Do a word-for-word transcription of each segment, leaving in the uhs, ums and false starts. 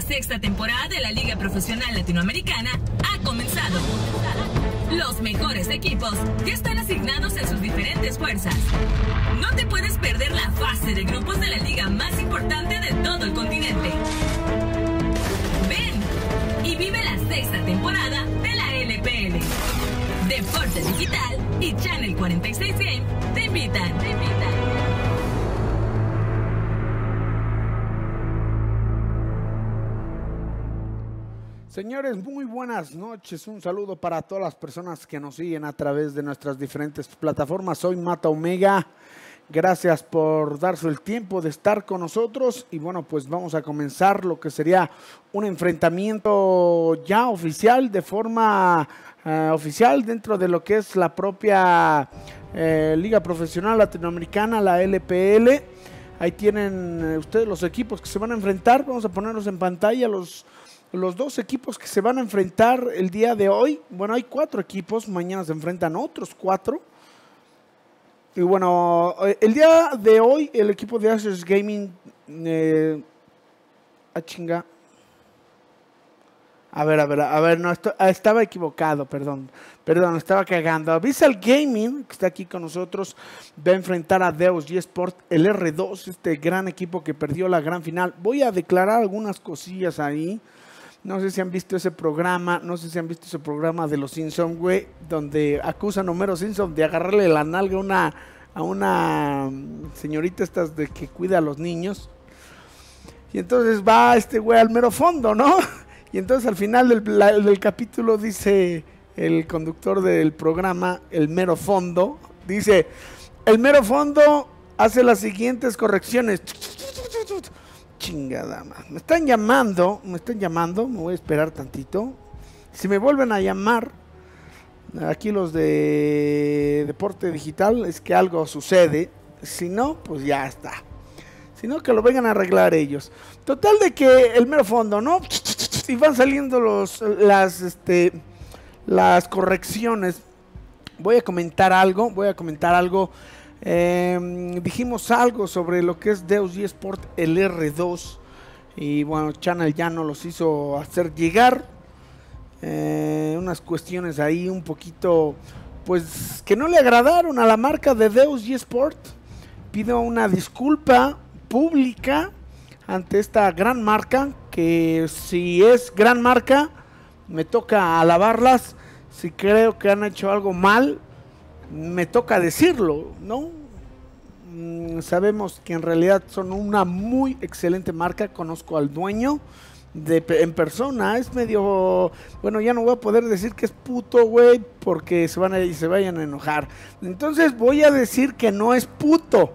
sexta temporada de la Liga Profesional Latinoamericana ha comenzado. Los mejores equipos ya están asignados en sus diferentes fuerzas. No te puedes perder la fase de grupos de la liga más importante de todo el continente. Ven y vive la sexta temporada de la L P L. Deporte Digital y Channel cuarenta y seis Game te invitan, te invitan. Señores, muy buenas noches. Un saludo para todas las personas que nos siguen a través de nuestras diferentes plataformas. Soy Mata Omega. Gracias por darse el tiempo de estar con nosotros. Y bueno, pues vamos a comenzar lo que sería un enfrentamiento ya oficial, de forma uh, oficial dentro de lo que es la propia eh, Liga Profesional Latinoamericana, la L P L. Ahí tienen ustedes los equipos que se van a enfrentar. Vamos a ponerlos en pantalla, los... Los dos equipos que se van a enfrentar el día de hoy. Bueno, hay cuatro equipos, mañana se enfrentan otros cuatro. Y bueno, el día de hoy el equipo de Asus Gaming... Eh, a chinga. A ver, a ver, a ver, no, esto, estaba equivocado, perdón. Perdón, estaba cagando. Visual Gaming, que está aquí con nosotros, va a enfrentar a Deus eSport, el R dos, este gran equipo que perdió la gran final. Voy a declarar algunas cosillas ahí. No sé si han visto ese programa, no sé si han visto ese programa de los Simpsons, güey, donde acusan a Homero Simpson de agarrarle la nalga a una, a una señorita estas de que cuida a los niños. Y entonces va este güey al mero fondo, ¿no? Y entonces al final del, la, del capítulo dice el conductor del programa, el mero fondo, dice, el mero fondo hace las siguientes correcciones. Chingada más. Me están llamando, me están llamando, me voy a esperar tantito. Si me vuelven a llamar, aquí los de Deporte Digital, es que algo sucede. Si no, pues ya está. Si no, que lo vengan a arreglar ellos. Total de que el mero fondo, ¿no? Y van saliendo los, las, este, las correcciones. Voy a comentar algo, voy a comentar algo. Eh, dijimos algo sobre lo que es Deus eSport, el R dos, y bueno, Channel ya nos los hizo hacer llegar eh, unas cuestiones ahí un poquito, pues que no le agradaron a la marca de Deus eSport. Pido una disculpa pública ante esta gran marca, que si es gran marca me toca alabarlas. Si creo que han hecho algo mal, me toca decirlo, ¿no? Mm, sabemos que en realidad son una muy excelente marca. Conozco al dueño de, en persona. Es medio... Bueno, ya no voy a poder decir que es puto, güey, porque se, van a, se vayan a enojar. Entonces voy a decir que no es puto.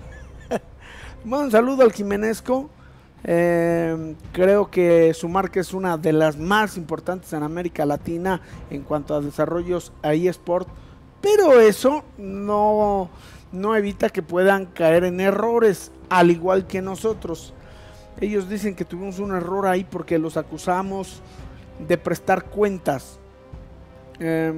Bueno, un saludo al Jimenesco. Eh, creo que su marca es una de las más importantes en América Latina en cuanto a desarrollos a eSport. Pero eso no, no evita que puedan caer en errores, al igual que nosotros. Ellos dicen que tuvimos un error ahí porque los acusamos de prestar cuentas. Eh,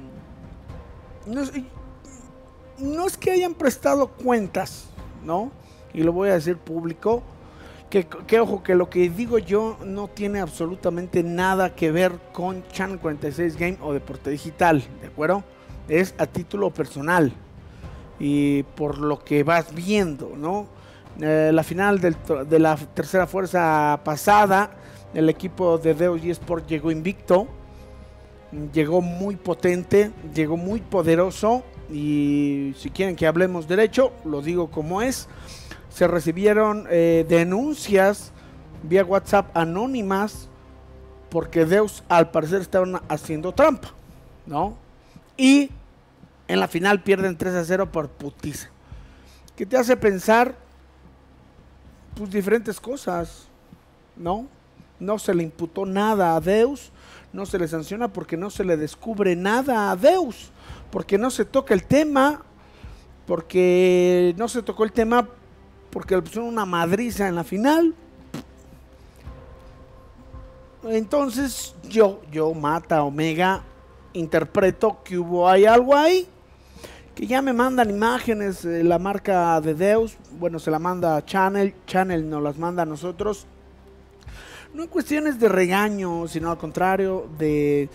no, es, no es que hayan prestado cuentas, ¿no? Y lo voy a decir público. Que, que ojo, que lo que digo yo no tiene absolutamente nada que ver con Channel cuarenta y seis Game o Deporte Digital, ¿de acuerdo? Es a título personal y por lo que vas viendo, ¿no? Eh, la final del, de la tercera fuerza pasada, el equipo de Deus eSport llegó invicto, llegó muy potente, llegó muy poderoso, y si quieren que hablemos derecho, lo digo como es. Se recibieron eh, denuncias vía WhatsApp anónimas porque Deus al parecer estaban haciendo trampa, ¿no? Y en la final pierden tres a cero por putiza. Que te hace pensar pues diferentes cosas, ¿no? No se le imputó nada a Deus, no se le sanciona porque no se le descubre nada a Deus, porque no se toca el tema, porque no se tocó el tema porque le pusieron una madriza en la final. Entonces yo, yo Mata Omega, interpreto que hubo hay algo ahí, que ya me mandan imágenes, eh, la marca de Deus, bueno, se la manda a Channel, Channel nos las manda a nosotros. no en cuestiones de regaño, sino al contrario, de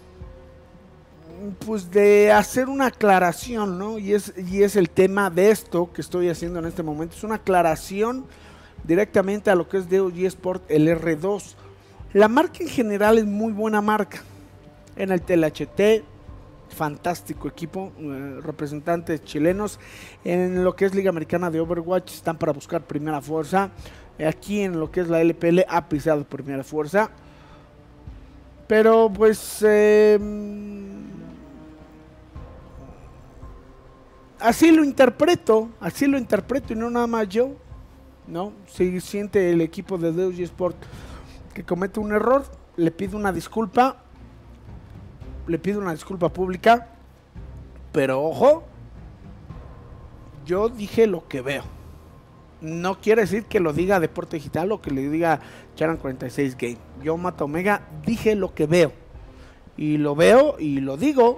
pues de hacer una aclaración, ¿no? Y es, y es el tema de esto que estoy haciendo en este momento, es una aclaración directamente a lo que es D O G Sport, el R dos. La marca en general es muy buena marca. En el T L H T, fantástico equipo, eh, representantes chilenos. En lo que es Liga Americana de Overwatch están para buscar primera fuerza. Aquí en lo que es la L P L ha pisado primera fuerza. Pero pues eh, así lo interpreto, así lo interpreto y no nada más yo, ¿no? Si siente el equipo de D O G Sport que comete un error, le pido una disculpa, le pido una disculpa pública, pero ojo, yo dije lo que veo. No quiere decir que lo diga Deporte Digital o que le diga Charan cuarenta y seis Game. Yo, Mata Omega, dije lo que veo. Y lo veo y lo digo.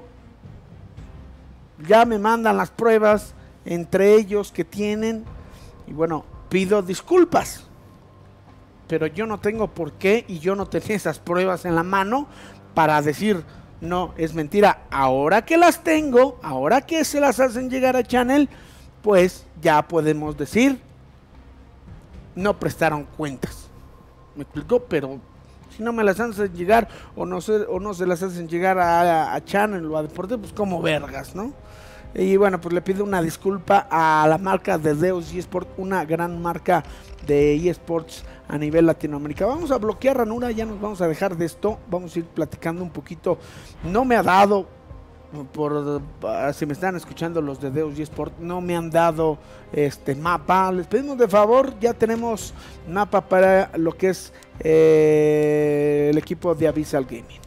Ya me mandan las pruebas entre ellos que tienen. Y bueno, pido disculpas. Pero yo no tengo por qué y yo no tenía esas pruebas en la mano para decir, no, es mentira. Ahora que las tengo, ahora que se las hacen llegar a Channel, pues ya podemos decir, no prestaron cuentas. ¿Me explico? Pero si no me las hacen llegar o no se, o no se las hacen llegar a, a Channel o a Deporte, pues como vergas, ¿no? Y bueno, pues le pido una disculpa a la marca de D O G Sport, una gran marca de eSports a nivel Latinoamérica. Vamos a bloquear ranura, ya nos vamos a dejar de esto, vamos a ir platicando un poquito. No me ha dado, por si me están escuchando los de D O G Sport, no me han dado este mapa. Les pedimos de favor, ya tenemos mapa para lo que es eh, el equipo de Abyssal Gaming.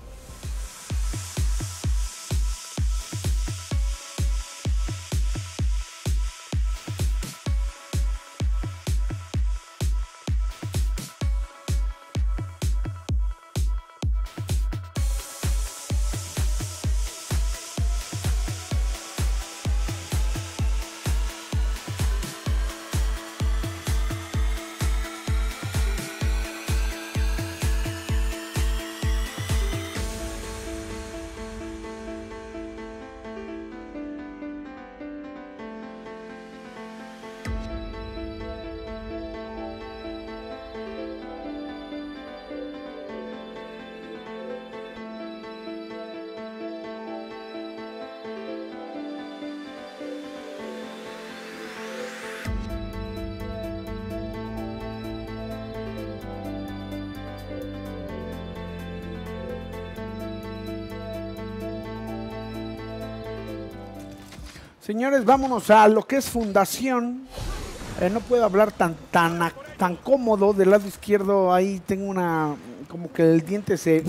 Señores, vámonos a lo que es fundación. Eh, no puedo hablar tan, tan, tan cómodo. Del lado izquierdo ahí tengo una, como que el diente se...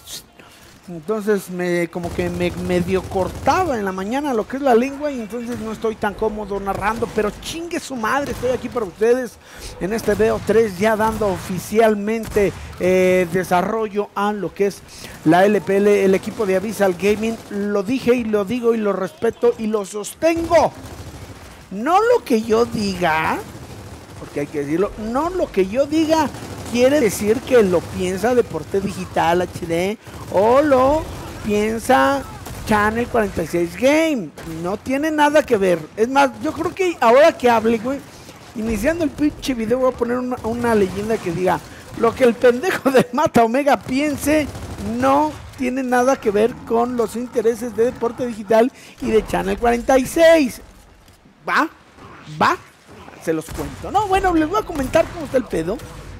Entonces me como que me medio cortaba en la mañana lo que es la lengua y entonces no estoy tan cómodo narrando, pero chingue su madre, estoy aquí para ustedes en este B O tres ya dando oficialmente eh, desarrollo a lo que es la L P L, el equipo de Abyssal Gaming. Lo dije y lo digo y lo respeto y lo sostengo. No lo que yo diga, porque hay que decirlo, no lo que yo diga quiere decir que lo piensa Deporte Digital H D o lo piensa Channel cuarenta y seis Game. No tiene nada que ver. Es más, yo creo que ahora que hable, güey, iniciando el pinche video voy a poner una, una leyenda que diga: lo que el pendejo de Mata Omega piense no tiene nada que ver con los intereses de Deporte Digital y de Channel cuarenta y seis. ¿Va? ¿Va? Se los cuento. No, bueno, les voy a comentar cómo está el pedo.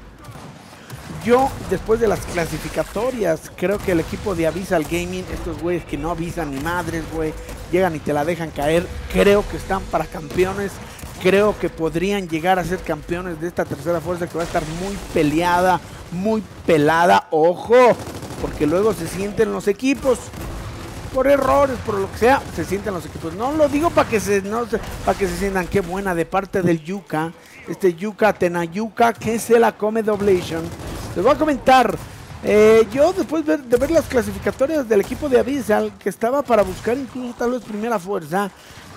Yo, después de las clasificatorias, creo que el equipo de Abyssal Gaming, estos güeyes que no avisan ni madres, güey, llegan y te la dejan caer, creo que están para campeones, creo que podrían llegar a ser campeones de esta tercera fuerza que va a estar muy peleada, muy pelada, ojo, porque luego se sienten los equipos, por errores, por lo que sea, se sienten los equipos. No lo digo para que se, no, para que se sientan qué buena de parte del Yuka, este Yuka Tenayuka, que se la come Doblation. Les voy a comentar, eh, yo después de ver, de ver las clasificatorias del equipo de Abyssal, que estaba para buscar incluso tal vez primera fuerza,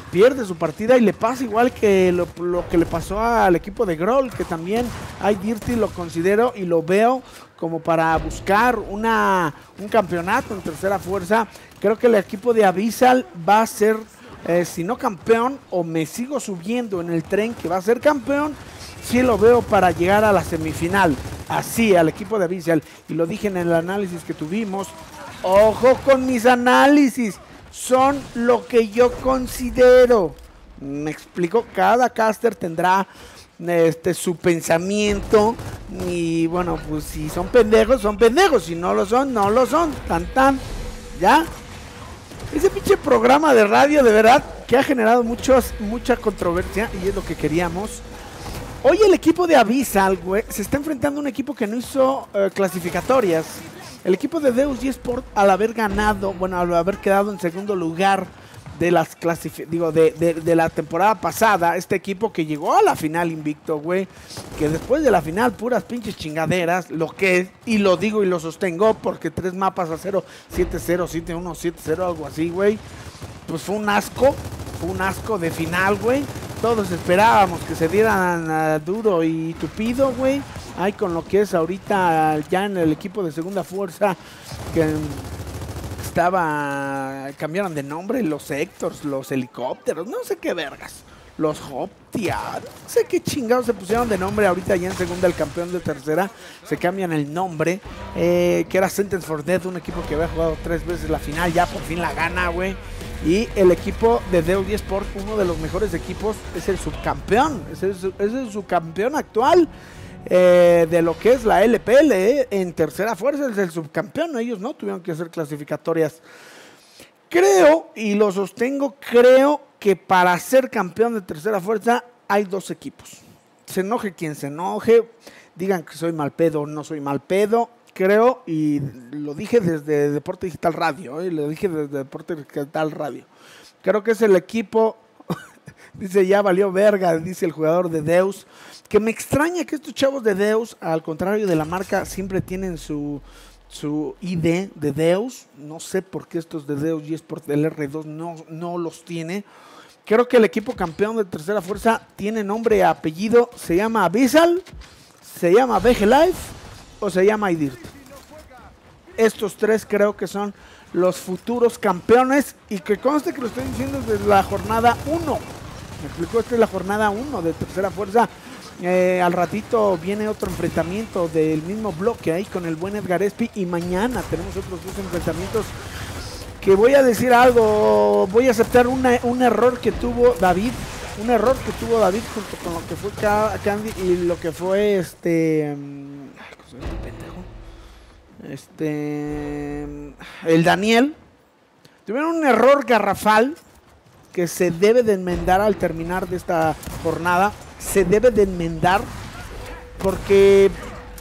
pierde su partida y le pasa igual que lo, lo que le pasó al equipo de Groll, que también iDirty lo considero y lo veo como para buscar una, un campeonato en tercera fuerza. Creo que el equipo de Abyssal va a ser, eh, si no campeón, o me sigo subiendo en el tren que va a ser campeón, sí lo veo para llegar a la semifinal, así al equipo de Abyssal, y lo dije en el análisis que tuvimos. Ojo con mis análisis, son lo que yo considero. Me explico, cada caster tendrá este su pensamiento y bueno, pues si son pendejos, son pendejos, si no lo son, no lo son, tan tan, ¿ya? Ese pinche programa de radio de verdad que ha generado muchos, mucha controversia y es lo que queríamos. Hoy el equipo de Abyssal, güey, se está enfrentando a un equipo que no hizo uh, clasificatorias. El equipo de Deus eSport, al haber ganado, bueno, al haber quedado en segundo lugar de las clasific digo, de, de, de la temporada pasada, este equipo que llegó a la final invicto, güey, que después de la final, puras pinches chingaderas, lo que es, y lo digo y lo sostengo, porque tres mapas a cero, siete cero, siete uno, siete cero, algo así, güey, pues fue un asco, fue un asco de final, güey. Todos esperábamos que se dieran uh, duro y tupido, güey. Hay con lo que es ahorita ya en el equipo de segunda fuerza, que estaba, cambiaron de nombre, los Hectors, los helicópteros, no sé qué vergas, los Hoptia, no sé qué chingados se pusieron de nombre ahorita ya en segunda, el campeón de tercera, se cambian el nombre, eh, que era Sentence for Death, un equipo que había jugado tres veces la final, ya por fin la gana, güey. Y el equipo de Deus eSport, uno de los mejores equipos, es el subcampeón, es el, es el subcampeón actual eh, de lo que es la L P L, eh, en tercera fuerza es el subcampeón, ellos no tuvieron que hacer clasificatorias. Creo, y lo sostengo, creo que para ser campeón de tercera fuerza hay dos equipos. Se enoje quien se enoje, digan que soy mal pedo o no soy mal pedo. Creo, y lo dije desde Deporte Digital Radio, ¿eh? lo dije desde Deporte Digital Radio. Creo que es el equipo, dice ya valió verga, dice el jugador de Deus. Que me extraña que estos chavos de Deus, al contrario de la marca, siempre tienen su, su I D de Deus. No sé por qué estos de Deus eSport del R dos no, no los tiene. Creo que el equipo campeón de tercera fuerza tiene nombre y apellido, se llama Abyssal, se llama B G Life o se llama iDirty. Estos tres creo que son los futuros campeones y que conste que lo estoy diciendo desde la jornada uno. Me explico, esta es la jornada uno de tercera fuerza. Eh, al ratito viene otro enfrentamiento del mismo bloque ahí con el buen Edgar Espi y mañana tenemos otros dos enfrentamientos que voy a decir algo, voy a aceptar una, un error que tuvo David, un error que tuvo David junto con lo que fue Candy y lo que fue este... Este, el Daniel, tuvieron un error garrafal que se debe de enmendar al terminar de esta jornada, se debe de enmendar porque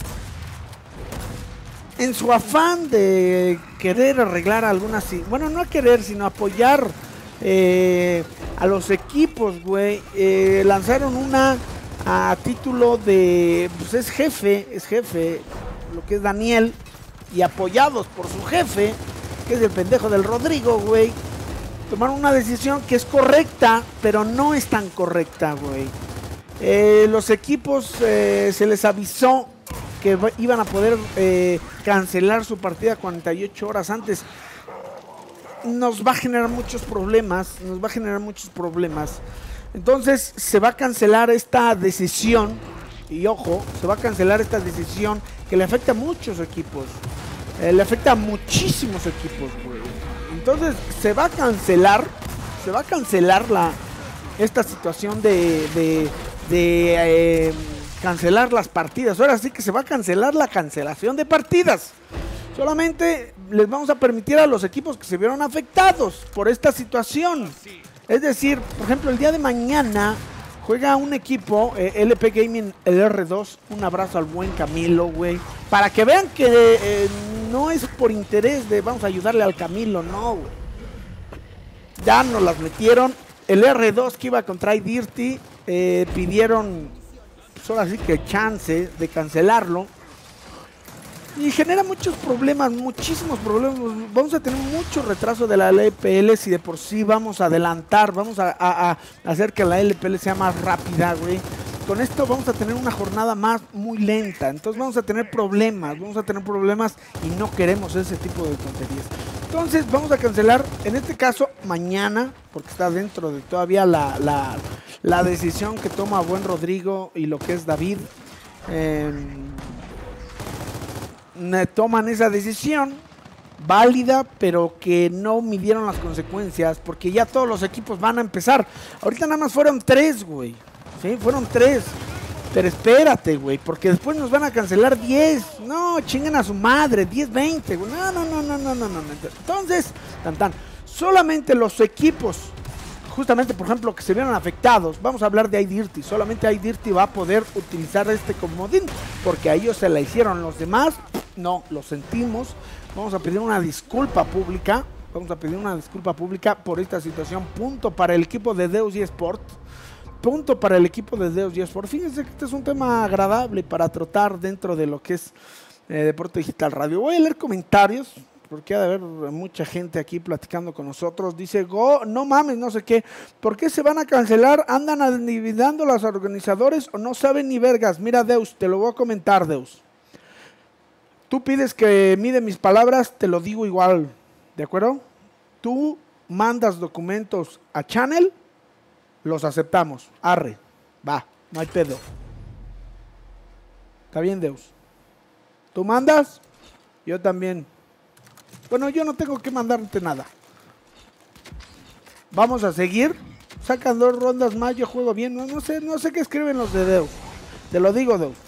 en su afán de querer arreglar algunas, bueno, no a querer, sino apoyar eh, a los equipos, güey, eh, lanzaron una a título de, pues es jefe, es jefe, lo que es Daniel, y apoyados por su jefe, que es el pendejo del Rodrigo, güey, tomaron una decisión que es correcta, pero no es tan correcta, güey. Eh, los equipos eh, se les avisó que iban a poder eh, cancelar su partida cuarenta y ocho horas antes. Nos va a generar muchos problemas, nos va a generar muchos problemas. Entonces se va a cancelar esta decisión, y ojo, se va a cancelar esta decisión que le afecta a muchos equipos, eh, le afecta a muchísimos equipos, güey. Entonces se va a cancelar, se va a cancelar la, esta situación de, de, de eh, cancelar las partidas. Ahora sí que se va a cancelar la cancelación de partidas. Solamente les vamos a permitir a los equipos que se vieron afectados por esta situación. Es decir, por ejemplo, el día de mañana juega un equipo, eh, L P Gaming, el R dos, un abrazo al buen Camilo, güey. Para que vean que eh, no es por interés de vamos a ayudarle al Camilo, no, güey. Ya nos las metieron. El R dos que iba contra iDirty, eh, pidieron, pues ahora sí que chance de cancelarlo. Y genera muchos problemas, muchísimos problemas. Vamos a tener mucho retraso de la L P L si de por sí vamos a adelantar, vamos a, a, a hacer que la L P L sea más rápida, güey. Con esto vamos a tener una jornada más muy lenta, entonces vamos a tener problemas, vamos a tener problemas y no queremos ese tipo de tonterías. Entonces vamos a cancelar, en este caso, mañana, porque está dentro de todavía la, la, la decisión que toma Buen Rodrigo y lo que es David. Eh, toman esa decisión válida, pero que no midieron las consecuencias, porque ya todos los equipos van a empezar. Ahorita nada más fueron tres, güey. Sí, fueron tres. Pero espérate, güey, porque después nos van a cancelar diez. No, chinguen a su madre, diez, veinte, güey. No, no, no, no, no, no, no. Entonces, tan, tan. Solamente los equipos, justamente, por ejemplo, que se vieron afectados, vamos a hablar de iDirty. Solamente iDirty va a poder utilizar este comodín, porque a ellos se la hicieron. Los demás, no, lo sentimos. Vamos a pedir una disculpa pública. Vamos a pedir una disculpa pública por esta situación. Punto para el equipo de Deus eSports. Punto para el equipo de Deus eSports. Fíjense que este es un tema agradable para tratar dentro de lo que es eh, Deporte Digital Radio. Voy a leer comentarios, porque ha de haber mucha gente aquí platicando con nosotros. Dice, Go, no mames, no sé qué. ¿Por qué se van a cancelar? ¿Andan adivinando los organizadores o no saben ni vergas? Mira, Deus, te lo voy a comentar, Deus. Tú pides que mide mis palabras, te lo digo igual, ¿de acuerdo? Tú mandas documentos a Channel, los aceptamos, arre, va, no hay pedo. ¿Está bien, Deus? ¿Tú mandas? Yo también. Bueno, yo no tengo que mandarte nada. Vamos a seguir. Sacan dos rondas más, yo juego bien. No, no sé, no sé qué escriben los de Deus. Te lo digo, Deus.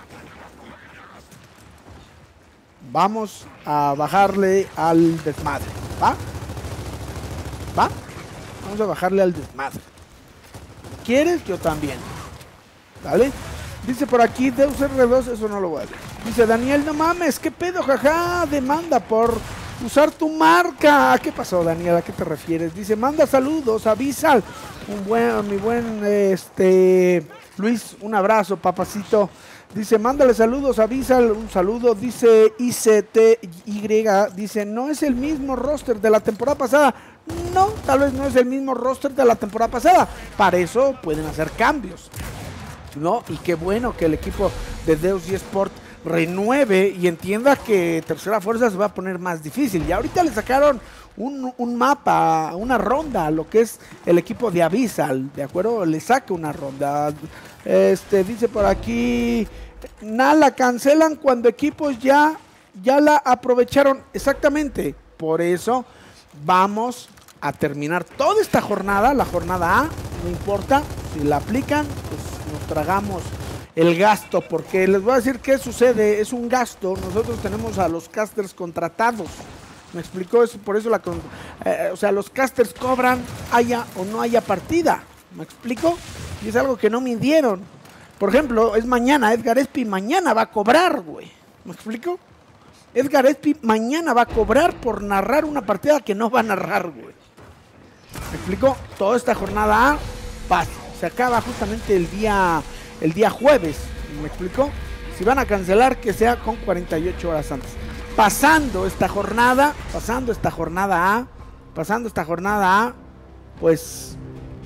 Vamos a bajarle al desmadre. ¿Va? ¿Va? Vamos a bajarle al desmadre. ¿Quieres? Yo también. ¿Vale? Dice por aquí Deus R dos, eso no lo voy a leer. Dice Daniel, no mames, ¿qué pedo? Jaja, demanda por usar tu marca. ¿Qué pasó, Daniel? ¿A qué te refieres? Dice, manda saludos, avisa. Un buen, mi buen, este, Luis, un abrazo, papacito. Dice, mándale saludos, avisa, un saludo. Dice I C T Y, dice, no es el mismo roster de la temporada pasada. No, tal vez no es el mismo roster de la temporada pasada. Para eso pueden hacer cambios, ¿no? Y qué bueno que el equipo de Deus eSports renueve y entienda que Tercera Fuerza se va a poner más difícil. Y ahorita le sacaron un, un mapa, una ronda a lo que es el equipo de Abyssal, ¿de acuerdo? Le saca una ronda. Este, dice por aquí, nada, la cancelan cuando equipos ya, ya la aprovecharon. Exactamente, por eso vamos a terminar toda esta jornada, la jornada A, no importa, si la aplican, pues nos tragamos el gasto, porque les voy a decir qué sucede, es un gasto, nosotros tenemos a los casters contratados, me explicó eso, por eso la, eh, o sea, los casters cobran haya o no haya partida, me explico, y es algo que no midieron. Por ejemplo, es mañana, Edgar Espi mañana va a cobrar, güey, me explico. Edgar Espi mañana va a cobrar por narrar una partida que no va a narrar, güey. ¿Me explico? Toda esta jornada A pasa. Se acaba justamente el día el día jueves. ¿Me explico? Si van a cancelar, que sea con cuarenta y ocho horas antes. Pasando esta jornada, pasando esta jornada A, pasando esta jornada A, pues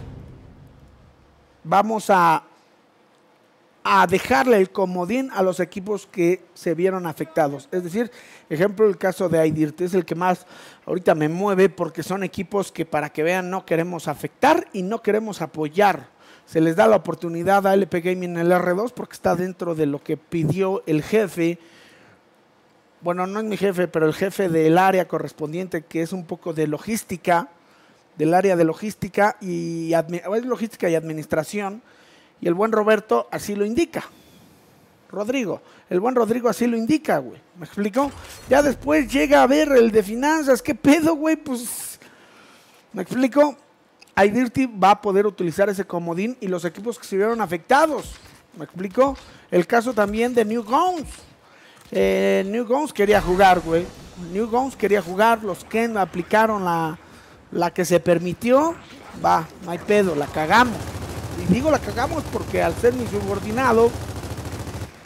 vamos a a dejarle el comodín a los equipos que se vieron afectados. Es decir, ejemplo, el caso de iDirty es el que más ahorita me mueve, porque son equipos que, para que vean, no queremos afectar y no queremos apoyar. Se les da la oportunidad a L P Gaming en el R dos porque está dentro de lo que pidió el jefe. Bueno, no es mi jefe, pero el jefe del área correspondiente, que es un poco de logística, del área de logística y, es logística y administración. Y el buen Roberto así lo indica. Rodrigo, el buen Rodrigo así lo indica, güey. ¿Me explico? Ya después llega a ver el de finanzas. ¿Qué pedo, güey? Pues, ¿me explico? iDirty va a poder utilizar ese comodín y los equipos que se vieron afectados. ¿Me explico? El caso también de New Guns. Eh, New Guns quería jugar, güey. New Guns quería jugar. Los Ken aplicaron la, la que se permitió. Va, no hay pedo, la cagamos. Y digo la cagamos porque al ser mi subordinado,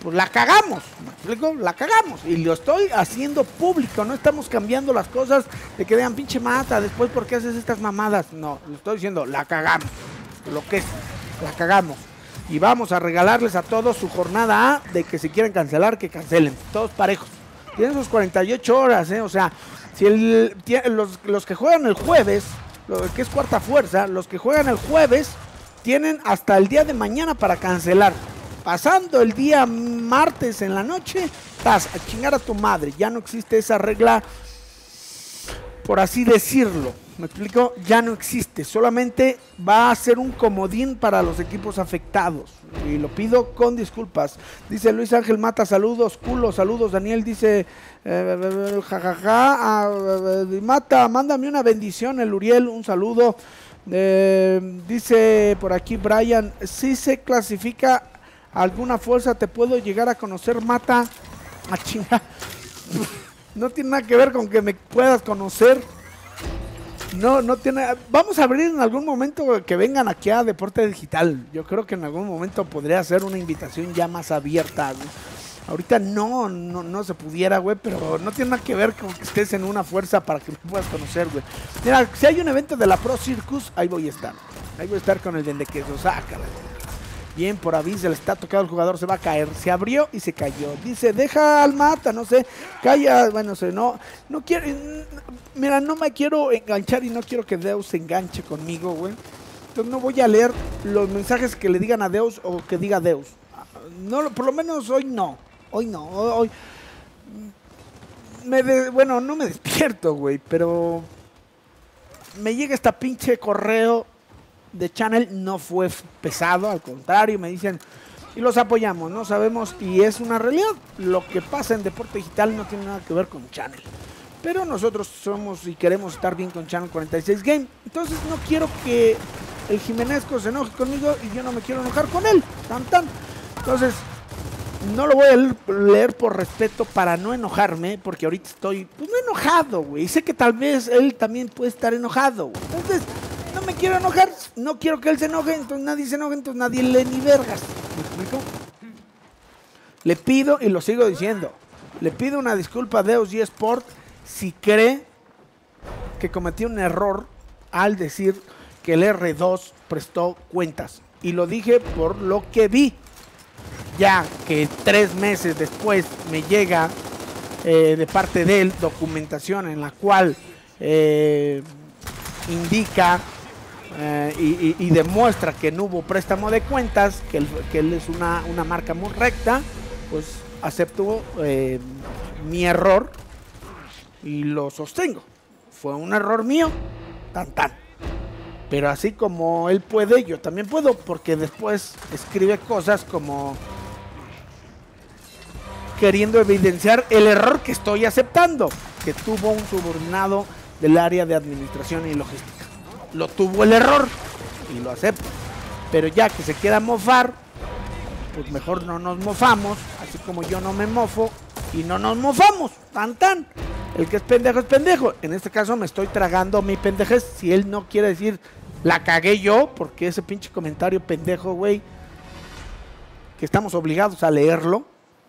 pues la cagamos, ¿me explico? La cagamos, y lo estoy haciendo público, no estamos cambiando las cosas de que vean, pinche Mata, después ¿por qué haces estas mamadas? No, lo estoy diciendo, la cagamos, lo que es, la cagamos, y vamos a regalarles a todos su jornada A, de que si quieren cancelar, que cancelen, todos parejos, tienen sus cuarenta y ocho horas, ¿eh? O sea, si el, los, los que juegan el jueves, lo que es cuarta fuerza, los que juegan el jueves, tienen hasta el día de mañana para cancelar. Pasando el día martes en la noche, estás a chingar a tu madre. Ya no existe esa regla, por así decirlo. ¿Me explico? Ya no existe. Solamente va a ser un comodín para los equipos afectados. Y lo pido con disculpas. Dice Luis Ángel Mata, saludos, culo, saludos. Daniel dice, eh, jajaja, eh, Mata, mándame una bendición, el Uriel, un saludo. Eh, dice por aquí Brian, si se clasifica alguna fuerza, te puedo llegar a conocer, Mata. A chingar. No tiene nada que ver con que me puedas conocer. No, no tiene. Vamos a abrir en algún momento que vengan aquí a Deporte Digital. Yo creo que en algún momento podría hacer una invitación ya más abierta, güey. Ahorita no, no, no se pudiera, güey, pero no tiene nada que ver con que estés en una fuerza para que me puedas conocer, güey. Mira, si hay un evento de la Pro Circus, ahí voy a estar. Ahí voy a estar con el vendequeso, sácala. Bien, por aviso, le está tocado el jugador, se va a caer. Se abrió y se cayó. Dice, deja al Mata, no sé, calla, bueno, sé, no, no quiero, mira, no me quiero enganchar y no quiero que Deus se enganche conmigo, güey. Entonces no voy a leer los mensajes que le digan a Deus o que diga Deus. No, por lo menos hoy no, hoy no, hoy, me de, bueno, no me despierto, güey, pero me llega esta pinche correo de Channel, no fue pesado, al contrario, me dicen, y los apoyamos, no sabemos, y es una realidad, lo que pasa en Deporte Digital no tiene nada que ver con Channel, pero nosotros somos y queremos estar bien con Channel cuarenta y seis Game, entonces no quiero que el Jimenezco se enoje conmigo y yo no me quiero enojar con él, tan tan, entonces no lo voy a leer por respeto para no enojarme, porque ahorita estoy, pues no enojado, güey, y sé que tal vez él también puede estar enojado, güey. Entonces no me quiero enojar, no quiero que él se enoje, entonces nadie se enoje, entonces nadie le ni vergas. ¿Me explico? Le pido, y lo sigo diciendo, le pido una disculpa a Deus eSport si cree que cometí un error al decir que el R dos prestó cuentas. Y lo dije por lo que vi. Ya que tres meses después me llega eh, de parte de él documentación en la cual eh, indica eh, y, y, y demuestra que no hubo préstamo de cuentas, que él, que él es una, una marca muy recta, pues acepto eh, mi error y lo sostengo. Fue un error mío, tan tan. Pero así como él puede, yo también puedo, porque después escribe cosas como queriendo evidenciar el error que estoy aceptando, que tuvo un subordinado del área de administración y logística. Lo tuvo el error y lo acepto. Pero ya que se quiera mofar, pues mejor no nos mofamos, así como yo no me mofo y no nos mofamos, tan tan. El que es pendejo es pendejo. En este caso me estoy tragando mi pendejez. Si él no quiere decir la cagué yo, porque ese pinche comentario pendejo, güey, que estamos obligados a leerlo.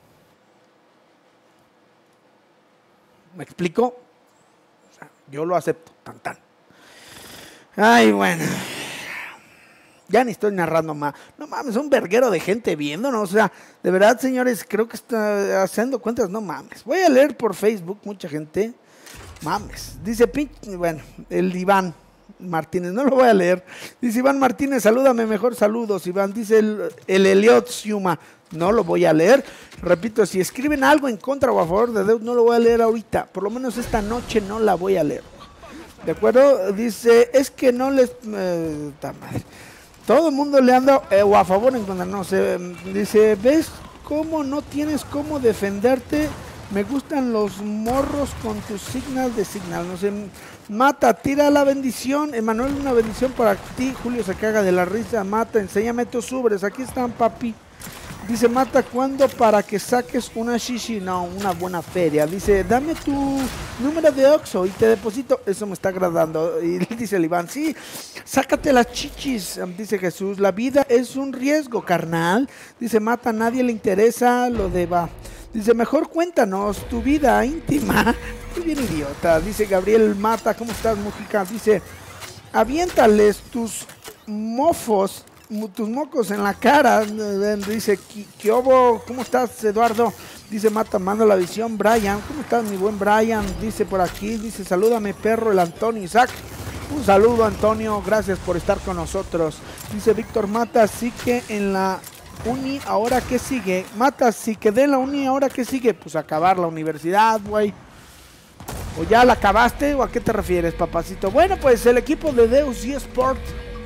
¿Me explico? O sea, yo lo acepto, tan tan. Ay, bueno. Ya ni estoy narrando más. No mames, un verguero de gente viéndonos. O sea, de verdad, señores, creo que está haciendo cuentas. No mames. Voy a leer por Facebook, mucha gente. Mames. Dice pinche, bueno, el Iván Martínez, no lo voy a leer. Dice Iván Martínez, salúdame mejor, saludos, Iván. Dice el, el Eliot Siuma, no lo voy a leer. Repito, si escriben algo en contra o a favor de Deus, no lo voy a leer ahorita. Por lo menos esta noche no la voy a leer. ¿De acuerdo? Dice, es que no les... Eh, madre. Todo el mundo le anda eh, o a favor o en contra, no sé. Dice, ¿ves cómo no tienes cómo defenderte? Me gustan los morros con tus signal de signal. No sé, Mata, tira la bendición. Emanuel, una bendición para ti. Julio se caga de la risa. Mata, enséñame tus ubres. Aquí están, papi. Dice Mata, ¿cuándo para que saques una shishi? No, una buena feria. Dice, dame tu número de Oxxo y te deposito. Eso me está agradando. Y dice el Iván, sí, sácate las chichis. Dice Jesús, la vida es un riesgo, carnal. Dice Mata, a nadie le interesa lo de va. Dice, mejor cuéntanos tu vida íntima. Estoy bien idiota. Dice Gabriel Mata, ¿cómo estás, Mujica? Dice, aviéntales tus mofos, tus mocos en la cara. Dice, ¿qué obo? ¿Cómo estás, Eduardo? Dice Mata, manda la visión. Brian, ¿cómo estás, mi buen Brian? Dice por aquí, dice, salúdame, perro, el Antonio Isaac. Un saludo, Antonio, gracias por estar con nosotros. Dice Víctor Mata, sí que en la uni, ¿ahora qué sigue? Mata, si quedé en la uni, ¿ahora qué sigue? Pues acabar la universidad, güey. ¿O ya la acabaste? ¿O a qué te refieres, papacito? Bueno, pues el equipo de Deus eSport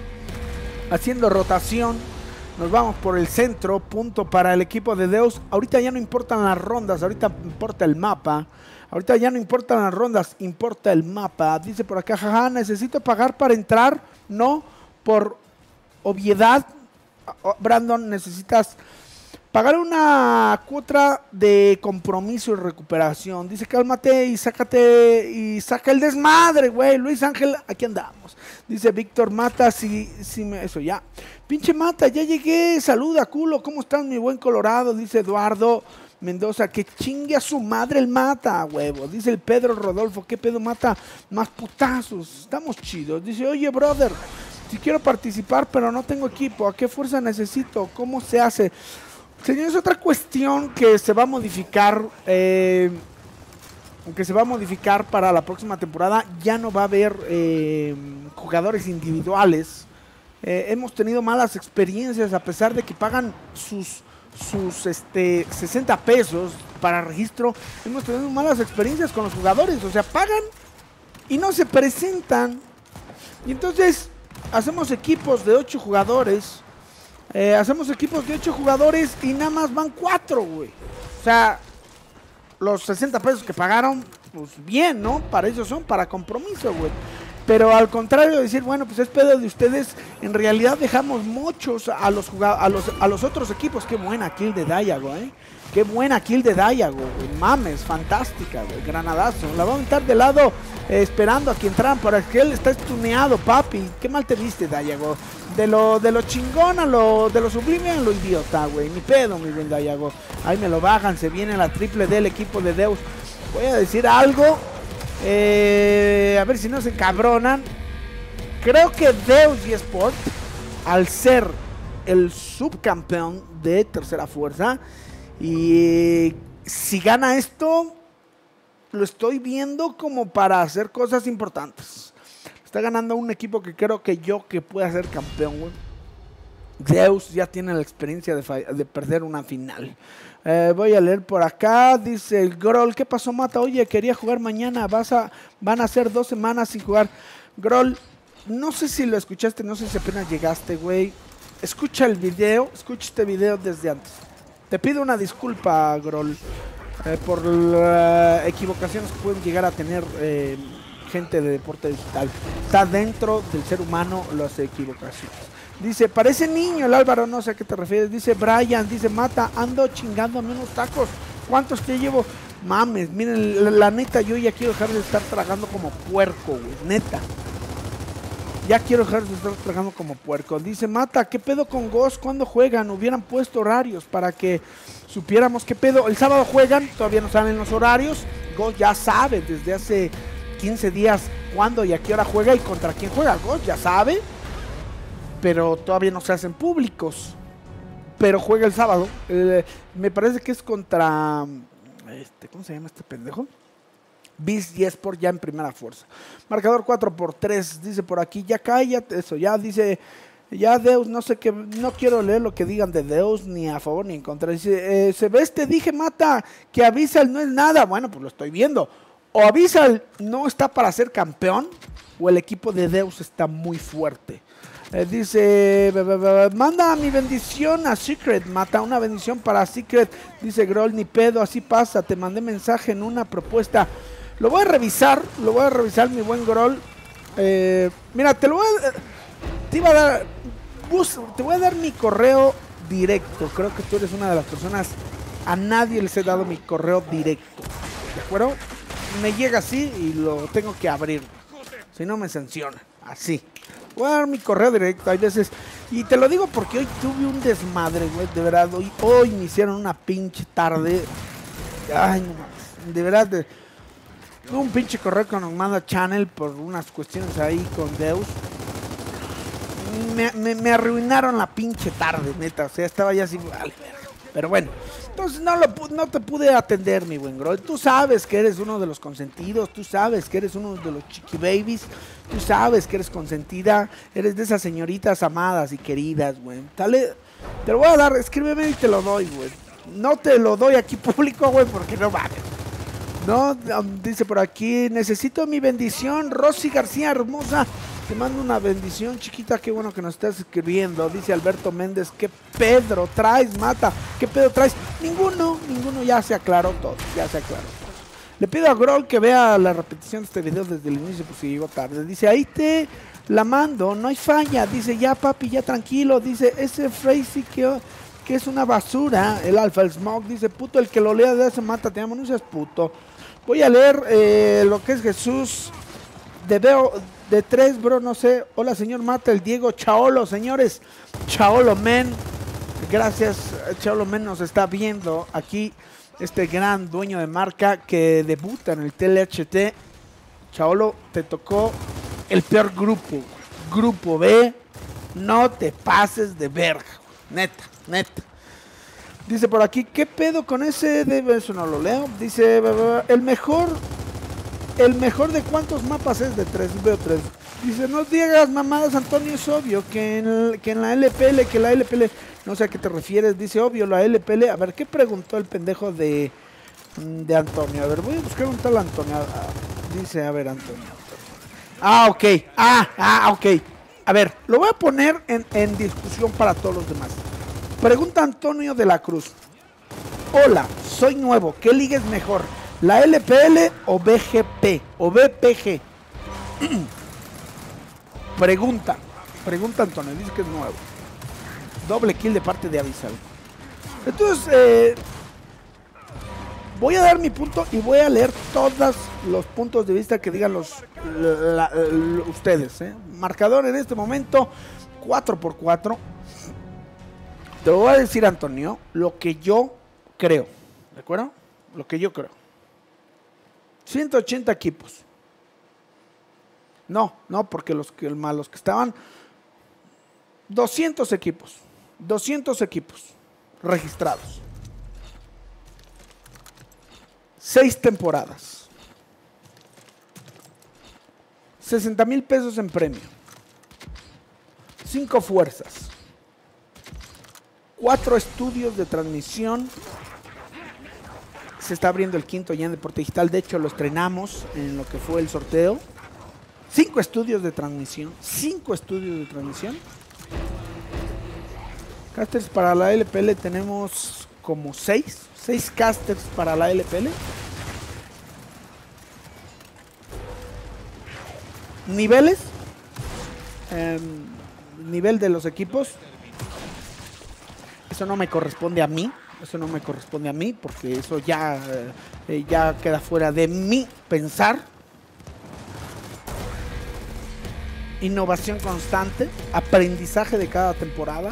haciendo rotación. Nos vamos por el centro, punto para el equipo de Deus. Ahorita ya no importan las rondas, ahorita importa el mapa. Ahorita ya no importan las rondas, importa el mapa. Dice por acá, jaja, necesito pagar para entrar. No, por obviedad, Brandon, necesitas pagar una cuota de compromiso y recuperación. Dice, cálmate y sácate y saca el desmadre, güey. Luis Ángel, aquí andamos. Dice Víctor Mata, si, si me, eso ya. Pinche Mata, ya llegué, saluda, culo. ¿Cómo estás, mi buen Colorado? Dice Eduardo Mendoza, que chingue a su madre el Mata, huevo. Dice el Pedro Rodolfo, ¿qué pedo, Mata? Más putazos, estamos chidos. Dice, oye, brother, si quiero participar, pero no tengo equipo, ¿a qué fuerza necesito? ¿Cómo se hace? Señores, otra cuestión que se va a modificar, eh, que se va a modificar para la próxima temporada, ya no va a haber eh, jugadores individuales. Eh, hemos tenido malas experiencias a pesar de que pagan sus, sus este, sesenta pesos para registro. Hemos tenido malas experiencias con los jugadores, o sea, pagan y no se presentan. Y entonces hacemos equipos de ocho jugadores. Eh, hacemos equipos de ocho jugadores y nada más van cuatro, güey. O sea, los sesenta pesos que pagaron, pues bien, ¿no? Para eso son, para compromiso, güey. Pero al contrario de decir, bueno, pues es pedo de ustedes, en realidad dejamos muchos a los a los, a los otros equipos. Qué buena kill de Dayago, ¿eh? Qué buena kill de Dayago, güey. Mames, fantástica, güey. Granadazo. La vamos a estar de lado eh, esperando a que entraran, para que él está estuneado, papi. Qué mal te viste, Dayago. De lo, de lo chingón a lo, de lo sublime a lo idiota, güey. Ni pedo, mi buen Dayago. Ahí me lo bajan, se viene la triple del equipo de Deus. Voy a decir algo. Eh, a ver si no se cabronan. Creo que Deus eSport, al ser el subcampeón de tercera fuerza, y si gana esto, lo estoy viendo como para hacer cosas importantes. Está ganando un equipo que creo que yo que pueda ser campeón, güey. Deus ya tiene la experiencia de, de perder una final. Eh, voy a leer por acá. Dice el Grol, ¿qué pasó, Mata? Oye, quería jugar mañana. Vas a, van a ser dos semanas sin jugar. Grol, no sé si lo escuchaste, no sé si apenas llegaste, güey. Escucha el video, escucha este video desde antes. Te pido una disculpa, Grol, eh, por las equivocaciones que pueden llegar a tener eh, gente de deporte digital. Está dentro del ser humano las equivocaciones. Dice, parece niño el Álvaro, no sé a qué te refieres. Dice Brian, dice Mata, ando chingándome unos tacos. ¿Cuántos te llevo? Mames, miren, la, la neta, yo ya quiero dejar de estar tragando como puerco, güey, neta. Ya quiero dejar de estar tragando como puerco. Dice Mata, ¿qué pedo con Ghost? ¿Cuándo juegan? Hubieran puesto horarios para que supiéramos qué pedo. El sábado juegan, todavía no saben los horarios. Ghost ya sabe desde hace quince días cuándo y a qué hora juega y contra quién juega. Ghost ya sabe, pero todavía no se hacen públicos. Pero juega el sábado. Eh, me parece que es contra... Este, ¿cómo se llama este pendejo? Beast eSport ya en primera fuerza. Marcador cuatro por tres. Dice por aquí, ya cállate. Eso, ya dice... Ya Deus, no sé qué... No quiero leer lo que digan de Deus, ni a favor ni en contra. Dice, eh, se ves, te dije, Mata, que Abyssal no es nada. Bueno, pues lo estoy viendo. O Abyssal no está para ser campeón, o el equipo de Deus está muy fuerte. Eh, dice, manda mi bendición a Secret, Mata, una bendición para Secret. Dice Grol, ni pedo, así pasa, te mandé mensaje en una propuesta. Lo voy a revisar, lo voy a revisar, mi buen Grol. Eh, mira, te lo voy a, te iba a dar, bus, te voy a dar mi correo directo. Creo que tú eres una de las personas, a nadie les he dado mi correo directo. ¿De acuerdo? Me llega así y lo tengo que abrir. Si no me sanciona. Así. Voy a dar mi correo directo. Hay veces. Y te lo digo porque hoy tuve un desmadre, güey. De verdad. Hoy, hoy me hicieron una pinche tarde. Ay, no mames. De verdad. De, un pinche correo que nos manda Channel por unas cuestiones ahí con Deus. Me, me, me arruinaron la pinche tarde, neta. O sea, estaba ya así. Vale, pero bueno. Entonces no, lo, no te pude atender, mi buen Groll. Tú sabes que eres uno de los consentidos, tú sabes que eres uno de los chiqui babies, tú sabes que eres consentida, eres de esas señoritas amadas y queridas, güey. Dale, te lo voy a dar, escríbeme y te lo doy, güey. No te lo doy aquí público, güey, porque no vale. No, um, dice por aquí, necesito mi bendición, Rosy García, hermosa. Te mando una bendición, chiquita, qué bueno que nos estás escribiendo. Dice Alberto Méndez, ¿qué pedo traes, Mata? ¿Qué pedo traes? Ninguno, ninguno, ya se aclaró todo, ya se aclaró todo. Le pido a Groll que vea la repetición de este video desde el inicio, por si llegó tarde. Dice, ahí te la mando, no hay falla. Dice, ya papi, ya tranquilo. Dice, ese Frazee que, que es una basura, el Alpha, el Smoke. Dice, puto, el que lo lea de ese Mata, te amo, no seas puto. Voy a leer eh, lo que es Jesús de Veo... De tres, bro, no sé. Hola, señor Mata, el Diego Chaolo, señores. Chaolo Men. Gracias, Chaolo Men nos está viendo aquí. Este gran dueño de marca que debuta en el T L H T. Chaolo, te tocó el peor grupo. Grupo B. No te pases de verga. Neta, neta. Dice por aquí, ¿qué pedo con ese? De... Eso no lo leo. Dice, el mejor... El mejor de cuántos mapas es de tres, veo tres. Dice, no digas mamadas, Antonio, es obvio que en, el, que en la L P L, que la L P L, no sé a qué te refieres, dice, obvio, la L P L. A ver, ¿qué preguntó el pendejo de, de Antonio? A ver, voy a buscar un tal Antonio. Ah, dice, a ver, Antonio. Ah, ok, ah, ah, ok. A ver, lo voy a poner en, en discusión para todos los demás. Pregunta Antonio de la Cruz. Hola, soy nuevo, ¿qué liga es mejor? ¿La L P L o B G P o B P G? Pregunta, pregunta Antonio, dice que es nuevo. Doble kill de parte de Avisal. Entonces, eh, voy a dar mi punto y voy a leer todos los puntos de vista que digan los la, la, ustedes. ¿eh? Marcador en este momento, cuatro por cuatro. Te lo voy a decir, Antonio, lo que yo creo. ¿De acuerdo? Lo que yo creo. ciento ochenta equipos. No, no, porque los que, los que estaban... doscientos equipos. doscientos equipos registrados. seis temporadas. sesenta mil pesos en premio. cinco fuerzas. cuatro estudios de transmisión. Se está abriendo el quinto ya en Deporte Digital. De hecho, lo estrenamos en lo que fue el sorteo. Cinco estudios de transmisión. Cinco estudios de transmisión. Casters para la L P L tenemos como seis. Seis casters para la L P L. Niveles. Eh, nivel de los equipos. Eso no me corresponde a mí. Eso no me corresponde a mí porque eso ya, eh, ya queda fuera de mi pensar. Innovación constante, aprendizaje de cada temporada.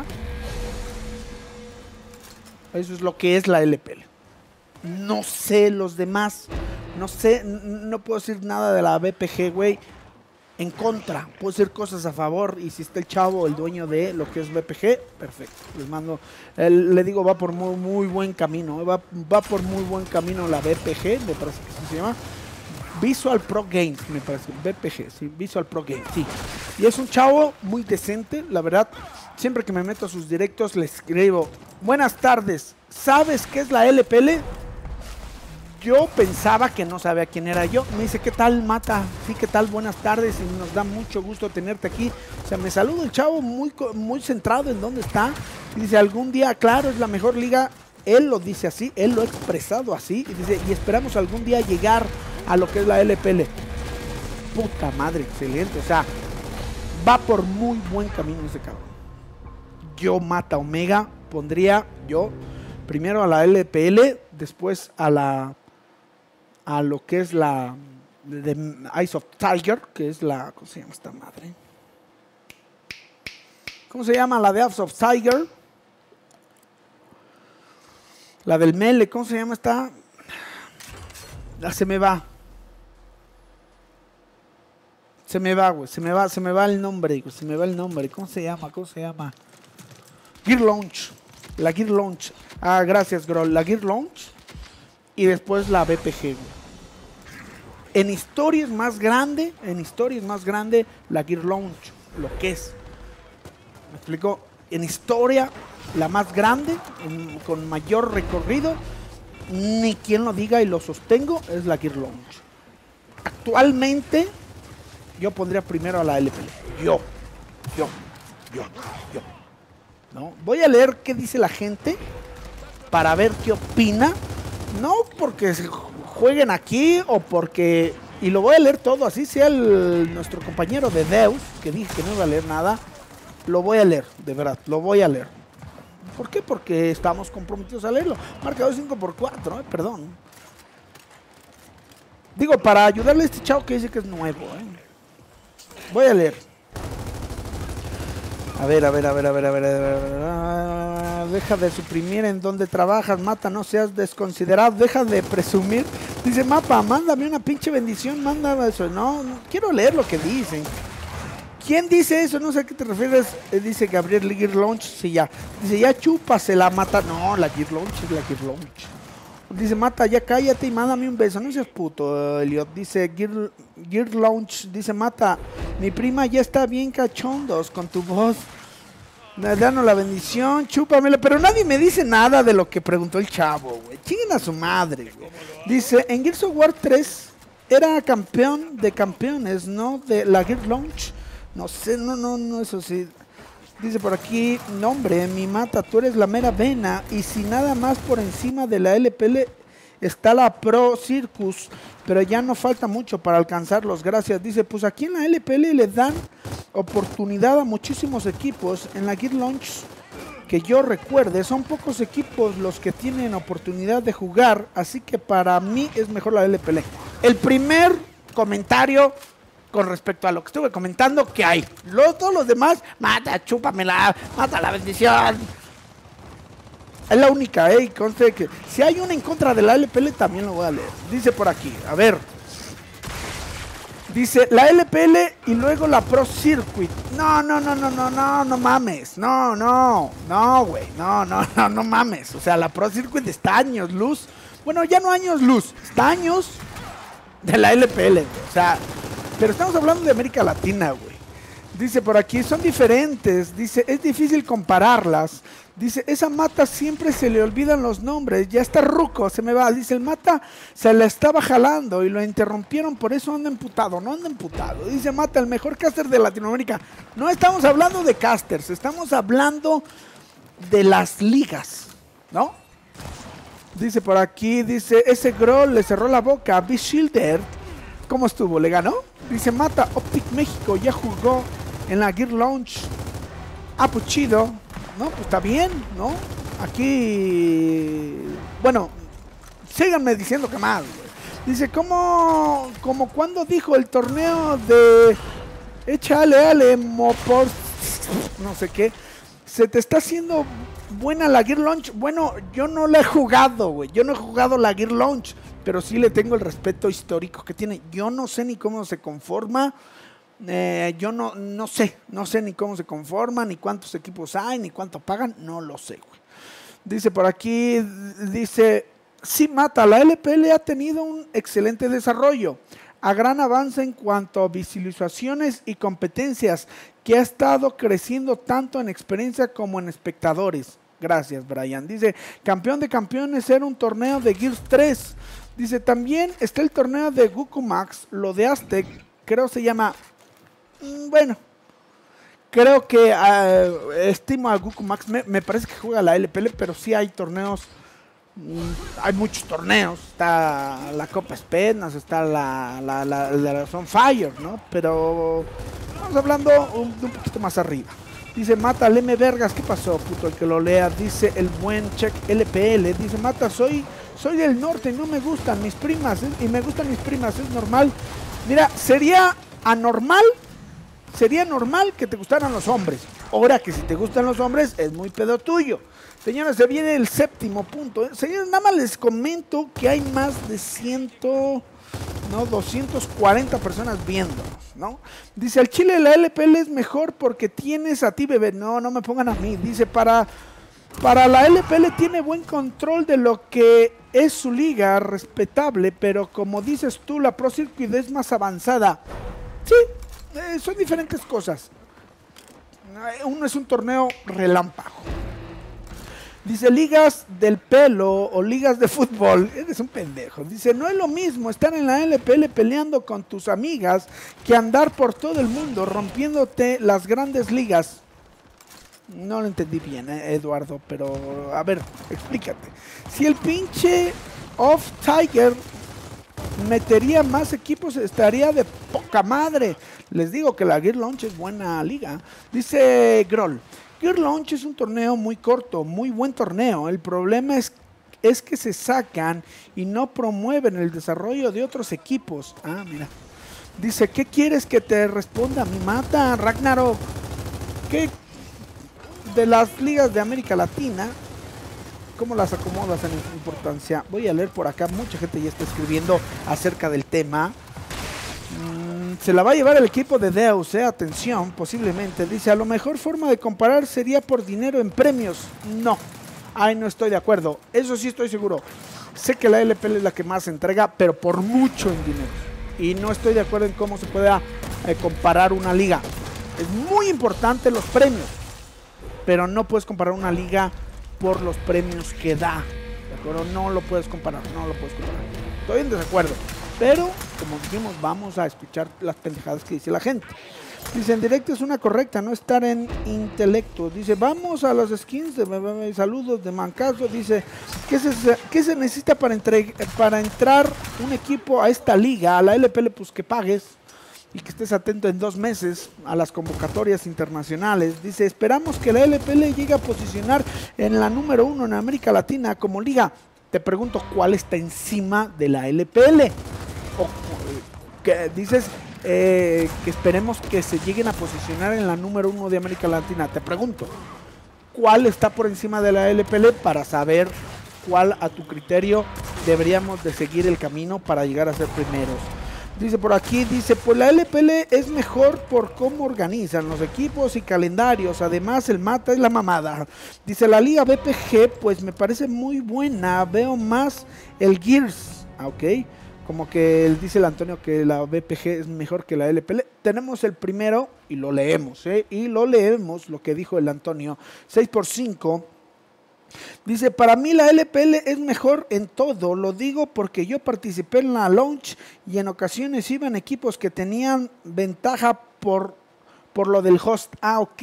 Eso es lo que es la L P L. No sé los demás. No sé, no puedo decir nada de la B P G, güey. En contra, puedo decir cosas a favor. Y si está el chavo, el dueño de lo que es B P G, perfecto. Les mando, él, le digo, va por muy, muy buen camino. Va, va por muy buen camino la B P G, me parece que así se llama. Visual Pro Games, me parece. B P G, sí, Visual Pro Games, sí. Y es un chavo muy decente, la verdad. Siempre que me meto a sus directos, le escribo: buenas tardes, ¿sabes qué es la L P L? Yo pensaba que no sabía quién era yo. Me dice: ¿qué tal, Mata? Sí, ¿qué tal? Buenas tardes y nos da mucho gusto tenerte aquí. O sea, me saluda el chavo muy, muy centrado en dónde está. Y dice: algún día, claro, es la mejor liga. Él lo dice así, él lo ha expresado así. Y dice: y esperamos algún día llegar a lo que es la L P L. Puta madre, excelente. O sea, va por muy buen camino ese cabrón. Yo, Mata Omega, pondría yo primero a la L P L, después a la a lo que es la de Eyes of Tiger, que es la, ¿cómo se llama esta madre? ¿Cómo se llama la de Eyes of Tiger? La del Mele, ¿cómo se llama esta? Ya se me va. Se me va, güey, se me va, se me va el nombre, güey, se me va el nombre. ¿Cómo se llama? ¿Cómo se llama? Gear Launch. La Gear Launch. Ah, gracias, Grol. La Gear Launch. Y después la B P G, güey. En historias más grande, en historias más grande, la Gear Launch, lo que es. ¿Me explico? En historia, la más grande, en, con mayor recorrido, ni quien lo diga y lo sostengo, es la Gear Launch. Actualmente, yo pondría primero a la L P L. Yo, yo, yo, yo. ¿No? Voy a leer qué dice la gente para ver qué opina. No porque se jueguen aquí o porque... Y lo voy a leer todo, así sea el, nuestro compañero de Deus, que dije que no iba a leer nada. Lo voy a leer, de verdad, lo voy a leer. ¿Por qué? Porque estamos comprometidos a leerlo. Marcador cinco por cuatro, eh, perdón. Digo, para ayudarle a este chavo que dice que es nuevo. Eh. Voy a leer. A ver, a ver, a ver, a ver, a ver, a ver, a ver. Deja de suprimir en donde trabajas, Mata, no seas desconsiderado, deja de presumir. Dice, Mapa, mándame una pinche bendición, mándame eso. No, no quiero leer lo que dicen. ¿Quién dice eso? No sé a qué te refieres. Eh, dice Gabriel Gear Launch, sí, ya. Dice, ya chúpase la Mata. No, la Gear Launch es la Gear Launch. Dice, Mata, ya cállate y mándame un beso. No seas puto, Elliot. Dice, Gear, Gear Launch. Dice, Mata, mi prima ya está bien cachondos con tu voz. Danos la bendición, chúpamela. Pero nadie me dice nada de lo que preguntó el chavo, güey. Chinguen a su madre, güey. Dice, en Gears of War tres era campeón de campeones, ¿no? De la Gear Launch. No sé, no, no, no, eso sí. Dice por aquí, no hombre, mi Mata, tú eres la mera vena. Y si nada más por encima de la L P L está la Pro Circus, pero ya no falta mucho para alcanzarlos, gracias. Dice, pues aquí en la L P L le dan oportunidad a muchísimos equipos. En la Gear Launch, que yo recuerde, son pocos equipos los que tienen oportunidad de jugar, así que para mí es mejor la L P L. El primer comentario con respecto a lo que estuve comentando, que hay. Los, todos los demás, Mata, chúpamela, Mata la bendición. Es la única, eh, y conste que si hay una en contra de la L P L también lo voy a leer. Dice por aquí, a ver. Dice la L P L y luego la Pro Circuit. No, no, no, no, no, no, no mames. No, no, no, güey. No, no, no, no mames. O sea, la Pro Circuit está años luz. Bueno, ya no años luz, está años de la L P L, güey. O sea, pero estamos hablando de América Latina, güey. Dice por aquí, son diferentes. Dice, es difícil compararlas. Dice, esa Mata siempre se le olvidan los nombres. Ya está ruco, se me va. Dice, el Mata se la estaba jalando y lo interrumpieron, por eso anda emputado. No anda emputado. Dice Mata, el mejor caster de Latinoamérica. No estamos hablando de casters, estamos hablando de las ligas, ¿no? Dice por aquí, dice, ese Grol le cerró la boca a B-Shielder. ¿Cómo estuvo? ¿Le ganó? Dice, Mata, Optic México ya jugó en la Gear Launch. Ah, pues chido. No, pues está bien, ¿no? Aquí, bueno, síganme diciendo que más, güey. Dice, ¿cómo, como cuando dijo el torneo de échale, ale, mopor, no sé qué, se te está haciendo buena la Gear Launch? Bueno, yo no la he jugado, güey, yo no he jugado la Gear Launch, pero sí le tengo el respeto histórico que tiene. Yo no sé ni cómo se conforma. Eh, yo no, no sé, no sé ni cómo se conforman, ni cuántos equipos hay, ni cuánto pagan, no lo sé, güey. Dice por aquí, dice, sí, Mata, la L P L ha tenido un excelente desarrollo, a gran avance en cuanto a visualizaciones y competencias, que ha estado creciendo tanto en experiencia como en espectadores. Gracias, Brian. Dice, campeón de campeones era un torneo de Gears tres. Dice, también está el torneo de Goku Max, lo de Aztec, creo se llama... Bueno, creo que uh, estimo a Goku Max, me, me parece que juega la L P L, pero sí hay torneos, mm, hay muchos torneos, está la Copa Speednas, está la, la, la, la, la Sunfire, ¿no? Pero estamos hablando un, de un poquito más arriba. Dice Mata al M Vergas, ¿qué pasó, puto? El que lo lea. Dice el buen Check L P L. Dice Mata, soy, soy del norte, no me gustan mis primas. ¿eh? Y me gustan mis primas, es normal. Mira, sería anormal, sería normal que te gustaran los hombres. Ahora que si te gustan los hombres, es muy pedo tuyo. Señores, se viene el séptimo punto. Señores, nada más les comento que hay más de ciento, no, doscientas cuarenta personas viéndonos, ¿no? Dice, el Chile de la L P L es mejor porque tienes a ti, bebé. No, no me pongan a mí. Dice, para, para la L P L tiene buen control de lo que es su liga, respetable, pero como dices tú, la Pro Circuit es más avanzada. Sí, eh, son diferentes cosas. Uno es un torneo relámpago. Dice, ligas del pelo o ligas de fútbol. Eres un pendejo. Dice, no es lo mismo estar en la L P L peleando con tus amigas que andar por todo el mundo rompiéndote las grandes ligas. No lo entendí bien, eh, Eduardo, pero a ver, explícate. Si el pinche Off Tiger metería más equipos, estaría de poca madre. Les digo que la Gear Launch es buena liga. Dice Groll, Gear Launch es un torneo muy corto, muy buen torneo. El problema es, es que se sacan y no promueven el desarrollo de otros equipos. Ah, mira. Dice, ¿qué quieres que te responda? Mi Mata, Ragnarok. ¿Qué de las ligas de América Latina? ¿Cómo las acomodas en importancia? Voy a leer por acá, mucha gente ya está escribiendo acerca del tema. Mm, se la va a llevar el equipo de Deus, eh, atención, posiblemente. Dice, a lo mejor forma de comparar sería por dinero en premios. No, ahí no estoy de acuerdo. Eso sí estoy seguro. Sé que la L P L es la que más entrega, pero por mucho en dinero. Y no estoy de acuerdo en cómo se pueda eh, comparar una liga. Es muy importante los premios, pero no puedes comparar una liga por los premios que da, ¿de acuerdo? No lo puedes comparar, no lo puedes comparar. Estoy en desacuerdo, pero como dijimos, vamos a escuchar las pendejadas que dice la gente. Dice, en directo es una correcta, no estar en intelecto. Dice, vamos a los skins, de, saludos de Mancaso. Dice, ¿qué se, qué se necesita para, entre, para entrar un equipo a esta liga, a la L P L? Pues que pagues y que estés atento en dos meses a las convocatorias internacionales. Dice, esperamos que la L P L llegue a posicionar en la número uno en América Latina como liga. Te pregunto, ¿cuál está encima de la L P L? O, que dices eh, que esperemos que se lleguen a posicionar en la número uno de América Latina. Te pregunto, ¿cuál está por encima de la L P L para saber cuál a tu criterio deberíamos de seguir el camino para llegar a ser primeros? Dice por aquí, dice, pues la L P L es mejor por cómo organizan los equipos y calendarios. Además, el Mata es la mamada. Dice, la Liga B P G, pues me parece muy buena. Veo más el Gears. Ah, ok. Como que él dice el Antonio que la B P G es mejor que la L P L. Tenemos el primero y lo leemos, ¿eh? Y lo leemos, lo que dijo el Antonio. seis por cinco. Dice, para mí la L P L es mejor en todo, lo digo porque yo participé en la launch y en ocasiones iban equipos que tenían ventaja por, por lo del host. Ah, ok,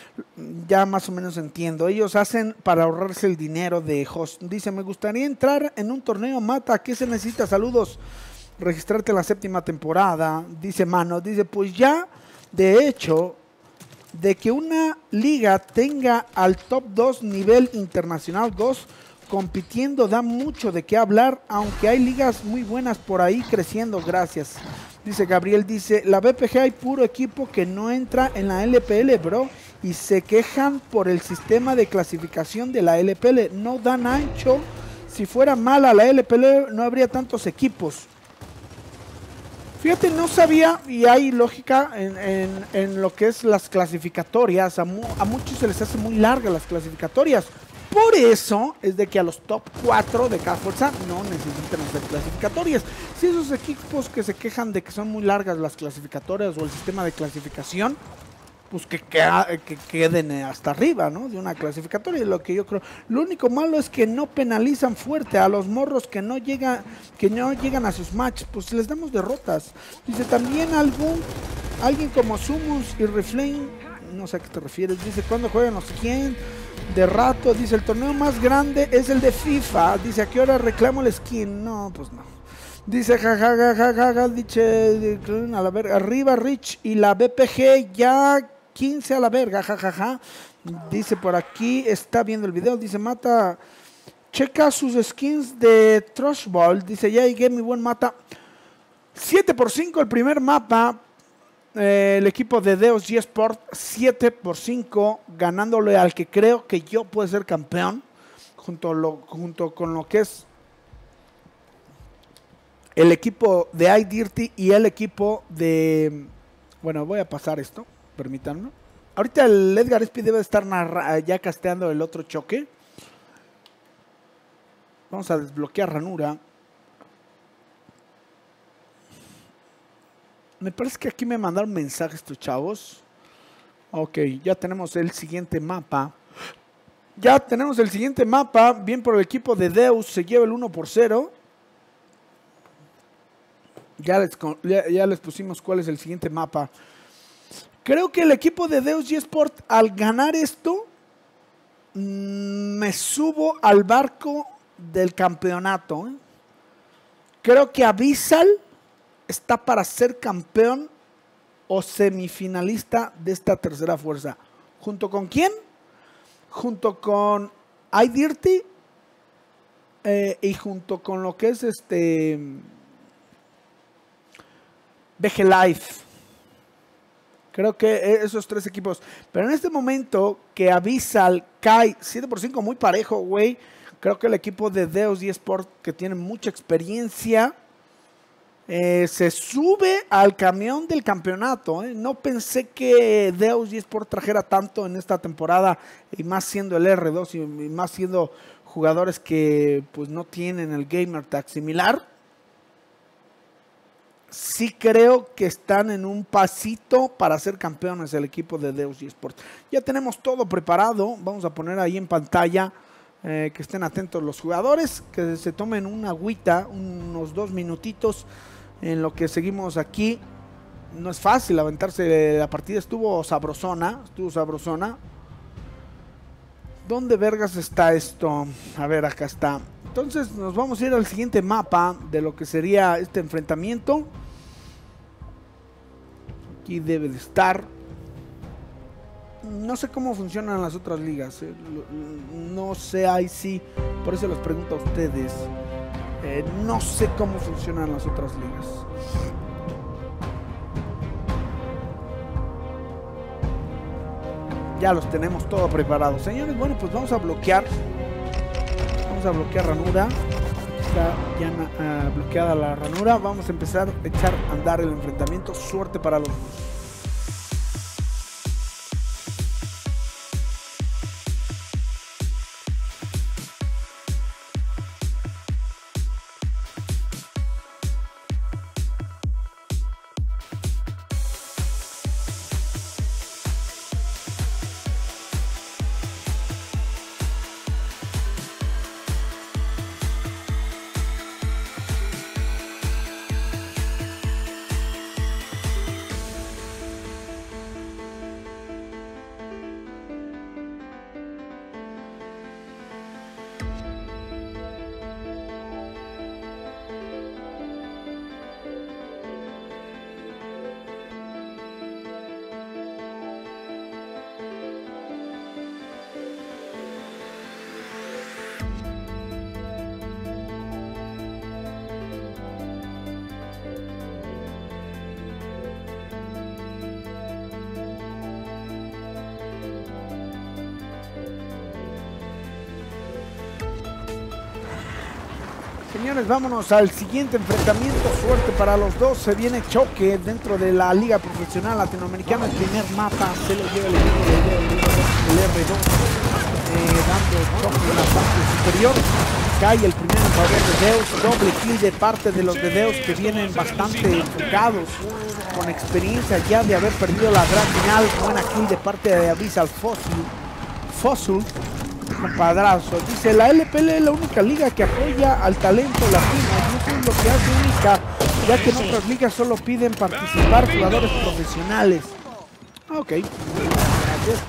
ya más o menos entiendo. Ellos hacen para ahorrarse el dinero de host. Dice, me gustaría entrar en un torneo Mata, ¿qué se necesita? Saludos, registrarte en la séptima temporada. Dice Mano, dice, pues ya, de hecho, de que una liga tenga al top dos nivel internacional dos compitiendo da mucho de qué hablar, aunque hay ligas muy buenas por ahí creciendo. Gracias. Dice Gabriel, dice, la B P G hay puro equipo que no entra en la L P L, bro, y se quejan por el sistema de clasificación de la L P L. No dan ancho. Si fuera mala la L P L no habría tantos equipos. Fíjate, no sabía, y hay lógica en, en, en lo que es las clasificatorias. A, mu a muchos se les hace muy largas las clasificatorias. Por eso es de que a los top cuatro de cada fuerza no necesitan hacer clasificatorias. Si esos equipos que se quejan de que son muy largas las clasificatorias o el sistema de clasificación, pues que, que, que queden hasta arriba, ¿no? De una clasificatoria, es lo que yo creo. Lo único malo es que no penalizan fuerte a los morros que no llegan, que no llegan a sus matches, pues les damos derrotas. Dice también algún, alguien como Sumus y Reflame, no sé a qué te refieres. Dice, ¿cuándo juegan los quién? De rato. Dice, el torneo más grande es el de FIFA. Dice, ¿a qué hora reclamo el skin? No, pues no. Dice, jajaja, jajaja, dice, a la verga, arriba Rich y la B P G ya quince a la verga, jajaja. Ja, ja. Dice por aquí, está viendo el video, dice Mata, checa sus skins de Trash Ball. Dice, ya llegué, mi buen Mata. siete por cinco el primer mapa. Eh, el equipo de Deus G-Sport, siete por cinco, ganándole al que creo que yo puedo ser campeón, junto, lo, junto con lo que es el equipo de iDirty y el equipo de... Bueno, voy a pasar esto, permítanme. Ahorita el Edgar Espi debe estar narra, ya casteando el otro choque. Vamos a desbloquear ranura. Me parece que aquí me mandaron mensajes estos chavos. Ok, ya tenemos el siguiente mapa. Ya tenemos el siguiente mapa. Bien por el equipo de Deus. Se lleva el uno por cero. Ya les, ya, ya les pusimos cuál es el siguiente mapa. Creo que el equipo de Deus G-Sport, al ganar esto, mmm, me subo al barco del campeonato. ¿eh? Creo que Abyssal está para ser campeón o semifinalista de esta tercera fuerza. ¿Junto con quién? Junto con iDirty eh, y junto con lo que es este B G Life. Creo que esos tres equipos. Pero en este momento que Abyssal cae siete por cinco muy parejo, güey. Creo que el equipo de Deus G-Sport, que tiene mucha experiencia, Eh, se sube al camión del campeonato. ¿eh? No pensé que Deus G-Sport trajera tanto en esta temporada, y más siendo el R dos y, y más siendo jugadores que pues no tienen el gamer tag similar. Sí creo que están en un pasito para ser campeones el equipo de Deus G-Sport. Ya tenemos todo preparado. Vamos a poner ahí en pantalla eh, que estén atentos los jugadores, que se tomen una agüita, unos dos minutitos en lo que seguimos aquí. No es fácil aventarse la partida, estuvo sabrosona, estuvo sabrosona. ¿Dónde vergas está esto? A ver, acá está. Entonces nos vamos a ir al siguiente mapa de lo que sería este enfrentamiento. Aquí debe de estar. No sé cómo funcionan las otras ligas, eh. No sé, ahí sí, por eso les pregunto a ustedes. Eh, no sé cómo funcionan las otras ligas. Ya los tenemos todo preparado, señores. Bueno, pues vamos a bloquear. Vamos a bloquear ranura. Está ya uh, bloqueada la ranura. Vamos a empezar a echar a andar el enfrentamiento. Suerte para los dos. Señores, vámonos al siguiente enfrentamiento. Suerte para los dos. Se viene choque dentro de la Liga Profesional Latinoamericana. El primer mapa se lo lleva el equipo del R dos, eh, dando choque en la parte superior. Cae el primero en favor de Deus. Doble kill de parte de los de Deus, que vienen bastante enfocados, con experiencia ya de haber perdido la gran final. Buena kill de parte de Abyssal Fossil. Fossil. Padrazo. Dice, la L P L es la única liga que apoya al talento latino. No es lo que hace única, ya que en otras ligas solo piden participar jugadores profesionales. Ok, gracias.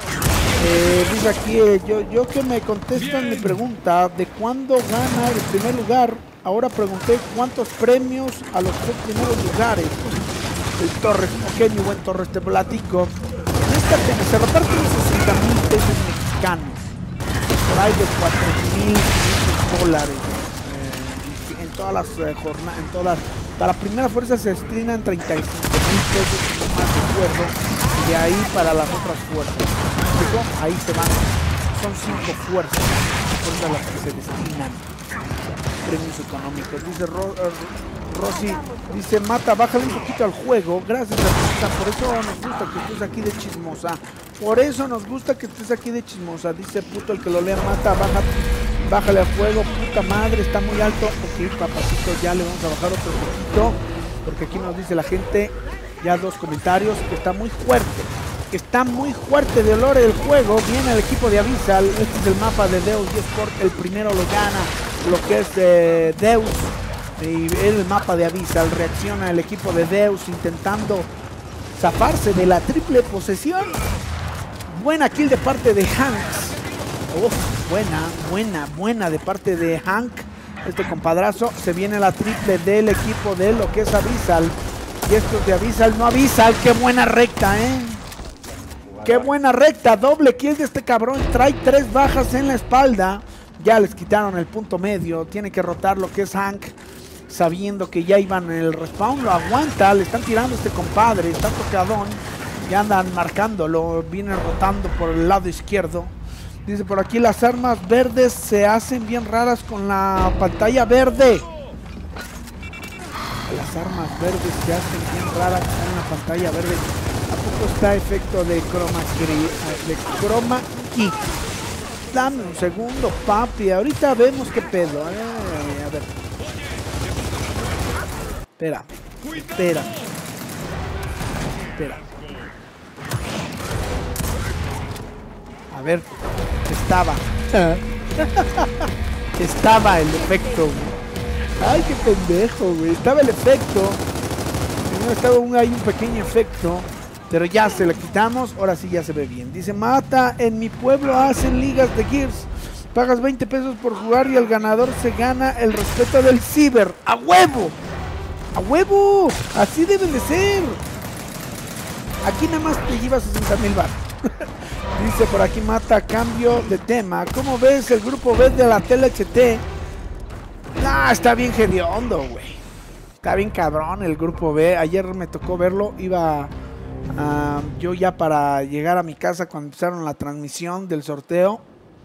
Eh, dice aquí, eh, yo, yo que me contestan mi pregunta de cuándo gana el primer lugar. Ahora pregunté cuántos premios a los tres primeros lugares. El Torres, ok, mi buen Torres, te platico. En fíjate que se reparten sesenta mil pesos mexicanos. Por ahí de cuatro mil quinientos dólares. Eh, en todas las eh, jornadas, en todas. Para primera fuerza se destinan treinta y cinco mil pesos, si no más recuerdo. Y de ahí para las otras fuerzas. Luego, ahí se van. Son cinco fuerzas. Fuerzas las que se destinan premios económicos. Dice Ro uh, Rosy, dice Mata, bájale un poquito al juego. Gracias, hermosa. Por eso nos gusta que estés aquí de chismosa. Por eso nos gusta que estés aquí de chismosa. Dice puto el que lo lea, Mata, baja, bájale al juego. Puta madre, está muy alto. Ok, papacito, ya le vamos a bajar otro poquito. Porque aquí nos dice la gente, ya dos comentarios, que está muy fuerte. Que está muy fuerte de olor el juego. Viene el equipo de Abyssal. Este es el mapa de Deus eSport. El primero lo gana lo que es eh, Deus. Y el mapa de Abyssal. Reacciona el equipo de Deus intentando zafarse de la triple posesión. Buena kill de parte de Hank. Uf, buena, buena, buena de parte de Hank. Este compadrazo. Se viene la triple del equipo de lo que es Abyssal. Y estos de Abyssal no Abyssal. Qué buena recta, eh. Qué buena recta, doble kill de este cabrón. Trae tres bajas en la espalda. Ya les quitaron el punto medio. Tiene que rotar lo que es Hank, sabiendo que ya iban en el respawn. Lo aguanta, le están tirando a este compadre. Está tocadón. Ya andan marcándolo. Viene rotando por el lado izquierdo. Dice por aquí, las armas verdes se hacen bien raras con la pantalla verde. Las armas verdes se hacen bien raras con la pantalla verde. ¿A poco está efecto de chroma key? De chroma key. Dame un segundo, papi. Ahorita vemos qué pedo. Eh, a ver. Espera. Espera. Espera. A ver. Estaba. Estaba el efecto, güey. Ay, qué pendejo, güey. Estaba el efecto. No, estaba un, hay un pequeño efecto. Pero ya se la quitamos, ahora sí ya se ve bien. Dice Mata, en mi pueblo hacen ligas de Gears. Pagas veinte pesos por jugar y el ganador se gana el respeto del ciber. ¡A huevo! ¡A huevo! Así debe de ser. Aquí nada más te llevas sesenta mil baros. Dice por aquí Mata, cambio de tema. ¿Cómo ves el grupo B de la T L H T? Ah, está bien hediondo, güey. Está bien cabrón el grupo B. Ayer me tocó verlo, iba... Uh, yo ya para llegar a mi casa cuando empezaron la transmisión del sorteo.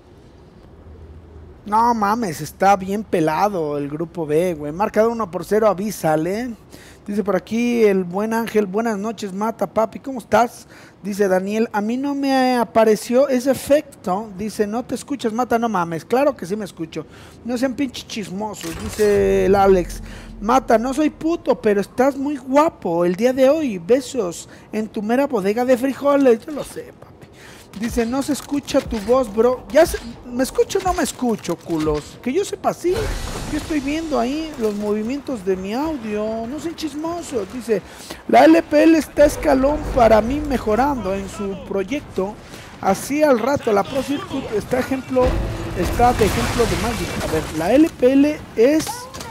No mames, está bien pelado el grupo B, güey. Marcado uno por cero, Abyssal, eh. Dice por aquí el buen Ángel, buenas noches, Mata, papi, ¿cómo estás? Dice Daniel, a mí no me apareció ese efecto. Dice, no te escuchas, Mata, no mames. Claro que sí me escucho. No sean pinches chismosos, dice el Alex. Mata, no soy puto, pero estás muy guapo el día de hoy. Besos en tu mera bodega de frijoles. Yo lo sé, papi. Dice, no se escucha tu voz, bro. Ya se, ¿me escucho o no me escucho, culos? Que yo sepa, sí. Yo estoy viendo ahí los movimientos de mi audio. No sean chismosos. Dice, la L P L está escalón para mí mejorando en su proyecto. Así al rato la Pro Circuit está ejemplo, está de ejemplo de Magic. A ver, la L P L es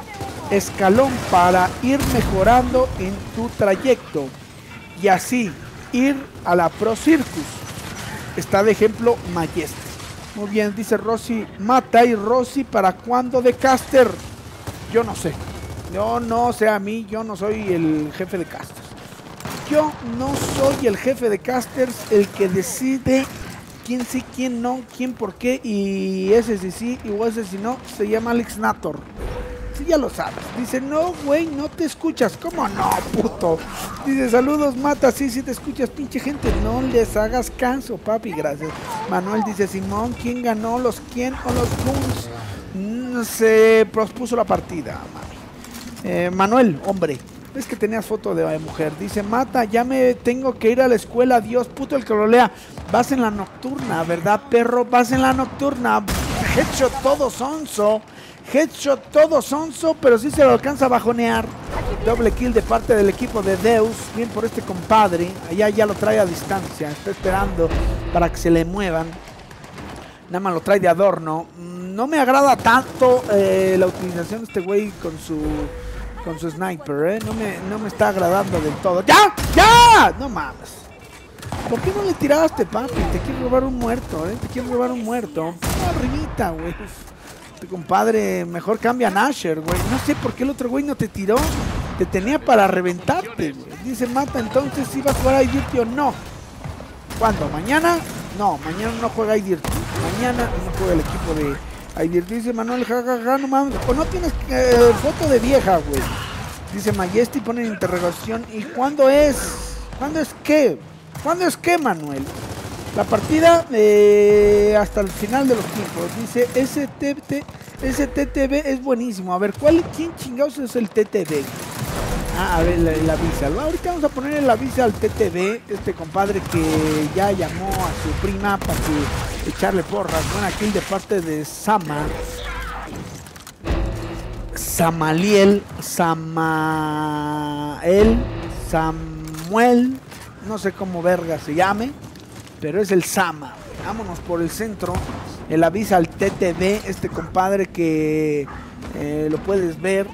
escalón para ir mejorando en tu trayecto. Y así ir a la Pro Circus. Está de ejemplo Majestic. Muy bien, dice Rosy. Mata y Rosy, ¿para cuándo de caster? Yo no sé. Yo no sé, a mí, yo no soy el jefe de casters. Yo no soy el jefe de casters, el que decide quién sí, quién no, quién por qué. Y ese sí sí, y ese sí no, se llama Alex Nator. Sí, ya lo sabes. Dice, no, güey, no te escuchas. ¿Cómo no, puto? Dice, saludos, Mata. Sí, sí te escuchas, pinche gente. No les hagas caso, papi, gracias. Manuel dice, Simón, ¿quién ganó? ¿Los quién o los Guns? Mm, se pospuso la partida, mami. Eh, Manuel, hombre. Es que tenías foto de mujer. Dice, Mata, ya me tengo que ir a la escuela. Dios, puto el que lo lea. Vas en la nocturna, ¿verdad, perro? Vas en la nocturna. Headshot todo sonso. Headshot todo sonso, pero sí se lo alcanza a bajonear. Doble kill de parte del equipo de Deus. Bien por este compadre. Allá ya lo trae a distancia. Está esperando para que se le muevan. Nada más lo trae de adorno. No me agrada tanto eh, la utilización de este güey con su con su sniper. Eh. No, me, no me está agradando del todo. ¡Ya! ¡Ya! No mames. ¿Por qué no le tiraste, papi? Te quiero robar un muerto, ¿eh? Te quiero robar un muerto. No, arribita, güey. Tu compadre, mejor cambia a Nasher, güey. No sé por qué el otro güey no te tiró. Te tenía para reventarte, güey. Dice Mata, entonces si va a jugar a Dirty o no. ¿Cuándo? ¿Mañana? No, mañana no juega Dirty. Mañana no juega el equipo de Dirty. Dice Manuel, jajaja, ja, ja, no mames. O no tienes eh, foto de vieja, güey. Dice Majesty, pone en interrogación. ¿Y cuándo es? ¿Cuándo es qué? ¿Cuándo es qué, Manuel? La partida eh, hasta el final de los tiempos. Dice S T T, ese T T B es buenísimo. A ver, ¿cuál, quién chingados es el T T B? Ah, a ver, el, el avisal. Ahorita vamos a poner el aviso al T T B. Este compadre que ya llamó a su prima para que echarle porras. Buena kill de parte de Sama. Samaliel, Samael, Samuel, no sé cómo verga se llame, pero es el Sama. Vámonos por el centro. El avisa al T T B, este compadre que eh, lo puedes ver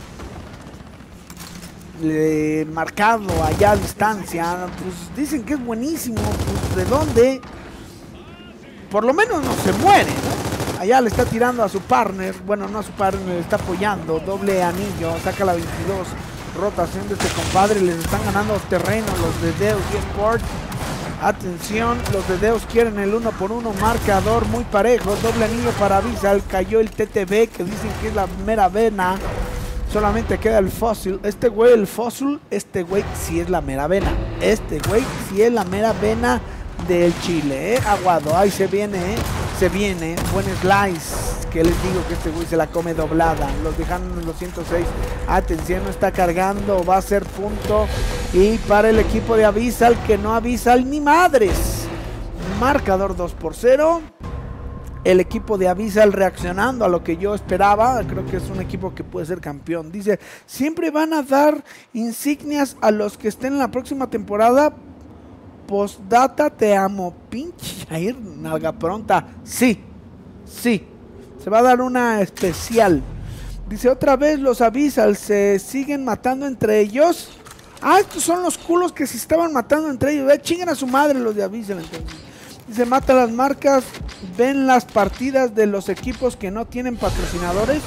eh, marcado allá a distancia. Pues dicen que es buenísimo. Pues, ¿de dónde? Por lo menos no se muere, ¿no? Allá le está tirando a su partner, bueno, no a su partner, le está apoyando, doble anillo, saca la veintidós, rotación de este compadre, les están ganando terreno los de Deus y Sport. Atención, los de Deus quieren el uno por uno, marcador muy parejo, doble anillo para Vizal, cayó el T T B, que dicen que es la mera vena, solamente queda el fósil, este güey, el fósil, este güey sí es la mera vena, este güey sí es la mera vena del Chile, eh, aguado, ahí se viene, eh. Se viene, buen slice, que les digo que este güey se la come doblada, los dejan en los ciento seis, atención, no está cargando, va a ser punto, y para el equipo de Abyssal, que no Abyssal ni madres, marcador dos por cero, el equipo de Abyssal reaccionando a lo que yo esperaba, creo que es un equipo que puede ser campeón, dice, siempre van a dar insignias a los que estén en la próxima temporada. Postdata, te amo, pinche Jair, nalga pronta. Sí, sí, se va a dar una especial. Dice otra vez los Abyssal se siguen matando entre ellos. Ah, estos son los culos que se estaban matando entre ellos. Eh, chingan a su madre los de Abyssal entonces. Dice mata las marcas, ven las partidas de los equipos que no tienen patrocinadores.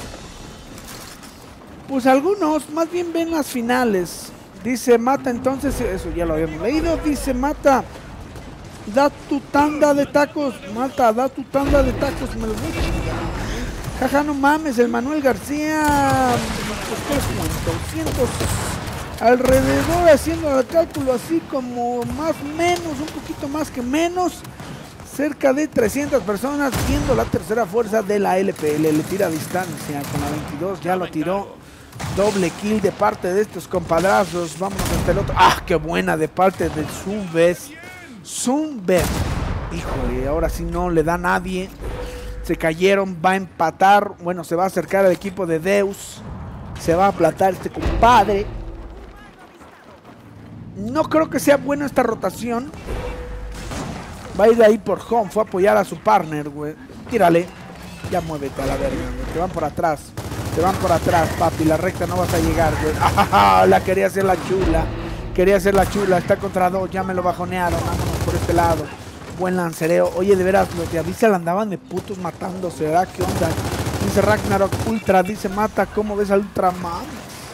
Pues algunos, más bien ven las finales. Dice Mata, entonces, eso ya lo habíamos leído. Dice Mata, da tu tanda de tacos. Mata, da tu tanda de tacos. Me los voy a chingar. Jaja, no mames, el Manuel García. Pues, doscientos alrededor, haciendo el cálculo así como más menos, un poquito más que menos. Cerca de trescientas personas viendo la tercera fuerza de la L P L. Le tira a distancia con la veintidós, ya lo tiró. Doble kill de parte de estos compadrazos. Vamos hasta el otro. ¡Ah, qué buena de parte del Zumbes! Zumbes. Híjole, ahora sí no le da a nadie. Se cayeron, va a empatar. Bueno, se va a acercar al equipo de Deus. Se va a aplatar este compadre. No creo que sea buena esta rotación. Va a ir de ahí por home. Fue a apoyar a su partner, güey. Tírale. Ya muévete a la verga, güey. Te van por atrás. Te van por atrás, papi, la recta no vas a llegar, güey. ¡Ah, la quería hacer la chula! Quería hacer la chula, está contra dos, ya me lo bajonearon. Vámonos por este lado. Buen lancereo. Oye, de veras, los de Abyssal andaban de putos matándose, ¿verdad? ¿Qué onda? Dice Ragnarok Ultra, dice Mata, ¿cómo ves al Ultra? Mames.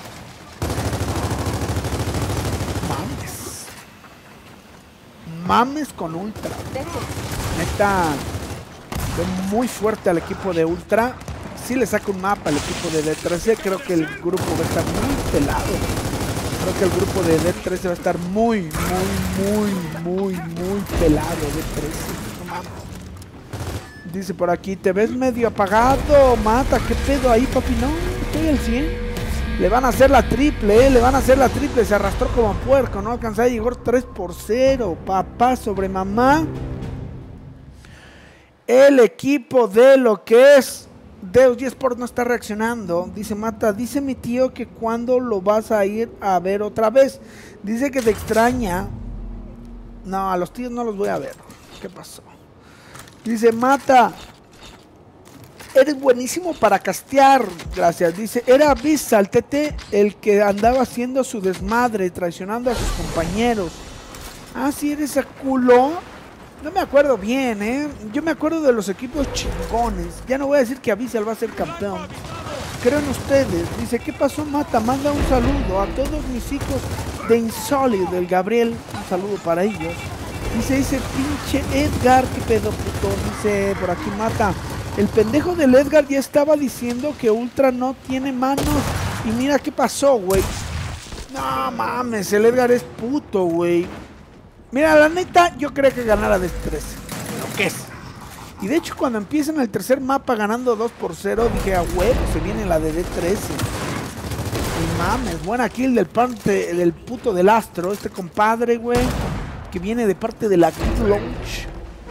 Mames. Mames con Ultra. Neta, fue muy fuerte al equipo de Ultra. Si le saca un mapa al equipo de D trece, creo que el grupo va a estar muy pelado. Creo que el grupo de D trece va a estar muy, muy, muy, muy, muy pelado. D trece, no mames. Dice por aquí, te ves medio apagado, Mata, ¿qué pedo ahí, papi? No, estoy al cien. Le van a hacer la triple, eh, le van a hacer la triple. Se arrastró como puerco, no alcanzó a llegar tres por cero, papá sobre mamá. El equipo de lo que es Deus y Sport no está reaccionando. Dice Mata, dice mi tío que cuando lo vas a ir a ver otra vez. Dice que te extraña. No, a los tíos no los voy a ver. ¿Qué pasó? Dice Mata, eres buenísimo para castear. Gracias. Dice, era Abyssal T T el que andaba haciendo su desmadre, traicionando a sus compañeros. Ah, sí, eres a culo. No me acuerdo bien, ¿eh? Yo me acuerdo de los equipos chingones. Ya no voy a decir que Abyssal va a ser campeón. Creo en ustedes. Dice, ¿qué pasó, Mata? Manda un saludo a todos mis hijos de Insoli, del Gabriel. Un saludo para ellos. Dice, dice, pinche Edgar, qué pedo, puto. Dice, por aquí, Mata. El pendejo del Edgar ya estaba diciendo que Ultra no tiene manos. Y mira qué pasó, güey. No mames, el Edgar es puto, güey. Mira, la neta, yo creo que ganara de trece. Lo que es. Y de hecho, cuando empiezan el tercer mapa ganando dos por cero, dije, a huevo, se viene la de D trece. Y mames, buena kill del parte del puto del Astro, este compadre, güey, que viene de parte de la Kid Launch.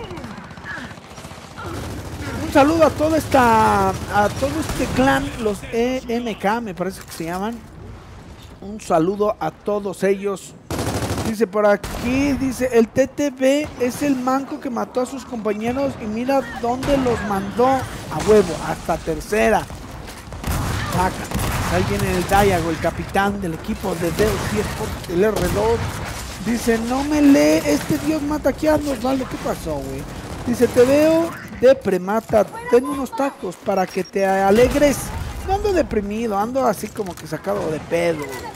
Un saludo a toda esta, a todo este clan, los E M K, me parece que se llaman. Un saludo a todos ellos. Dice por aquí, dice, el T T B es el manco que mató a sus compañeros y mira dónde los mandó a huevo, hasta tercera. Saca. Ahí viene el Diago, el capitán del equipo de Deus eSports, el R dos. Dice, no me lee, este dios mata aquí a Osvaldo, ¿qué pasó, güey? Dice, te veo depre, Mata, ten unos tacos para que te alegres. No ando deprimido, ando así como que sacado de pedo, güey.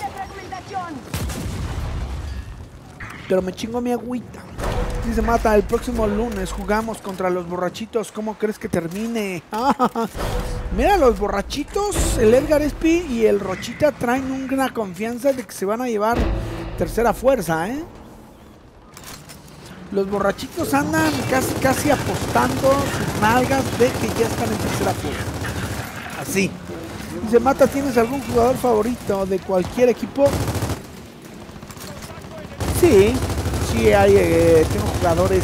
Pero me chingo mi agüita. Dice, Mata, el próximo lunes jugamos contra los borrachitos. ¿Cómo crees que termine? Mira, los borrachitos, el Edgar Espi y el Rochita traen una confianza de que se van a llevar tercera fuerza, ¿eh? Los borrachitos andan casi casi apostando sus nalgas de que ya están en tercera fuerza. Así. Dice, Mata, ¿tienes algún jugador favorito de cualquier equipo? Sí, sí hay, eh, tengo jugadores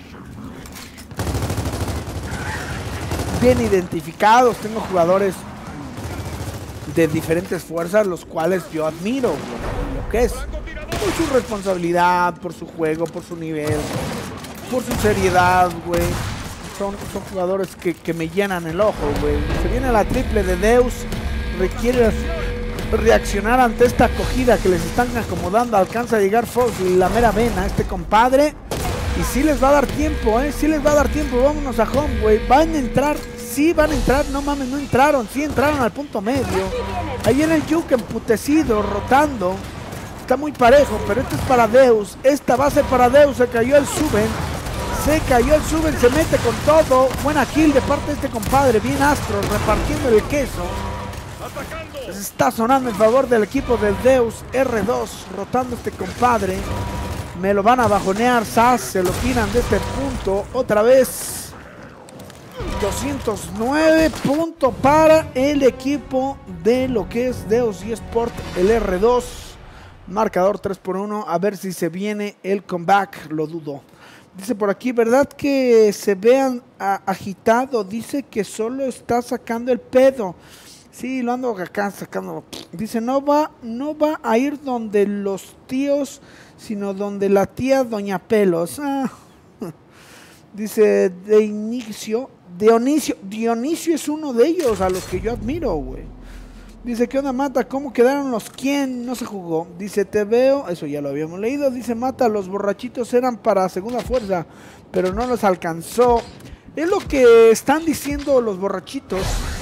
bien identificados, tengo jugadores de diferentes fuerzas, los cuales yo admiro, lo que es, por su responsabilidad, por su juego, por su nivel, por su seriedad, güey. Son, son jugadores que, que me llenan el ojo, güey. Se viene la triple de Deus, requiere reaccionar ante esta acogida que les están acomodando. Alcanza a llegar Fox y la mera vena este compadre, y sí les va a dar tiempo, eh, sí les va a dar tiempo. Vámonos a home, güey, van a entrar, sí van a entrar, no mames, no entraron, sí entraron al punto medio. Ahí viene el Yuke emputecido, rotando, está muy parejo, pero este es para Deus, esta va a ser para Deus. Se cayó el Suben, se cayó el Suben, se mete con todo. Buena kill de parte de este compadre, bien Astro, repartiendo el queso. Está sonando en favor del equipo del Deus R dos, rotando este compadre. Me lo van a bajonear, Sas, se lo tiran de este punto. Otra vez doscientos nueve puntos para el equipo de lo que es Deus eSports, el R dos. Marcador tres por uno, a ver si se viene el comeback, lo dudo. Dice por aquí, ¿verdad que se vean agitado? Dice que solo está sacando el pedo. Sí, lo ando acá sacando. Dice, no va, no va a ir donde los tíos, sino donde la tía Doña Pelos. Ah. Dice, de inicio, Dionisio, Dionisio es uno de ellos a los que yo admiro, güey. Dice, ¿qué onda, Mata? ¿Cómo quedaron los quién? No se jugó. Dice, te veo, eso ya lo habíamos leído. Dice, Mata, los borrachitos eran para segunda fuerza, pero no los alcanzó. Es lo que están diciendo los borrachitos.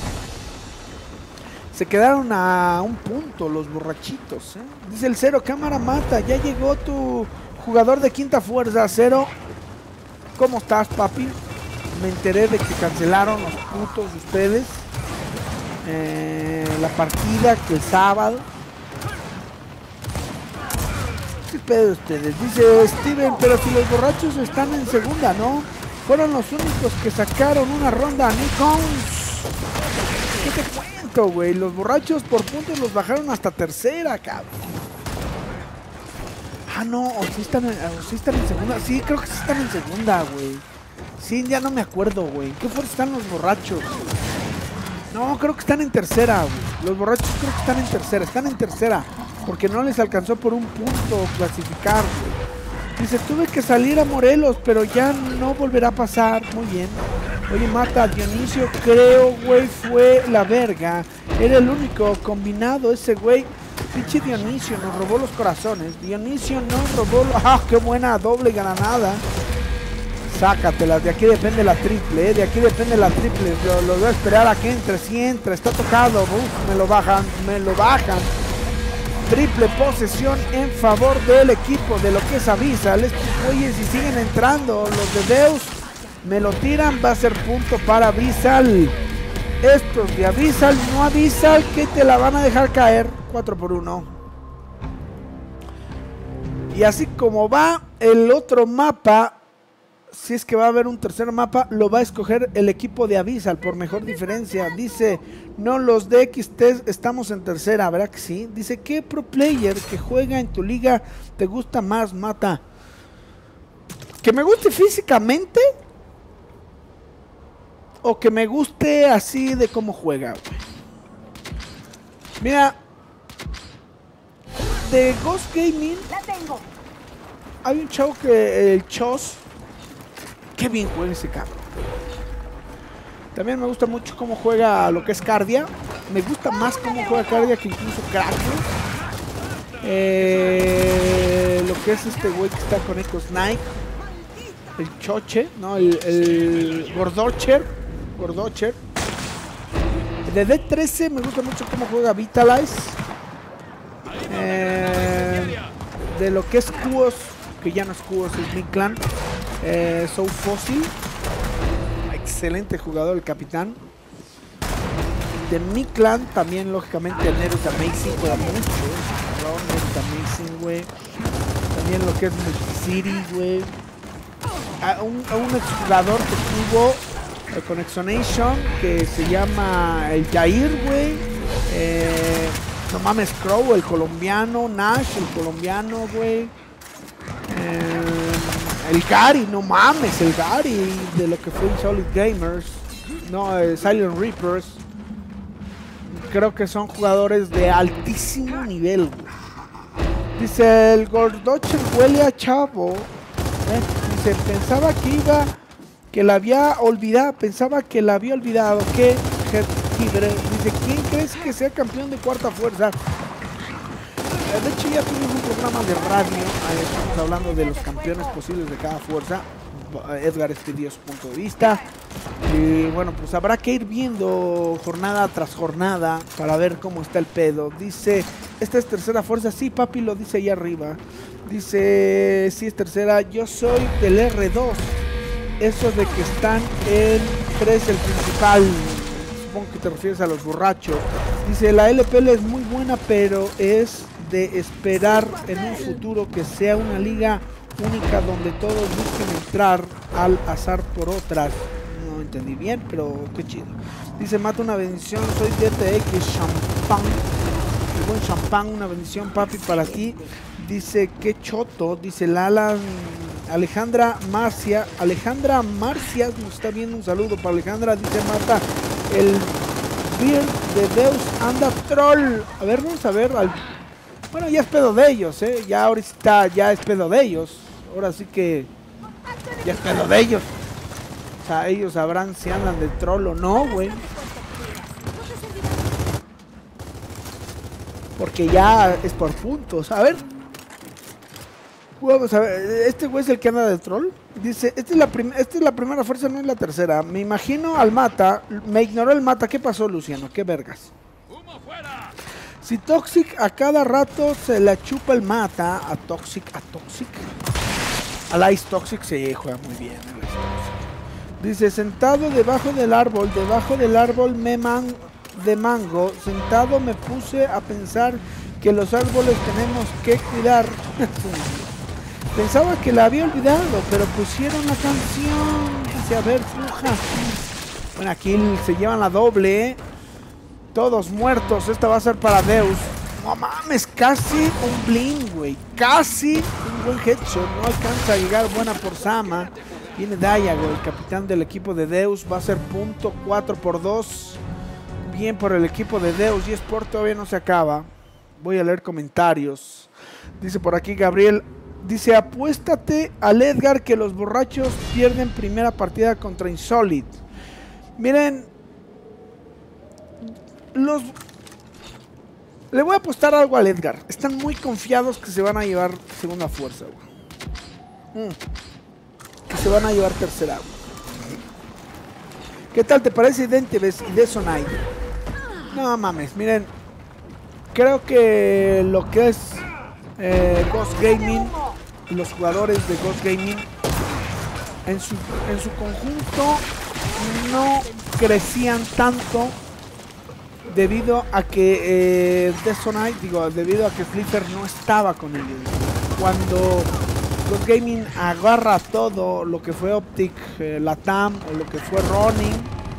Se quedaron a un punto los borrachitos, ¿eh? Dice el Cero, cámara, Mata, ya llegó tu jugador de quinta fuerza. Cero, ¿cómo estás, papi? Me enteré de que cancelaron los putos ustedes eh, la partida que el sábado. ¿Qué pedo ustedes? Dice Steven, pero si los borrachos están en segunda, ¿no? Fueron los únicos que sacaron una ronda a Nikons. ¿Qué te cuento, güey? Los borrachos por puntos los bajaron hasta tercera, cabrón. Ah, no, o sí están, en, o sí están en segunda. Sí, creo que sí están en segunda, güey. Sí, ya no me acuerdo, güey. ¿Qué fuerza están los borrachos? No, creo que están en tercera, güey. Los borrachos creo que están en tercera. Están en tercera, porque no les alcanzó por un punto clasificar, güey. Dice, tuve que salir a Morelos, pero ya no volverá a pasar. Muy bien. Oye, Mata, Dionisio, creo, güey, fue la verga. Era el único combinado ese güey. Pinche Dionisio nos robó los corazones. Dionisio nos robó... ¡Ah, qué buena doble granada! Sácatelas, de aquí depende la triple, ¿eh? De aquí depende la triple. Lo, lo voy a esperar a que entre, si entra, está tocado. Uf, me lo bajan, me lo bajan. Triple posesión en favor del equipo de lo que es Abyssal. Estos güeyes, si siguen entrando los de Deus, me lo tiran, va a ser punto para Abyssal. Estos de Abyssal, no Abyssal, que te la van a dejar caer. cuatro por uno. Y así como va el otro mapa, si es que va a haber un tercer mapa, lo va a escoger el equipo de Abyssal por mejor diferencia. Dice, no, los de X T estamos en tercera, ¿verdad que sí? Dice, ¿qué pro player que juega en tu liga te gusta más, Mata? ¿Que me guste físicamente? ¿O que me guste así de cómo juega, güey? Mira, de Ghost Gaming La tengo. hay un chavo que, el Chos, qué bien juega ese cabrón. También me gusta mucho cómo juega lo que es Cardia. Me gusta más cómo juega Cardia que incluso Kratos. Eh, lo que es este güey que está con Echo Snipe. El Choche, ¿no? El, el Gordocher. Gordocher. De D trece me gusta mucho cómo juega Vitalize. Eh, de lo que es Kuos, que ya no es Kuos, es mi clan. Eh, Soul Fossil, excelente jugador el capitán. De mi clan también lógicamente el Nerus Amazing juega mucho, cabrón, Nerus Amazing, güey. También lo que es Multicity, güey. A un, a un exjugador que tuvo eh, con Exonation que se llama el Jair, güey. Eh, no mames, Crow, el colombiano, Nash, el colombiano, güey. Eh, El Gary, no mames, el Gary de lo que fue Solid Gamers, no, eh, Silent Reapers. Creo que son jugadores de altísimo nivel. Dice el Gordocher huele a chavo. ¿eh? Dice, pensaba que iba, que la había olvidado, pensaba que la había olvidado. ¿Qué? Tigre. Dice, ¿quién crees que sea campeón de cuarta fuerza? De hecho ya tuvimos un programa de radio, eh, estamos hablando de los campeones posibles de cada fuerza. Edgar expidió su punto de vista y bueno, pues habrá que ir viendo jornada tras jornada para ver cómo está el pedo. Dice, esta es tercera fuerza, sí papi, lo dice ahí arriba. Dice, sí es tercera, yo soy del R dos, eso de que están en tres el principal, supongo que te refieres a los borrachos. Dice, la L P L es muy buena, pero es de esperar en un futuro que sea una liga única donde todos busquen entrar al azar por otras. No entendí bien, pero qué chido. Dice, mata una bendición, soy D T X, champán. El buen champán, una bendición papi para ti. Dice, qué choto. Dice, Lala Alejandra Marcia. Alejandra Marcia nos está viendo, un saludo para Alejandra. Dice, mata el Beard de Deus anda troll. A ver, vamos a ver al... Bueno, ya es pedo de ellos, ¿eh? Ya ahorita ya es pedo de ellos. Ahora sí que ya es pedo de ellos. O sea, ellos sabrán si andan de troll o no, güey. Porque ya es por puntos. A ver. Vamos a ver. Este güey es el que anda de troll. Dice, esta es la, prim esta es la primera fuerza, no es la tercera. Me imagino al Mata. Me ignoró el Mata. ¿Qué pasó, Luciano? ¿Qué vergas? Si Toxic a cada rato se la chupa el Mata, a Toxic, a Toxic, al Ice Toxic se juega muy bien. El Ice Toxic. Dice, sentado debajo del árbol, debajo del árbol me man de mango, sentado me puse a pensar que los árboles tenemos que cuidar. Pensaba que la había olvidado, pero pusieron la canción. Dice, a ver, fuja. Bueno, aquí se llevan la doble, ¿eh? Todos muertos, esta va a ser para Deus. No mames, casi un bling, güey. Casi un buen headshot. No alcanza a llegar, buena por Sama. Viene Dayago, el capitán del equipo de Deus. Va a ser punto cuatro por dos. Bien por el equipo de Deus. Y Sport todavía no se acaba. Voy a leer comentarios. Dice por aquí Gabriel. Dice, apuéstate al Edgar que los borrachos pierden primera partida contra Insolid. Miren. Los Le voy a apostar algo al Edgar. Están muy confiados que se van a llevar segunda fuerza, güey. Mm. Que se van a llevar tercera, güey. ¿Qué tal te parece Identives y Desonite? No mames, miren. Creo que lo que es eh, Ghost Gaming y los jugadores de Ghost Gaming en su, en su conjunto no crecían tanto debido a que eh, Desonite, digo, debido a que Flipper no estaba con ellos. Cuando Ghost Gaming agarra todo lo que fue Optic, eh, Latam o lo que fue Ronin,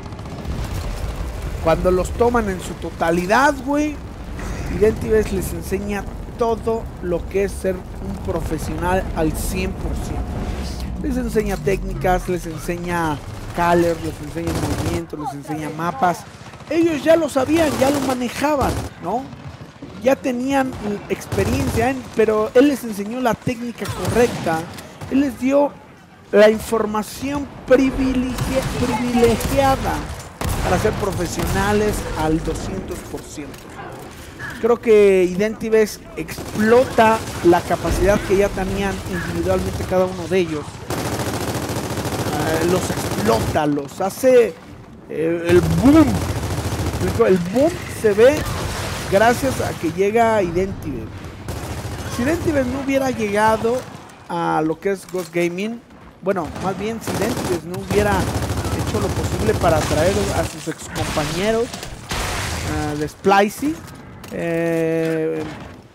cuando los toman en su totalidad, güey, Identives les enseña todo lo que es ser un profesional al cien por ciento. Les enseña técnicas, les enseña callers, les enseña movimientos, les enseña mapas. Ellos ya lo sabían, ya lo manejaban, ¿no? Ya tenían experiencia, en, pero él les enseñó la técnica correcta. Él les dio la información privilegia, privilegiada para ser profesionales al doscientos por ciento. Creo que Identives explota la capacidad que ya tenían individualmente cada uno de ellos. Uh, los explota, los hace eh, el boom. El boom se ve gracias a que llega Identives. Si Identives no hubiera llegado a lo que es Ghost Gaming, bueno, más bien si Identives no hubiera hecho lo posible para atraer a sus ex compañeros uh, de Splicey, eh,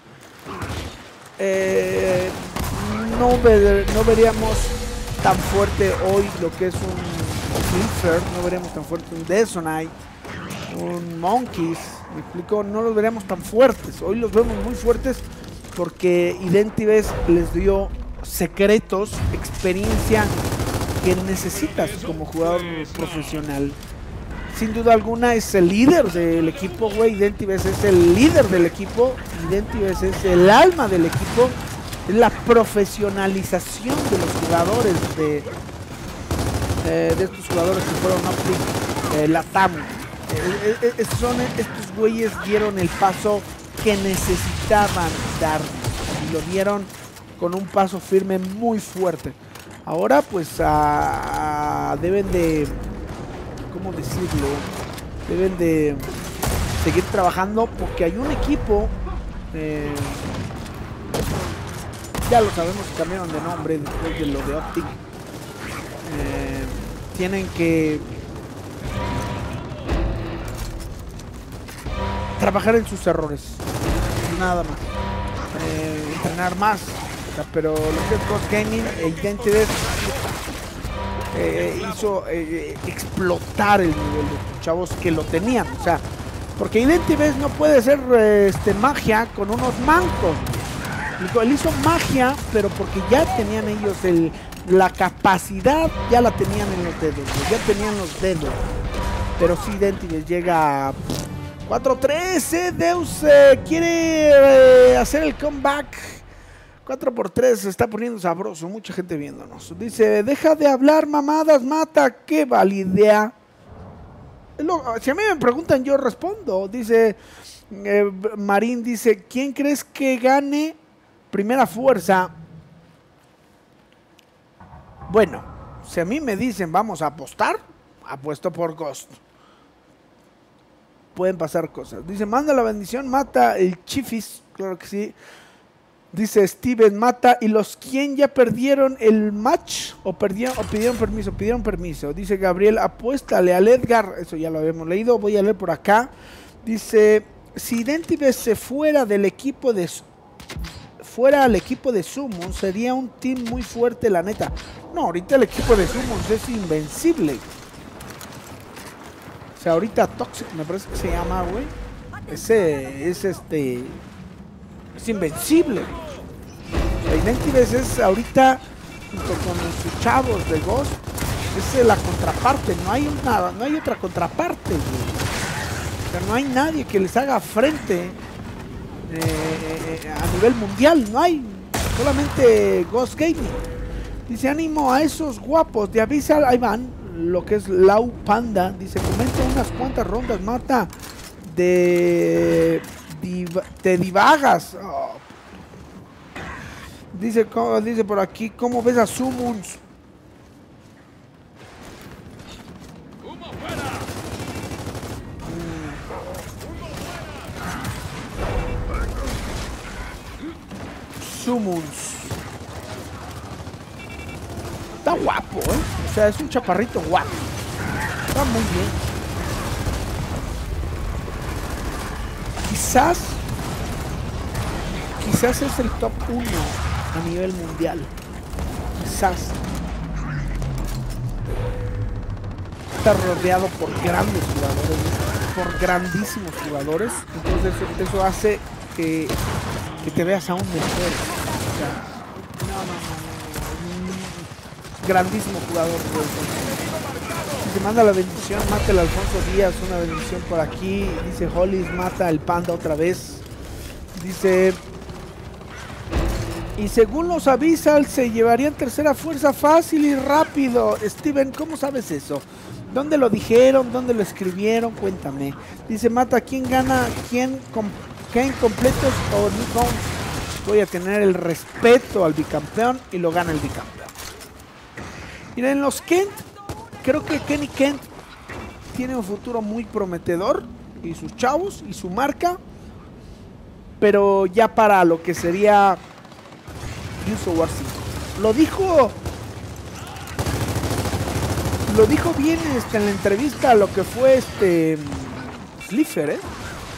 eh, no, ver, no veríamos tan fuerte hoy lo que es un Flipper, no veríamos tan fuerte un Desonite, un Monkeys, me explico, no los veríamos tan fuertes. Hoy los vemos muy fuertes porque Identives les dio secretos, experiencia que necesitas como jugador profesional. Sin duda alguna es el líder del equipo, güey. Identives es el líder del equipo. Identives es el alma del equipo. Es la profesionalización de los jugadores de, eh, de estos jugadores que fueron Optic, eh, Latam. Eh, eh, son estos güeyes dieron el paso que necesitaban dar y lo dieron con un paso firme muy fuerte. Ahora pues a, a, deben de, ¿cómo decirlo? Deben de seguir trabajando porque hay un equipo, eh, ya lo sabemos, cambiaron de nombre después de lo de Optic. Eh, tienen que trabajar en sus errores, nada más, eh, entrenar más, o sea, pero lo que es Ghost Gaming e Identives eh, hizo eh, explotar el nivel de los chavos que lo tenían, o sea, porque Identives no puede ser eh, este, magia con unos mancos. Él hizo magia, pero porque ya tenían ellos el, la capacidad, ya la tenían en los dedos, ya tenían los dedos, pero si Identives llega a cuatro tres, eh, Deus eh, quiere eh, hacer el comeback. cuatro por tres se está poniendo sabroso, mucha gente viéndonos. Dice, deja de hablar mamadas, mata, qué validea. Lo, si a mí me preguntan, yo respondo. Dice, eh, Marín dice, ¿quién crees que gane primera fuerza? Bueno, si a mí me dicen, vamos a apostar, apuesto por Ghost. Pueden pasar cosas. Dice, manda la bendición, mata el Chifis. Claro que sí. Dice Steven, mata. ¿Y los quien ya perdieron el match? ¿O, perdieron, o pidieron permiso? Pidieron permiso. Dice Gabriel, apuéstale al Edgar. Eso ya lo habíamos leído. Voy a leer por acá. Dice, si Identives se fuera del equipo de... fuera al equipo de Summon, sería un team muy fuerte, la neta. No, ahorita el equipo de Summon es invencible. O sea, ahorita Toxic me parece que se llama, güey. Ese es este... es invencible. O sea, Identives es ahorita, junto con sus chavos de Ghost, es la contraparte. No hay una, no hay otra contraparte, güey. O sea, no hay nadie que les haga frente eh, eh, a nivel mundial. No hay. Solamente Ghost Gaming. Dice, ánimo a esos guapos. De avisa, ahí van. Lo que es Lau Panda, dice, comenta unas cuantas rondas, mata de diva te divagas. Oh. Dice, dice por aquí, ¿cómo ves a Summons? Summons. Está guapo, ¿eh? O sea, es un chaparrito guapo. Está muy bien. Quizás, quizás es el top uno a nivel mundial. Quizás. Está rodeado por grandes jugadores, por grandísimos jugadores. Entonces eso, eso hace que, que te veas aún mejor. O sea, no, no, no, no. Grandísimo jugador. Se manda la bendición, mata el Alfonso Díaz, una bendición por aquí. Dice Hollis, mata el Panda otra vez. Dice, y según los avisan, se llevarían tercera fuerza fácil y rápido. Steven, ¿cómo sabes eso? ¿Dónde lo dijeron? ¿Dónde lo escribieron? Cuéntame. Dice, mata, ¿quién gana? ¿Quién, quién completos o Nico? Voy a tener el respeto al bicampeón y lo gana el bicampeón. Miren, los Kent, creo que Kenny Kent tiene un futuro muy prometedor, y sus chavos y su marca, pero ya para lo que sería Gears of War cinco. Lo dijo lo dijo bien este, en la entrevista a lo que fue este Slifer, ¿eh?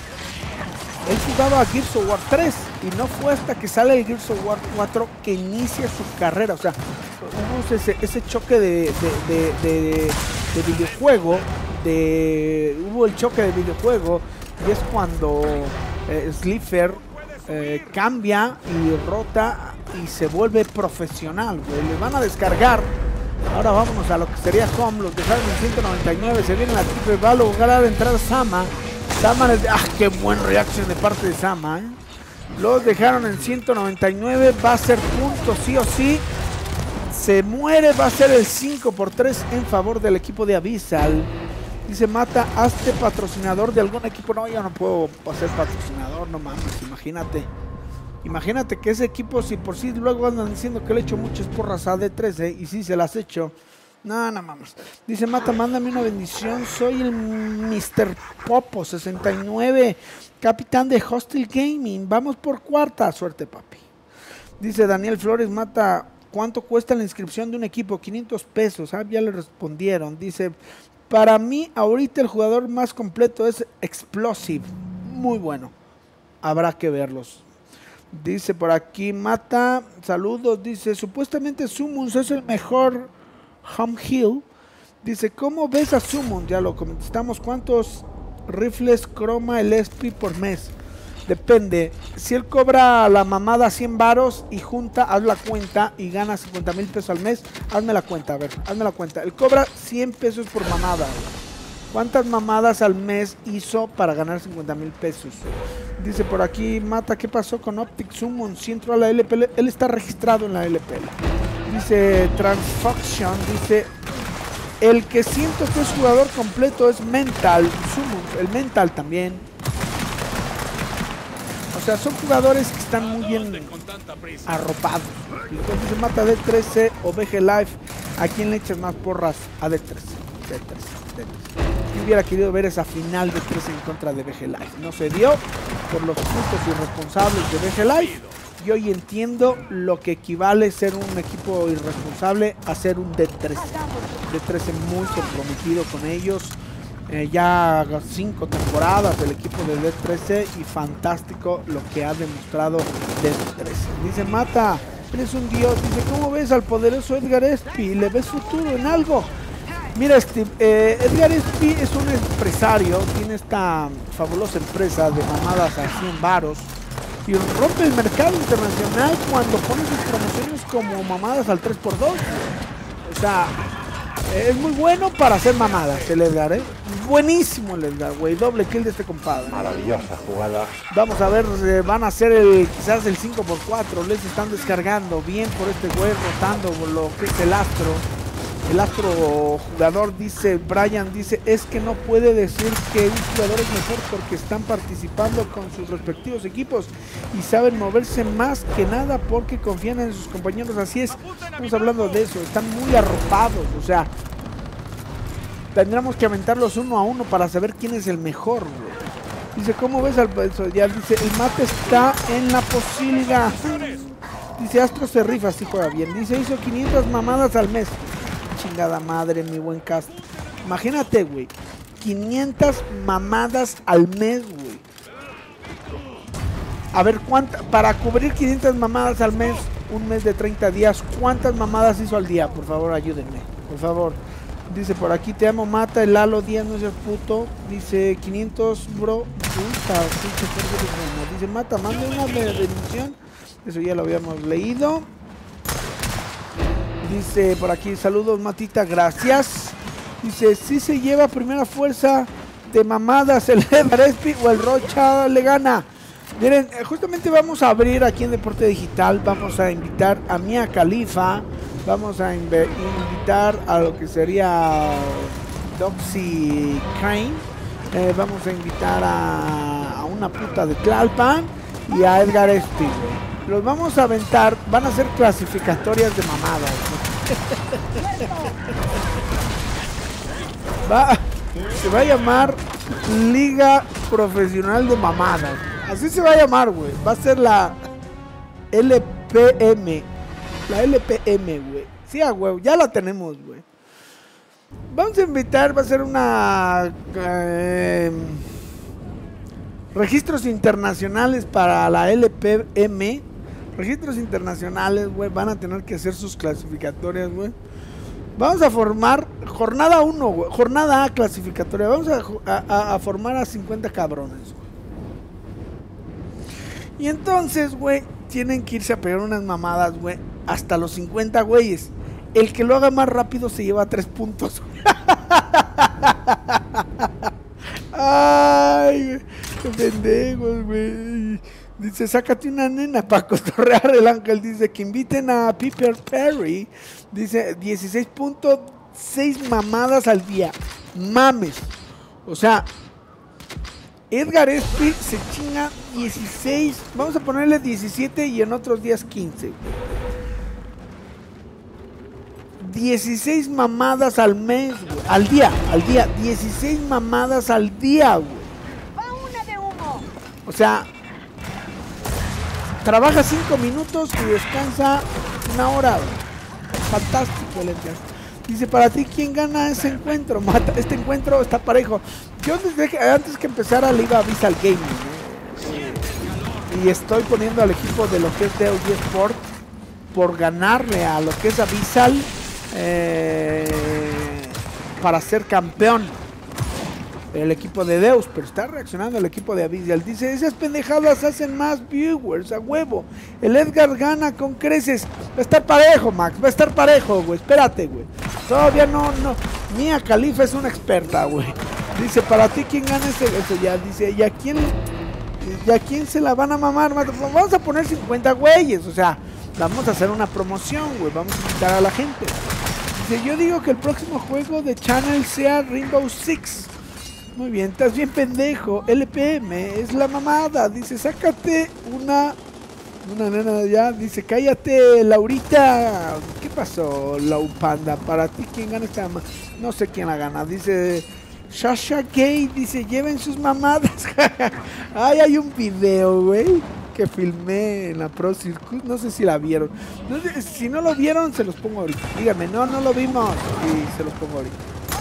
Él jugaba a Gears of War tres y no fue hasta que sale el Gears of War cuatro que inicia su carrera. O sea, hubo ese, ese choque de, de, de, de, de videojuego, de, hubo el choque de videojuego, y es cuando eh, Slifer eh, cambia y rota y se vuelve profesional, güey. Le van a descargar. Ahora vámonos a lo que sería Home. Los dejaron en ciento noventa y nueve. Se viene la triple, va a lograr entrar Sama. Sama, ah, qué buen reacción de parte de Sama, ¿eh? Los dejaron en ciento noventa y nueve. Va a ser punto sí o sí. Se muere, va a ser el cinco por tres en favor del equipo de Abyssal. Dice, mata, hazte patrocinador de algún equipo. No, yo no puedo ser patrocinador, no mames, imagínate. Imagínate que ese equipo, si por sí luego andan diciendo que le he hecho muchas porras a D tres, ¿eh? Y sí se las he hecho. No, no mames. Dice, mata, mándame una bendición. Soy el mister Popo sesenta y nueve, capitán de Hostile Gaming. Vamos por cuarta. Suerte, papi. Dice Daniel Flores, mata, ¿cuánto cuesta la inscripción de un equipo? quinientos pesos. Ah, ya le respondieron. Dice, para mí ahorita el jugador más completo es Explosive. Muy bueno. Habrá que verlos. Dice por aquí, mata, saludos, dice, supuestamente Summons es el mejor Home Hill. Dice, ¿cómo ves a Summons? Ya lo comentamos, ¿cuántos rifles croma el S P por mes? Depende, si él cobra la mamada cien varos y junta, haz la cuenta y gana cincuenta mil pesos al mes, hazme la cuenta, a ver, hazme la cuenta. Él cobra cien pesos por mamada. ¿Cuántas mamadas al mes hizo para ganar cincuenta mil pesos? Dice por aquí, mata, ¿qué pasó con Optic Summon? Si entró a la L P L, él está registrado en la L P L. Dice Transfaction, dice, el que siento que es jugador completo es Mental Summon, el Mental también. O sea, son jugadores que están muy bien arropados. Entonces dice, mata D trece o B G Live. ¿A quién le echas más porras? A D trece. D trece, D trece. Yo hubiera querido ver esa final de tres en contra de B G Live. No se dio por los puntos irresponsables de B G Live. Y hoy entiendo lo que equivale a ser un equipo irresponsable a ser un D trece. D trece muy comprometido con ellos. Eh, ya cinco temporadas del equipo de D trece y fantástico lo que ha demostrado D trece. Dice, mata, eres un dios. Dice, ¿cómo ves al poderoso Edgar Espy? ¿Le ves futuro en algo? Mira, Steve, eh, Edgar Espy es un empresario, tiene esta fabulosa empresa de mamadas a cien varos y rompe el mercado internacional cuando pone sus promociones como mamadas al tres por dos. O sea, es muy bueno para hacer mamadas el Edgar, ¿eh? Buenísimo el Edgar, güey, doble kill de este compadre. Maravillosa jugada. Vamos a ver, eh, van a hacer el quizás el cinco por cuatro, les están descargando bien por este güey, rotando lo que es el astro. El astro jugador dice, Brian dice, es que no puede decir que un jugador es mejor porque están participando con sus respectivos equipos y saben moverse más que nada porque confían en sus compañeros. Así es, estamos hablando de eso, están muy arropados, o sea, tendríamos que aventarlos uno a uno para saber quién es el mejor, güey. Dice, ¿cómo ves al ya dice, el mate está en la posibilidad. Dice, Astro se rifa, sí juega bien. Dice, hizo quinientas mamadas al mes. Chingada madre, mi buen cast. Imagínate, güey. quinientas mamadas al mes, güey. A ver, ¿cuánta? Para cubrir quinientas mamadas al mes, un mes de treinta días, ¿cuántas mamadas hizo al día? Por favor, ayúdenme. Por favor. Dice, por aquí te amo, mata el Lalo Díaz, no seas puto. Dice, quinientos, bro. Puta, dice, mata, manda una bendición. Eso ya lo habíamos leído. Dice, por aquí, saludos, Matita, gracias. Dice, si ¿sí se lleva primera fuerza de mamadas el Varespi o el Rocha le gana? Miren, justamente vamos a abrir aquí en Deporte Digital. Vamos a invitar a Mia Khalifa. Vamos a inv invitar a lo que sería Doxy Crane. Eh, vamos a invitar a, a una puta de Tlalpan y a Edgar Espi. Los vamos a aventar. Van a ser clasificatorias de mamadas, ¿no? Va, se va a llamar Liga Profesional de Mamadas. Así se va a llamar, güey. Va a ser la L P M. La L P M, güey. Sí, a huevo, ya la tenemos, güey. Vamos a invitar, va a ser una... Eh, registros internacionales para la L P M. Registros internacionales, güey. Van a tener que hacer sus clasificatorias, güey. Vamos a formar jornada uno, güey. Jornada A clasificatoria. Vamos a, a, a formar a cincuenta cabrones, güey. Y entonces, güey, tienen que irse a pegar unas mamadas, güey. Hasta los cincuenta güeyes. El que lo haga más rápido se lleva tres puntos. Ay, qué pendejos, güey. Dice, sácate una nena para cotorrear. El Ángel dice que inviten a Piper Perry. Dice, dieciséis punto seis mamadas al día. Mames. O sea, Edgar Espi se chinga dieciséis. Vamos a ponerle diecisiete y en otros días quince. dieciséis mamadas al mes, güey. Al día, al día. dieciséis mamadas al día, güey. O sea, trabaja cinco minutos y descansa una hora, güey. Fantástico el Edgar. Dice, para ti, ¿quién gana ese encuentro? Mata, este encuentro está parejo. Yo desde que, antes que empezara le iba a Visual Gaming, ¿eh? Y estoy poniendo al equipo de lo que es D O G Sport por ganarle a lo que es a Visual. Eh, para ser campeón el equipo de Deus, pero está reaccionando el equipo de Abyssal. Dice, esas pendejadas hacen más viewers, a huevo. El Edgar gana con creces. Va a estar parejo, Max, va a estar parejo, güey. Espérate, güey. Todavía no, no. Mia Khalifa es una experta, güey. Dice, para ti, ¿quién gana ese? Eso ya, dice, ¿y a quién, y a quién se la van a mamar? Vamos a poner cincuenta güeyes, o sea, vamos a hacer una promoción, güey. Vamos a invitar a la gente. Dice, yo digo que el próximo juego de Channel sea Rainbow Six. Muy bien, estás bien pendejo. L P M es la mamada. Dice, sácate una Una nena ya. Dice, cállate, Laurita. ¿Qué pasó, Lau Panda? Para ti, ¿quién gana esta mamá? No sé quién la gana. Dice, Sasha Gay. Dice, lleven sus mamadas. Ay, hay un video, güey, que filmé en la Pro Circus. No sé si la vieron. No sé, si no lo vieron, se los pongo ahorita. Dígame, no, no lo vimos. Y se los pongo ahorita.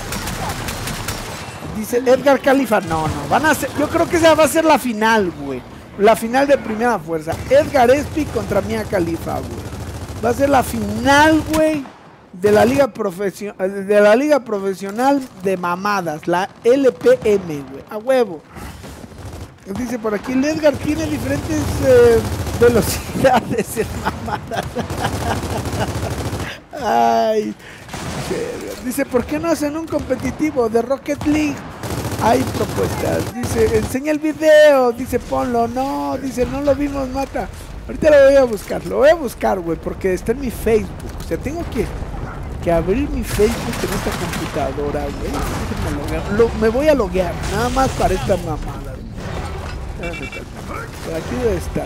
Dice Edgar Khalifa, no, no, van a ser, yo creo que esa va a ser la final, güey. La final de primera fuerza. Edgar Espi contra Mia Khalifa, güey. Va a ser la final, güey, de la liga profesional, de la liga profesional de mamadas, la L P M, güey. A huevo. Dice por aquí, el Edgar tiene diferentes eh, velocidades en mamadas. Ay. Dice, ¿por qué no hacen un competitivo de Rocket League? Hay propuestas. Dice, enseña el video. Dice, ponlo. No, dice, no lo vimos, Mata. Ahorita lo voy a buscar. Lo voy a buscar, güey, porque está en mi Facebook. O sea, tengo que que abrir mi Facebook en esta computadora, güey. Déjenme loguear. Lo, me voy a loguear, nada más para esta mamada. Por aquí debe estar.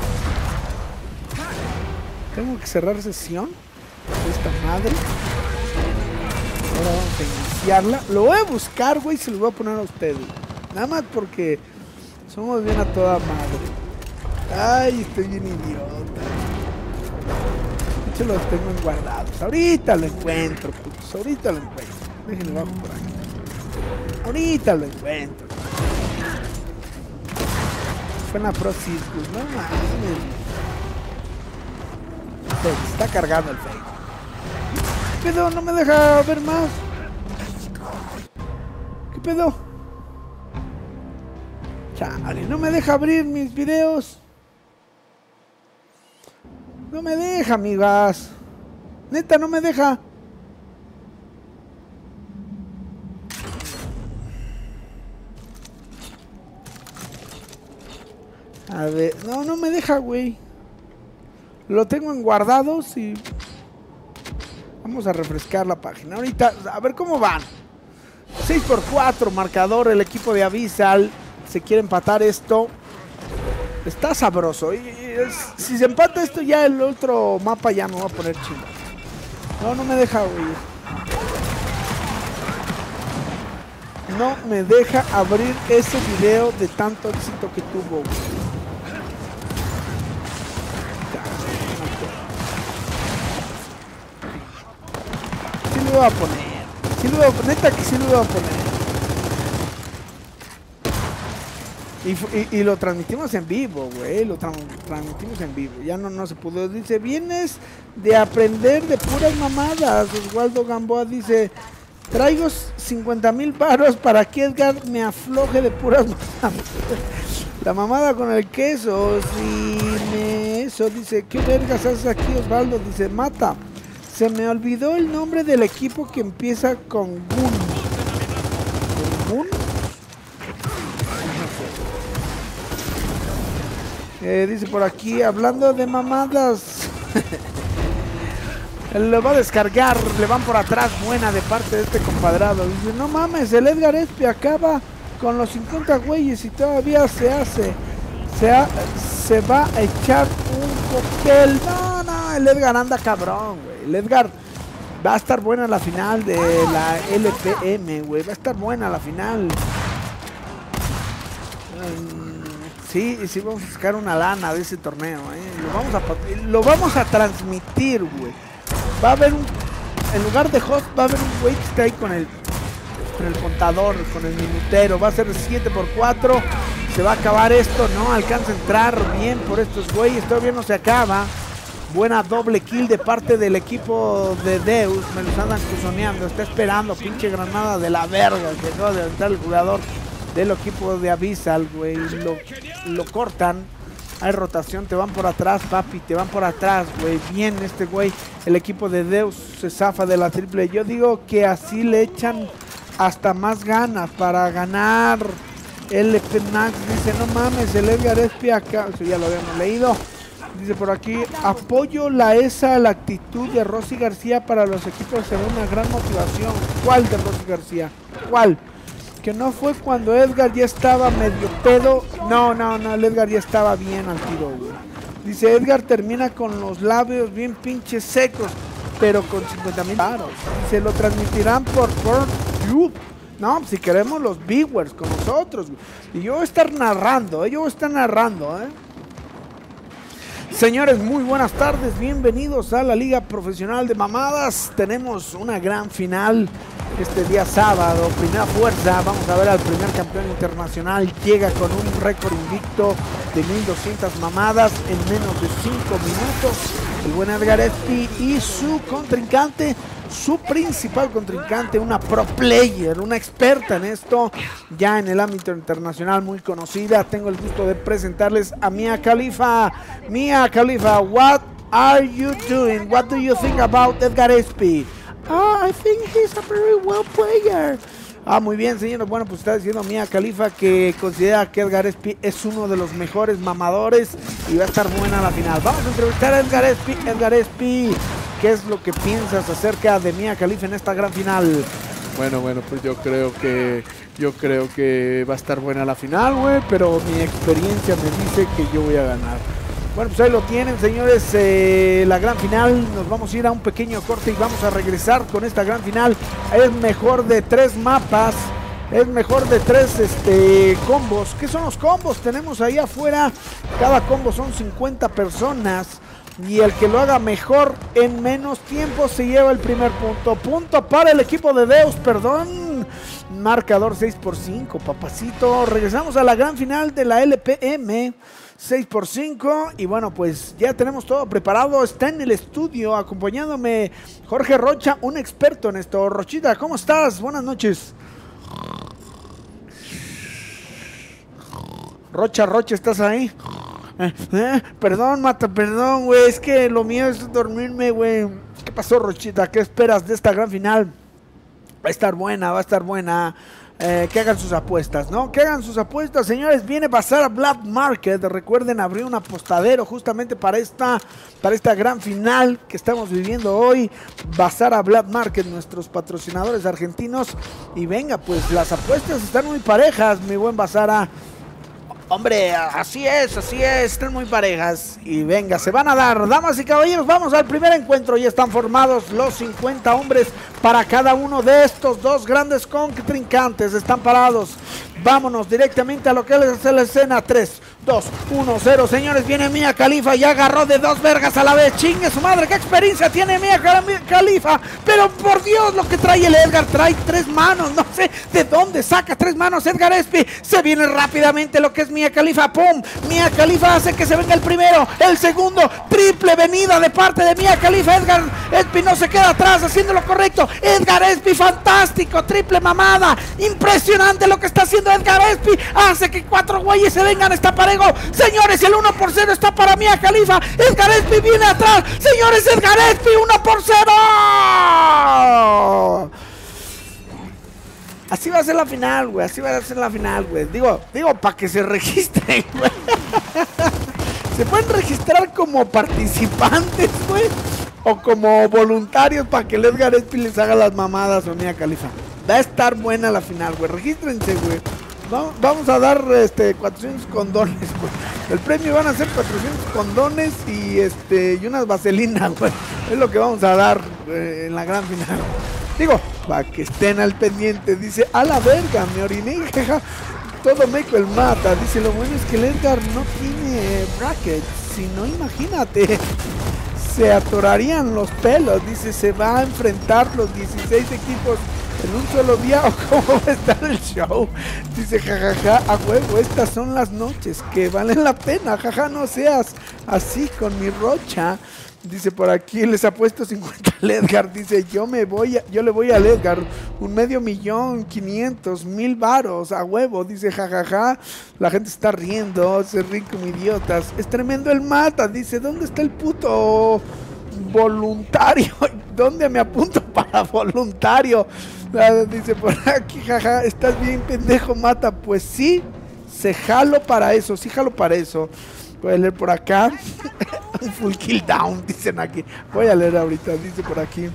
Tengo que cerrar sesión de esta madre. Ahora vamos a iniciarla. Lo voy a buscar, güey, y se lo voy a poner a ustedes. Nada más porque somos bien a toda madre. Ay, estoy bien idiota. De hecho, los tengo guardados. Ahorita lo encuentro, putos. Ahorita lo encuentro. Déjenme bajo por aquí. Ahorita lo encuentro. Fue en la Pro Circus, no mames. Se está cargando el Facebook. ¿Qué pedo? No me deja ver más. ¿Qué pedo? Chale, no me deja abrir mis videos. No me deja, amigas. Neta, no me deja. A ver, no, no me deja, güey. Lo tengo en guardados y... Vamos a refrescar la página. Ahorita, a ver cómo van. seis por cuatro, marcador, el equipo de Abyssal. Se quiere empatar esto. Está sabroso. Y, y es, si se empata esto, ya el otro mapa ya me va a poner chido. No, no me deja, güey. No me deja abrir ese video de tanto éxito que tuvo, güey. Sí lo voy a poner. Sí lo voy a poner. Neta que sí lo voy a poner. Y, y, y lo transmitimos en vivo, güey. Lo tra transmitimos en vivo. Ya no, no se pudo. Dice, vienes de aprender de puras mamadas. Oswaldo Gamboa dice, traigo cincuenta mil varos para que Edgar me afloje de puras mamadas. La mamada con el queso. Si me... Eso dice, ¿qué vergas haces aquí, Osvaldo? Dice, mata. Se me olvidó el nombre del equipo que empieza con Gun. ¿Gun? Eh, dice por aquí, hablando de mamadas. Lo va a descargar, le van por atrás, buena de parte de este compadrado. Dice, no mames, el Edgar Espi acaba con los cincuenta güeyes y todavía se hace. Se, ha, se va a echar un cóctel. No, no, el Edgar anda cabrón, güey. El Edgar va a estar buena la final de la L P M, güey. Va a estar buena la final. Um, Sí, sí vamos a sacar una lana de ese torneo, ¿eh? Lo vamos a, lo vamos a transmitir, güey. Va a haber un... En lugar de host, va a haber un güey que está ahí con el... Con el contador, con el minutero. Va a ser siete por cuatro. Se va a acabar esto, ¿no? Alcanza a entrar bien por estos güeyes. Todavía no se acaba. Buena doble kill de parte del equipo de Deus. Me los andan cuzoneando. Está esperando, pinche granada de la verga. Que acaba de aventar el jugador del equipo de Abyssal, güey. Lo, lo cortan. Hay rotación, te van por atrás, papi. Te van por atrás, güey. Bien este güey. El equipo de Deus se zafa de la triple. Yo digo que así le echan hasta más ganas para ganar. L P Max dice, no mames, el Edgar Espi acá. Eso ya lo habíamos leído. Dice por aquí, apoyo la esa, la actitud de Rosy García para los equipos será una gran motivación. ¿Cuál de Rosy García? ¿Cuál? Que no fue cuando Edgar ya estaba medio pedo. No, no, no, el Edgar ya estaba bien al tiro, güey. Dice, Edgar termina con los labios bien pinches secos, pero con cincuenta mil baros. Se lo transmitirán por, por YouTube. No, si queremos los viewers con nosotros, güey. Y yo voy a estar narrando, ¿eh? Yo voy a estar narrando, ¿eh? Señores, muy buenas tardes, bienvenidos a la Liga Profesional de Mamadas. Tenemos una gran final este día sábado, primera fuerza. Vamos a ver al primer campeón internacional. Llega con un récord invicto de mil doscientas mamadas en menos de cinco minutos. El buen Edgar Espi y su contrincante, su principal contrincante, una pro player, una experta en esto, ya en el ámbito internacional, muy conocida. Tengo el gusto de presentarles a Mia Khalifa. Mia Khalifa, what are you doing? What do you think about Edgar Espi? Oh, I think he's a very well player. Ah, muy bien, señores. Bueno, pues está diciendo Mia Khalifa que considera que Edgar Espi es uno de los mejores mamadores y va a estar buena la final. Vamos a entrevistar a Edgar Espi. Edgar Espi, ¿qué es lo que piensas acerca de Mia Khalifa en esta gran final? Bueno, bueno, pues yo creo que yo creo que va a estar buena la final, güey, pero mi experiencia me dice que yo voy a ganar. Bueno, pues ahí lo tienen, señores, eh, la gran final. Nos vamos a ir a un pequeño corte y vamos a regresar con esta gran final. Es mejor de tres mapas, es mejor de tres este, combos. ¿Qué son los combos? Tenemos ahí afuera, cada combo son cincuenta personas. Y el que lo haga mejor en menos tiempo se lleva el primer punto. Punto para el equipo de Deus, perdón. Marcador seis por cinco, papacito. Regresamos a la gran final de la L P M. seis por cinco. Y bueno, pues ya tenemos todo preparado. Está en el estudio acompañándome Jorge Rocha, un experto en esto. Rochita, ¿cómo estás? Buenas noches. Rocha, Rocha, ¿estás ahí? Eh, eh, perdón, Mata, perdón, güey. Es que lo mío es dormirme, güey. ¿Qué pasó, Rochita? ¿Qué esperas de esta gran final? Va a estar buena, va a estar buena. Eh, que hagan sus apuestas, ¿no? Que hagan sus apuestas, señores. Viene Bazar a Black Market. Recuerden, abrir un apostadero justamente para esta, para esta gran final que estamos viviendo hoy. Bazar a Black Market, nuestros patrocinadores argentinos. Y venga, pues las apuestas están muy parejas, mi buen Bazara. Hombre, así es, así es, están muy parejas. Y venga, se van a dar, damas y caballeros, vamos al primer encuentro. Ya están formados los cincuenta hombres para cada uno de estos dos grandes contrincantes. Están parados. Vámonos directamente a lo que es la escena. Tres, dos, uno, cero. Señores, viene Mia Khalifa. Ya agarró de dos vergas a la vez. Chingue su madre, qué experiencia tiene Mia Khalifa. Pero por Dios, lo que trae el Edgar, trae tres manos. No sé de dónde saca tres manos Edgar Espy. Se viene rápidamente lo que es Mia Khalifa. ¡Pum! Mia Khalifa hace que se venga el primero, el segundo. Triple venida de parte de Mia Khalifa. Edgar Espy no se queda atrás haciendo lo correcto. Edgar Espy, fantástico. Triple mamada. Impresionante lo que está haciendo Edgar Espy. Hace que cuatro güeyes se vengan. Está parejo. Señores, el uno por cero está para Mia Khalifa. Edgar Espy viene atrás. Señores, Edgar Espy, uno por cero. Así va a ser la final, güey. Así va a ser la final, güey. Digo, digo, para que se registren, güey. Se pueden registrar como participantes, güey. O como voluntarios para que el Edgar Espy les haga las mamadas a Mia Khalifa. Va a estar buena la final, güey. Regístrense, güey. Vamos a dar este cuatrocientos condones, güey. El premio van a ser cuatrocientos condones y este y unas vaselinas, güey. Es lo que vamos a dar eh, en la gran final. Digo, para que estén al pendiente. Dice, a la verga, me oriné, jeja. Todo meco el mata. Dice, lo bueno es que el Edgar no tiene bracket. Si no, imagínate. Se atorarían los pelos. Dice, se va a enfrentar los dieciséis equipos en un solo día, o cómo va a estar el show. Dice, jajaja, a huevo, estas son las noches que valen la pena, jaja, no seas así con mi Rocha. Dice por aquí, les apuesto cincuenta al Edgar. Dice, yo me voy, a, yo le voy al Edgar un medio millón, quinientos mil varos, a huevo. Dice, jajaja, la gente está riendo, se ríen como idiotas. Es tremendo el mata. Dice, ¿dónde está el puto voluntario? ¿Dónde me apunto para voluntario? Dice por aquí, jaja, estás bien pendejo, mata. Pues sí, se jalo para eso, sí jalo para eso. Voy a leer por acá. Un full kill down, dicen aquí. Voy a leer ahorita, dice por aquí.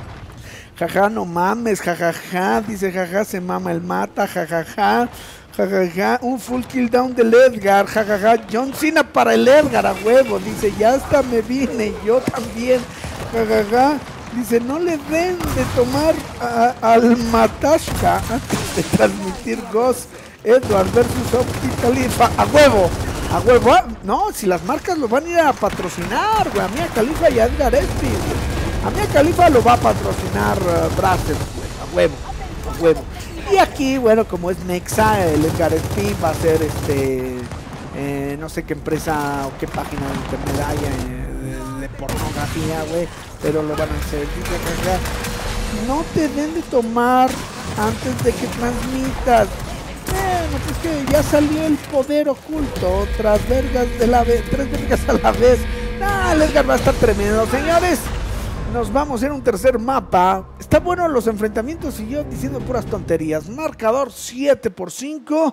Jaja, no mames, jajaja. Dice, jaja, se mama el mata, jajaja. Jajaja, un full kill down del Edgar, jajaja. John Cena para el Edgar, a huevo. Dice, ya hasta me vine, yo también. Jajaja. Dice, no le den de tomar a, al Matashka antes de transmitir Ghost Edward versus Opti Khalifa. A huevo, a huevo. No, si las marcas lo van a ir a patrocinar, güey. A Mia Khalifa y a Edgar Espy, güey. A Mia Khalifa lo va a patrocinar uh, Brazzers, güey. A huevo, a huevo. Y aquí, bueno, como es Nexa, el Edgar Espy va a ser este... Eh, no sé qué empresa o qué página de internet haya eh, de, de pornografía, güey, pero lo van a hacer. Dice, jaja, no te den de tomar antes de que transmitas. Bueno, pues que ya salió el poder oculto, otras vergas de la vez, tres vergas a la vez. Ah, el Edgar va a estar tremendo, señores. Nos vamos a ir a un tercer mapa. Está bueno los enfrentamientos y yo diciendo puras tonterías. Marcador siete por cinco.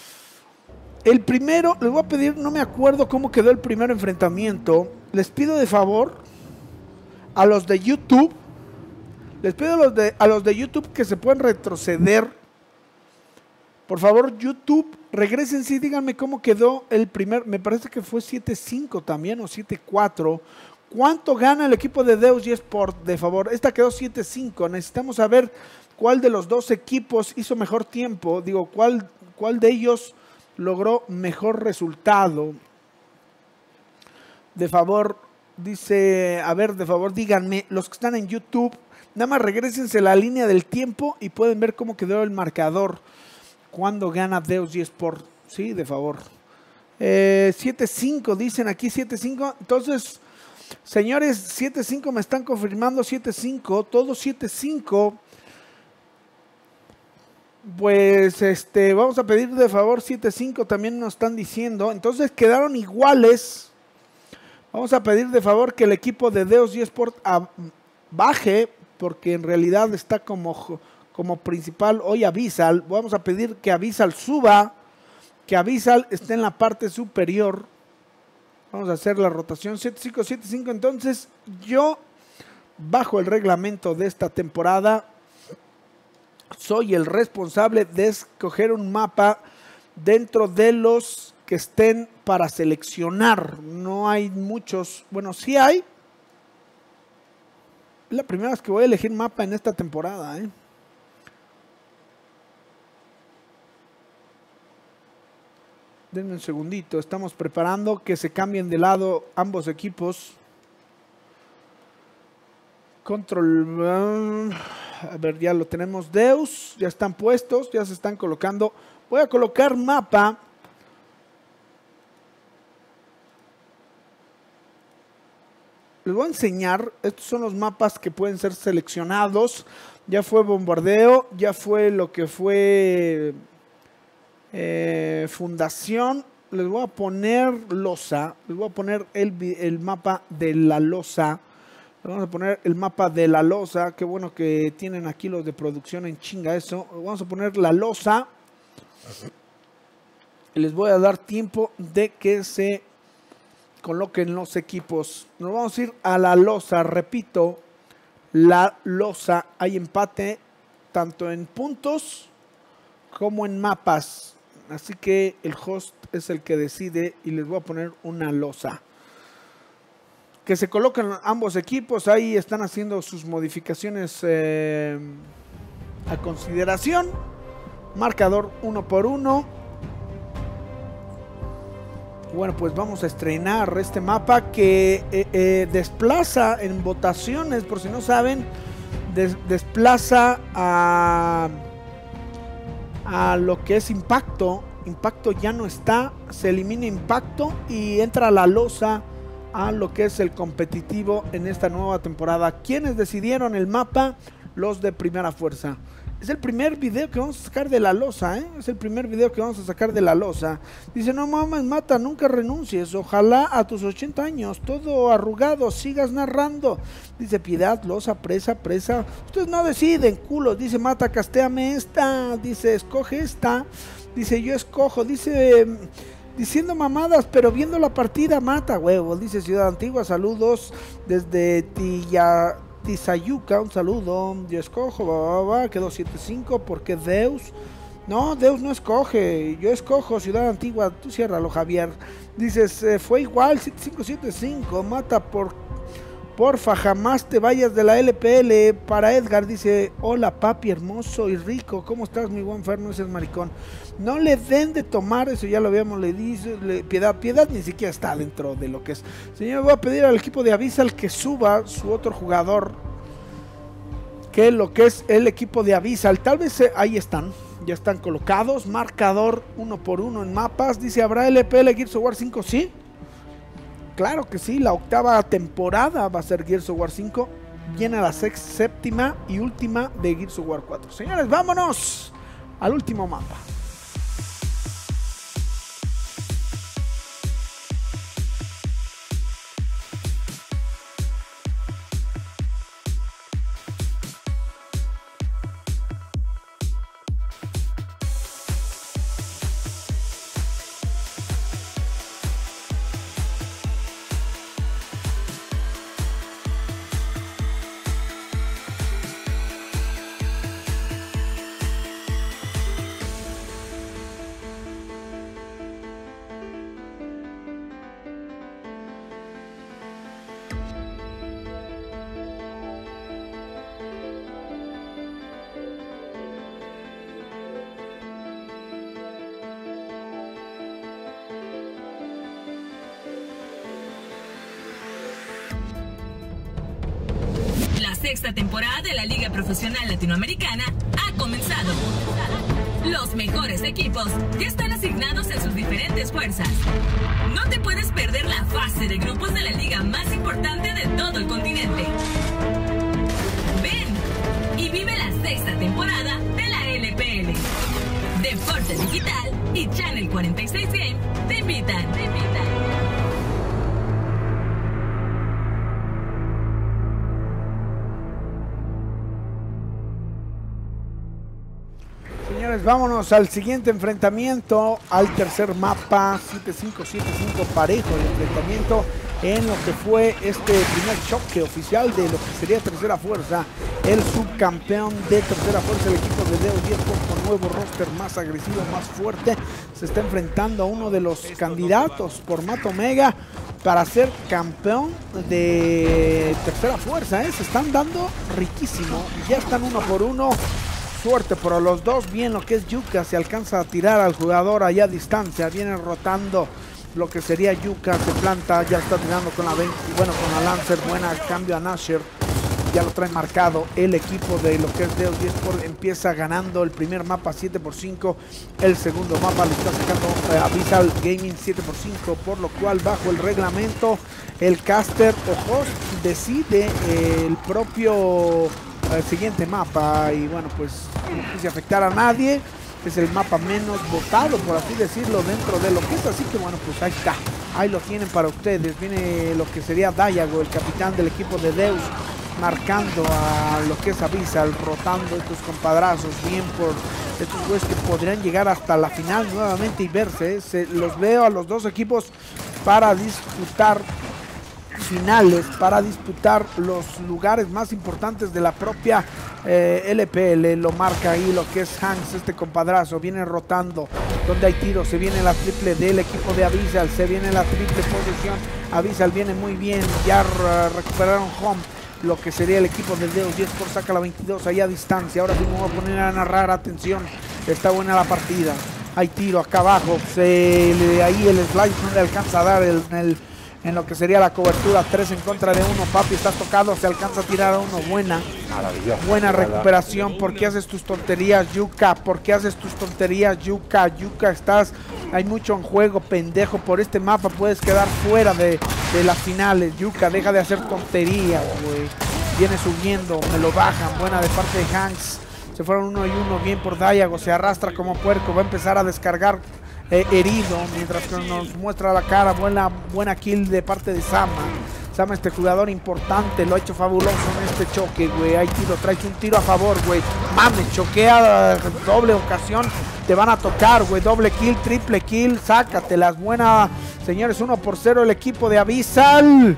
El primero, les voy a pedir, no me acuerdo cómo quedó el primer enfrentamiento. Les pido de favor, a los de YouTube, les pido a los de, a los de YouTube que se pueden retroceder. Por favor, YouTube, regresen, sí, díganme cómo quedó el primer, me parece que fue siete cinco también o siete cuatro. ¿Cuánto gana el equipo de Deus eSport, de favor? Esta quedó siete cinco, necesitamos saber cuál de los dos equipos hizo mejor tiempo, digo, cuál, cuál de ellos logró mejor resultado. De favor, dice, a ver, de favor, díganme, los que están en YouTube, nada más regrésense la línea del tiempo y pueden ver cómo quedó el marcador cuando gana Deus eSport, sí, de favor. Eh, siete cinco, dicen aquí siete cinco, entonces, señores, siete cinco me están confirmando, siete cinco, todo siete cinco. Pues este, vamos a pedir de favor siete cinco, también nos están diciendo, entonces quedaron iguales. Vamos a pedir de favor que el equipo de Deus eSport baje, porque en realidad está como, como principal hoy Abyssal. Vamos a pedir que Abyssal suba, que Abyssal esté en la parte superior. Vamos a hacer la rotación siete cinco, siete cinco. Entonces yo, bajo el reglamento de esta temporada, soy el responsable de escoger un mapa dentro de los que estén para seleccionar. No hay muchos, bueno, sí hay. Es la primera vez que voy a elegir mapa en esta temporada, ¿eh? Denme un segundito, estamos preparando que se cambien de lado ambos equipos. Control, a ver, ya lo tenemos. Deus, ya están puestos, ya se están colocando. Voy a colocar mapa. Les voy a enseñar, estos son los mapas que pueden ser seleccionados. Ya fue bombardeo, ya fue lo que fue eh, fundación. Les voy a poner losa, les voy a poner el, el mapa de la losa. Les vamos a poner el mapa de la losa. Qué bueno que tienen aquí los de producción en chinga eso. Vamos a poner la losa. Y les voy a dar tiempo de que se coloquen los equipos. Nos vamos a ir a la losa. Repito, la losa. Hay empate tanto en puntos como en mapas. Así que el host es el que decide y les voy a poner una losa. Que se coloquen ambos equipos. Ahí están haciendo sus modificaciones eh, a consideración. Marcador uno por uno. Bueno, pues vamos a estrenar este mapa que eh, eh, desplaza en votaciones, por si no saben, des, desplaza a, a lo que es impacto. Impacto ya no está, se elimina impacto y entra la losa a lo que es el competitivo en esta nueva temporada. ¿Quiénes decidieron el mapa? Los de Primera Fuerza. Es el primer video que vamos a sacar de la losa, ¿eh? Es el primer video que vamos a sacar de la losa. Dice, no mames, Mata, nunca renuncies. Ojalá a tus ochenta años, todo arrugado, sigas narrando. Dice, Piedad, losa, presa, presa. Ustedes no deciden, culos. Dice, Mata, castéame esta. Dice, escoge esta. Dice, yo escojo. Dice, diciendo mamadas, pero viendo la partida, Mata, huevo. Dice, Ciudad Antigua, saludos desde Tilla... Tizayuca, un saludo. Yo escojo, va, va, va. Quedó siete cinco. ¿Por qué Deus? No, Deus no escoge. Yo escojo Ciudad Antigua. Tú ciérralo, Javier. Dices, eh, fue igual. siete cinco siete cinco. Mata, por porfa, jamás te vayas de la L P L. Para Edgar, dice, hola papi hermoso y rico. ¿Cómo estás, mi buen Fer? No seas maricón. No le den de tomar, eso ya lo habíamos le dice, le, Piedad, Piedad ni siquiera está dentro de lo que es. Señor, voy a pedir al equipo de Abyssal que suba su otro jugador, que lo que es el equipo de Abyssal. Tal vez eh, ahí están, ya están colocados. Marcador uno por uno en mapas. Dice, ¿habrá L P L Gears of War cinco? Sí, claro que sí, la octava temporada va a ser Gears of War cinco. Viene la sex, séptima y última de Gears of War cuatro. Señores, vámonos al último mapa. sexta temporada de la Liga Profesional Latinoamericana ha comenzado. Los mejores equipos ya están asignados en sus diferentes fuerzas. No te puedes perder la fase de grupos de la liga más importante de todo el continente. Ven y vive la sexta temporada de la L P L. Deporte Digital y Channel cuarenta y seis Game te invitan, te invitan. Señores, vámonos al siguiente enfrentamiento, al tercer mapa, siete cinco siete cinco parejo el enfrentamiento en lo que fue este primer choque oficial de lo que sería tercera fuerza. El subcampeón de tercera fuerza, el equipo de Deus diez con nuevo roster más agresivo, más fuerte, se está enfrentando a uno de los candidatos por Matt Omega para ser campeón de tercera fuerza, ¿eh? Se están dando riquísimo, ya están uno por uno. Suerte por los dos, bien lo que es Yuka, se alcanza a tirar al jugador allá a distancia, viene rotando lo que sería Yuka, se planta, ya está tirando con la veinte, bueno con la Lancer, buena cambio a Nasher, ya lo trae marcado el equipo de lo que es Deus diez por, empieza ganando el primer mapa siete por cinco, el segundo mapa le está sacando eh, Abyssal Gaming siete por cinco, por lo cual bajo el reglamento el caster o host decide eh, el propio el siguiente mapa y bueno pues no quise afectar a nadie, es el mapa menos votado por así decirlo dentro de lo que es, así que bueno pues ahí está, ahí lo tienen para ustedes. Viene lo que sería Dayago, el capitán del equipo de Deus, marcando a lo que es Abyssal, rotando estos compadrazos bien por estos güeyes que podrían llegar hasta la final nuevamente y verse, ¿eh? Se, los veo a los dos equipos para disputar finales, para disputar los lugares más importantes de la propia eh, L P L. Lo marca ahí lo que es Hanks, este compadrazo, viene rotando donde hay tiros, se viene la triple del equipo de Abyssal, se viene la triple posición, Abyssal viene muy bien, ya uh, recuperaron home lo que sería el equipo del Deus diez por, saca la veintidós ahí a distancia. Ahora sí me voy a poner a narrar, atención, está buena la partida, hay tiro acá abajo, se le, ahí el slice no le alcanza a dar el, el en lo que sería la cobertura, tres en contra de uno, papi, estás tocado, se alcanza a tirar a uno, buena, buena recuperación. ¿Por qué haces tus tonterías, Yuka? ¿Por qué haces tus tonterías, Yuka? Yuka, estás, hay mucho en juego, pendejo, por este mapa puedes quedar fuera de, de las finales, Yuka, deja de hacer tonterías, güey, viene subiendo, me lo bajan, buena de parte de Hanks, se fueron uno y uno, bien por Dayago, se arrastra como puerco, va a empezar a descargar Eh, herido, mientras que nos muestra la cara, buena, buena kill de parte de Sama. Sama, este jugador importante, lo ha hecho fabuloso en este choque, güey. Hay tiro, traes un tiro a favor, güey. Mames, choquea, doble ocasión, te van a tocar, güey. Doble kill, triple kill, sácatelas. Buena, señores, uno por cero el equipo de Abyssal.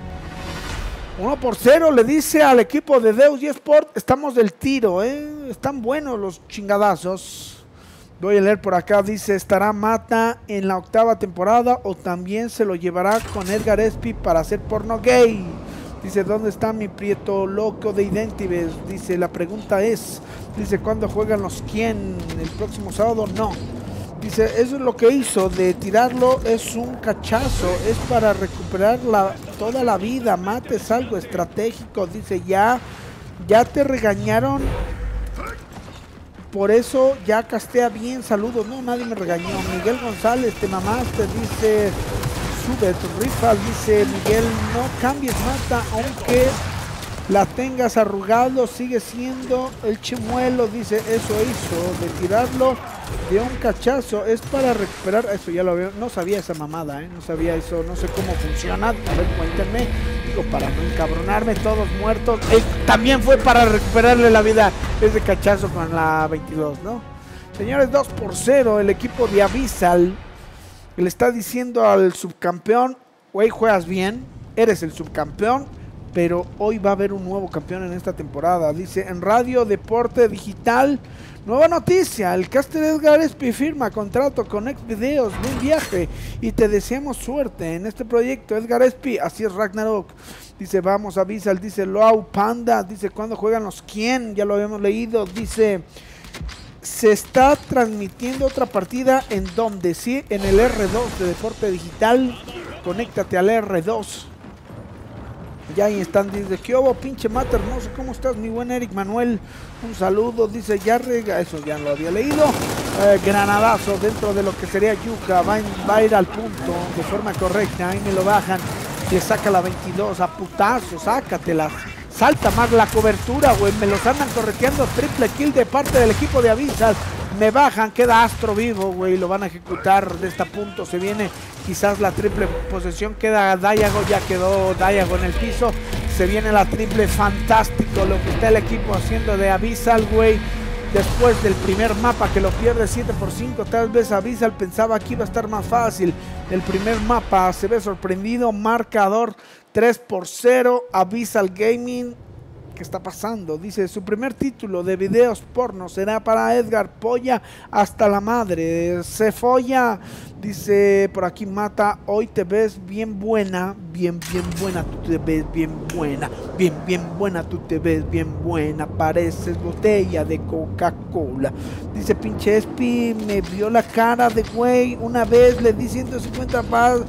uno por cero le dice al equipo de Deus diez por, estamos del tiro, eh. Están buenos los chingadazos. Voy a leer por acá, dice, ¿estará Mata en la octava temporada o también se lo llevará con Edgar Espy para hacer porno gay? Dice, ¿dónde está mi prieto loco de Identives? Dice, la pregunta es, dice, ¿cuándo juegan los quién? ¿El próximo sábado? No. Dice, eso es lo que hizo, de tirarlo es un cachazo, es para recuperar la, toda la vida, Mata es algo estratégico. Dice, ya, ya te regañaron. Por eso ya castea bien, saludos. No, nadie me regañó. Miguel González, te mamaste, dice, sube tu rifa, dice Miguel, no cambies Mata, aunque la tengas arrugado, sigue siendo el chimuelo, dice, eso hizo, de tirarlo de un cachazo, es para recuperar, eso ya lo veo, no sabía esa mamada, ¿eh? No sabía eso, no sé cómo funciona, a ver, cuéntenme, digo, para no encabronarme, todos muertos, eh, también fue para recuperarle la vida, ese cachazo con la veintidós, ¿no? Señores, dos por cero, el equipo de Abyssal le está diciendo al subcampeón, güey, juegas bien, eres el subcampeón, pero hoy va a haber un nuevo campeón en esta temporada. Dice, en Radio Deporte Digital, nueva noticia, el caster Edgar Espy firma contrato con Xvideos, buen viaje y te deseamos suerte en este proyecto, Edgar Espy, así es Ragnarok. Dice, vamos a Abyssal, dice Loau Panda, dice, ¿cuándo juegan los quién? Ya lo habíamos leído, dice, se está transmitiendo otra partida en donde, sí, en el R dos de Deporte Digital, conéctate al R dos. Ya ahí están, dice, ¿qué hubo, pinche mata hermoso? ¿Cómo estás, mi buen Eric Manuel? Un saludo, dice, ya rega, eso ya lo había leído. Eh, granadazo dentro de lo que sería Yuka, va, va a ir al punto de forma correcta, ahí me lo bajan, le saca la veintidós, a putazo, sácatela. Salta más la cobertura, güey, me los andan correteando, triple kill de parte del equipo de Abyssal. Me bajan, queda Astro vivo, güey, lo van a ejecutar de este punto, se viene quizás la triple posesión, queda Diago, ya quedó Diago en el piso, se viene la triple, fantástico lo que está el equipo haciendo de Abyssal, güey, después del primer mapa que lo pierde siete por cinco, tal vez Abyssal pensaba que iba a estar más fácil, el primer mapa se ve sorprendido, marcador tres por cero, Abyssal Gaming. ¿Qué está pasando? Dice, su primer título de videos porno será para Edgar Polla hasta la madre. Se folla. Dice, por aquí mata, hoy te ves bien buena, bien, bien buena, tú te ves bien buena, bien, bien buena, tú te ves bien buena, pareces botella de Coca-Cola. Dice, pinche Espi, me vio la cara de güey, una vez le di ciento cincuenta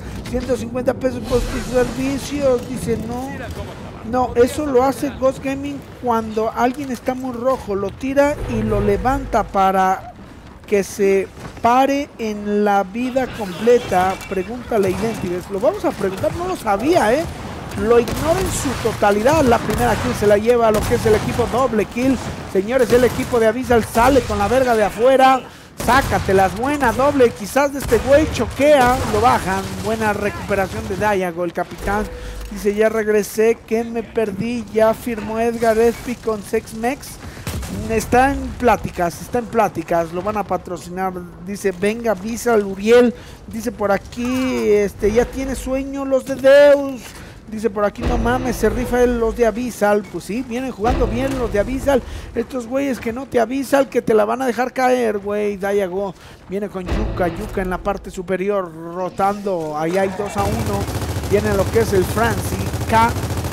pesos por tus servicios. Dice, no. No, eso lo hace Ghost Gaming cuando alguien está muy rojo, lo tira y lo levanta para que se pare en la vida completa. Pregúntale Identives, lo vamos a preguntar, no lo sabía, eh. Lo ignora en su totalidad. La primera kill se la lleva a lo que es el equipo doble kill. Señores, el equipo de Abyssal sale con la verga de afuera. Sácatelas, buena doble, quizás de este güey choquea, lo bajan. Buena recuperación de Diago, el capitán. Dice, ya regresé, que me perdí, ya firmó Edgar Espi con Sexmex. Está en pláticas, está en pláticas, lo van a patrocinar. Dice, venga, Abyssal, Uriel. Dice por aquí, este, ya tiene sueño los de Deus. Dice por aquí, no mames, se rifa el, los de Abyssal. Pues sí, vienen jugando bien los de Abyssal. Estos güeyes que no te Abyssal, que te la van a dejar caer, güey. Diago viene con Yuka, Yuka en la parte superior, rotando. Ahí hay dos a uno. Viene lo que es el Francis K.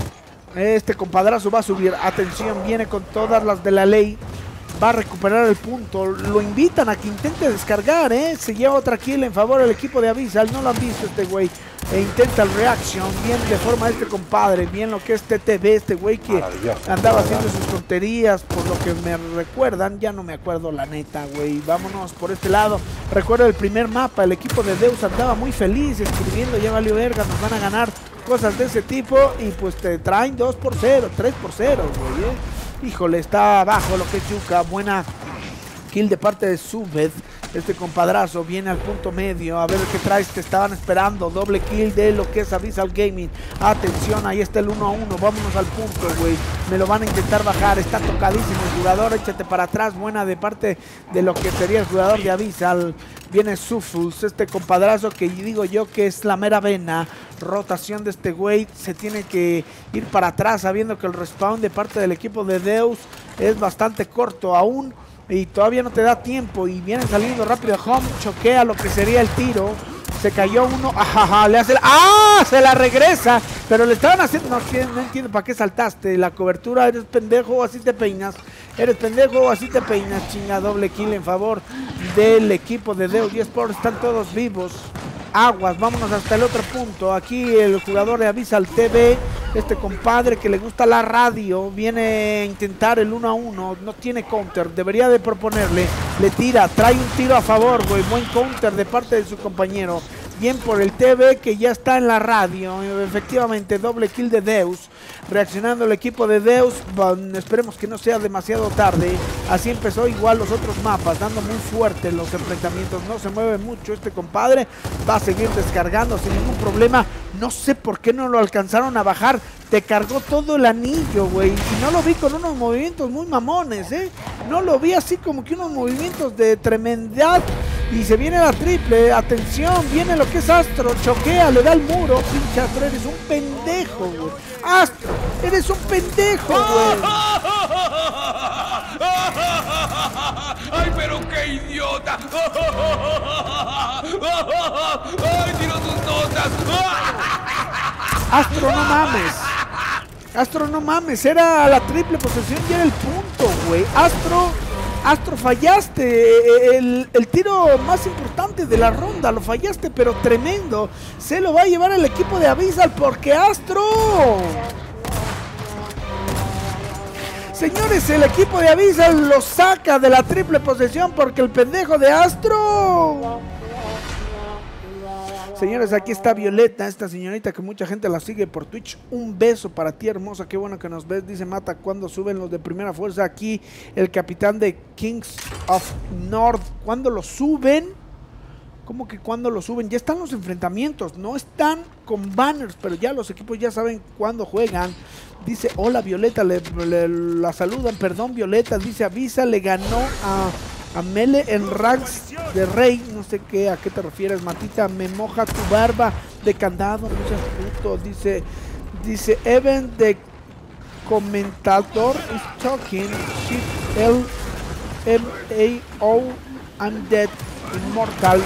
Este compadrazo va a subir. Atención, viene con todas las de la ley. Va a recuperar el punto. Lo invitan a que intente descargar, ¿eh? Se lleva otra kill en favor del equipo de Abyssal. No lo han visto este güey. E intenta el reaction. Bien de forma este compadre. Bien lo que es T T V. Este güey que andaba haciendo sus tonterías. Por lo que me recuerdan. Ya no me acuerdo la neta, güey. Vámonos por este lado. Recuerdo el primer mapa. El equipo de Deus andaba muy feliz. Escribiendo, ya valió verga. Nos van a ganar cosas de ese tipo. Y pues te traen dos por cero. tres por cero, güey, ¿eh? Híjole, está abajo lo que es Yuka. Buena kill de parte de Subed. Este compadrazo viene al punto medio. A ver qué traes, te estaban esperando. Doble kill de lo que es Abyssal Gaming. Atención, ahí está el uno a uno. Vámonos al punto, güey. Me lo van a intentar bajar. Está tocadísimo el jugador. Échate para atrás. Buena de parte de lo que sería el jugador de Abyssal. Viene Sufus, este compadrazo que digo yo que es la mera vena. Rotación de este güey. Se tiene que ir para atrás sabiendo que el respawn de parte del equipo de Deus es bastante corto aún. Y todavía no te da tiempo. Y vienen saliendo rápido. Home choquea lo que sería el tiro. Se cayó uno. Ajaja, le hace la... ¡Ah! Se la regresa. Pero le estaban haciendo... No, no entiendo para qué saltaste. La cobertura, eres pendejo o así te peinas. Eres pendejo o así te peinas. Chinga, doble kill en favor del equipo de Deus eSports. Están todos vivos. Aguas, vámonos hasta el otro punto. Aquí el jugador de Abyssal T V, este compadre que le gusta la radio, viene a intentar el uno a uno. No tiene counter, debería de proponerle. Le tira, trae un tiro a favor, güey. Buen counter de parte de su compañero. Bien por el T V que ya está en la radio. Efectivamente, doble kill de Deus. Reaccionando el equipo de Deus. Bueno, esperemos que no sea demasiado tarde. Así empezó igual los otros mapas, dando muy fuerte los enfrentamientos. No se mueve mucho este compadre. Va a seguir descargando sin ningún problema. No sé por qué no lo alcanzaron a bajar. Te cargó todo el anillo, güey. Y no lo vi con unos movimientos muy mamones, ¿eh? No lo vi así como que unos movimientos de tremendad. Y se viene la triple. Atención, viene lo que es Astro. Choquea, le da el muro. Pinche Astro, eres un pendejo, güey. Astro, eres un pendejo, güey. ¡Ay, pero qué idiota! ¡Ay, tiró sus notas! Astro, no mames. Astro, no mames. Era la triple posesión y era el punto, güey. Astro, Astro, fallaste. El, el tiro más importante de la ronda. Lo fallaste, pero tremendo. Se lo va a llevar el equipo de Abyssal porque Astro... señores, el equipo de Abyssal lo saca de la triple posesión porque el pendejo de Astro. Señores, aquí está Violeta, esta señorita que mucha gente la sigue por Twitch. Un beso para ti, hermosa, qué bueno que nos ves. Dice Mata, ¿cuándo suben los de primera fuerza? Aquí el capitán de Kings of North. ¿Cuándo lo suben? ¿Cómo que cuándo lo suben? Ya están los enfrentamientos, no están con banners, pero ya los equipos ya saben cuándo juegan. Dice, hola Violeta, le, le, la saludan, perdón Violeta. Dice, Abyssal le ganó a... a Mele en ranks de rey, no sé qué, a qué te refieres, Matita, me moja tu barba de candado, no seas puto, dice, dice, Even the commentator is talking, shit, L, M A O, I'm dead, immortal.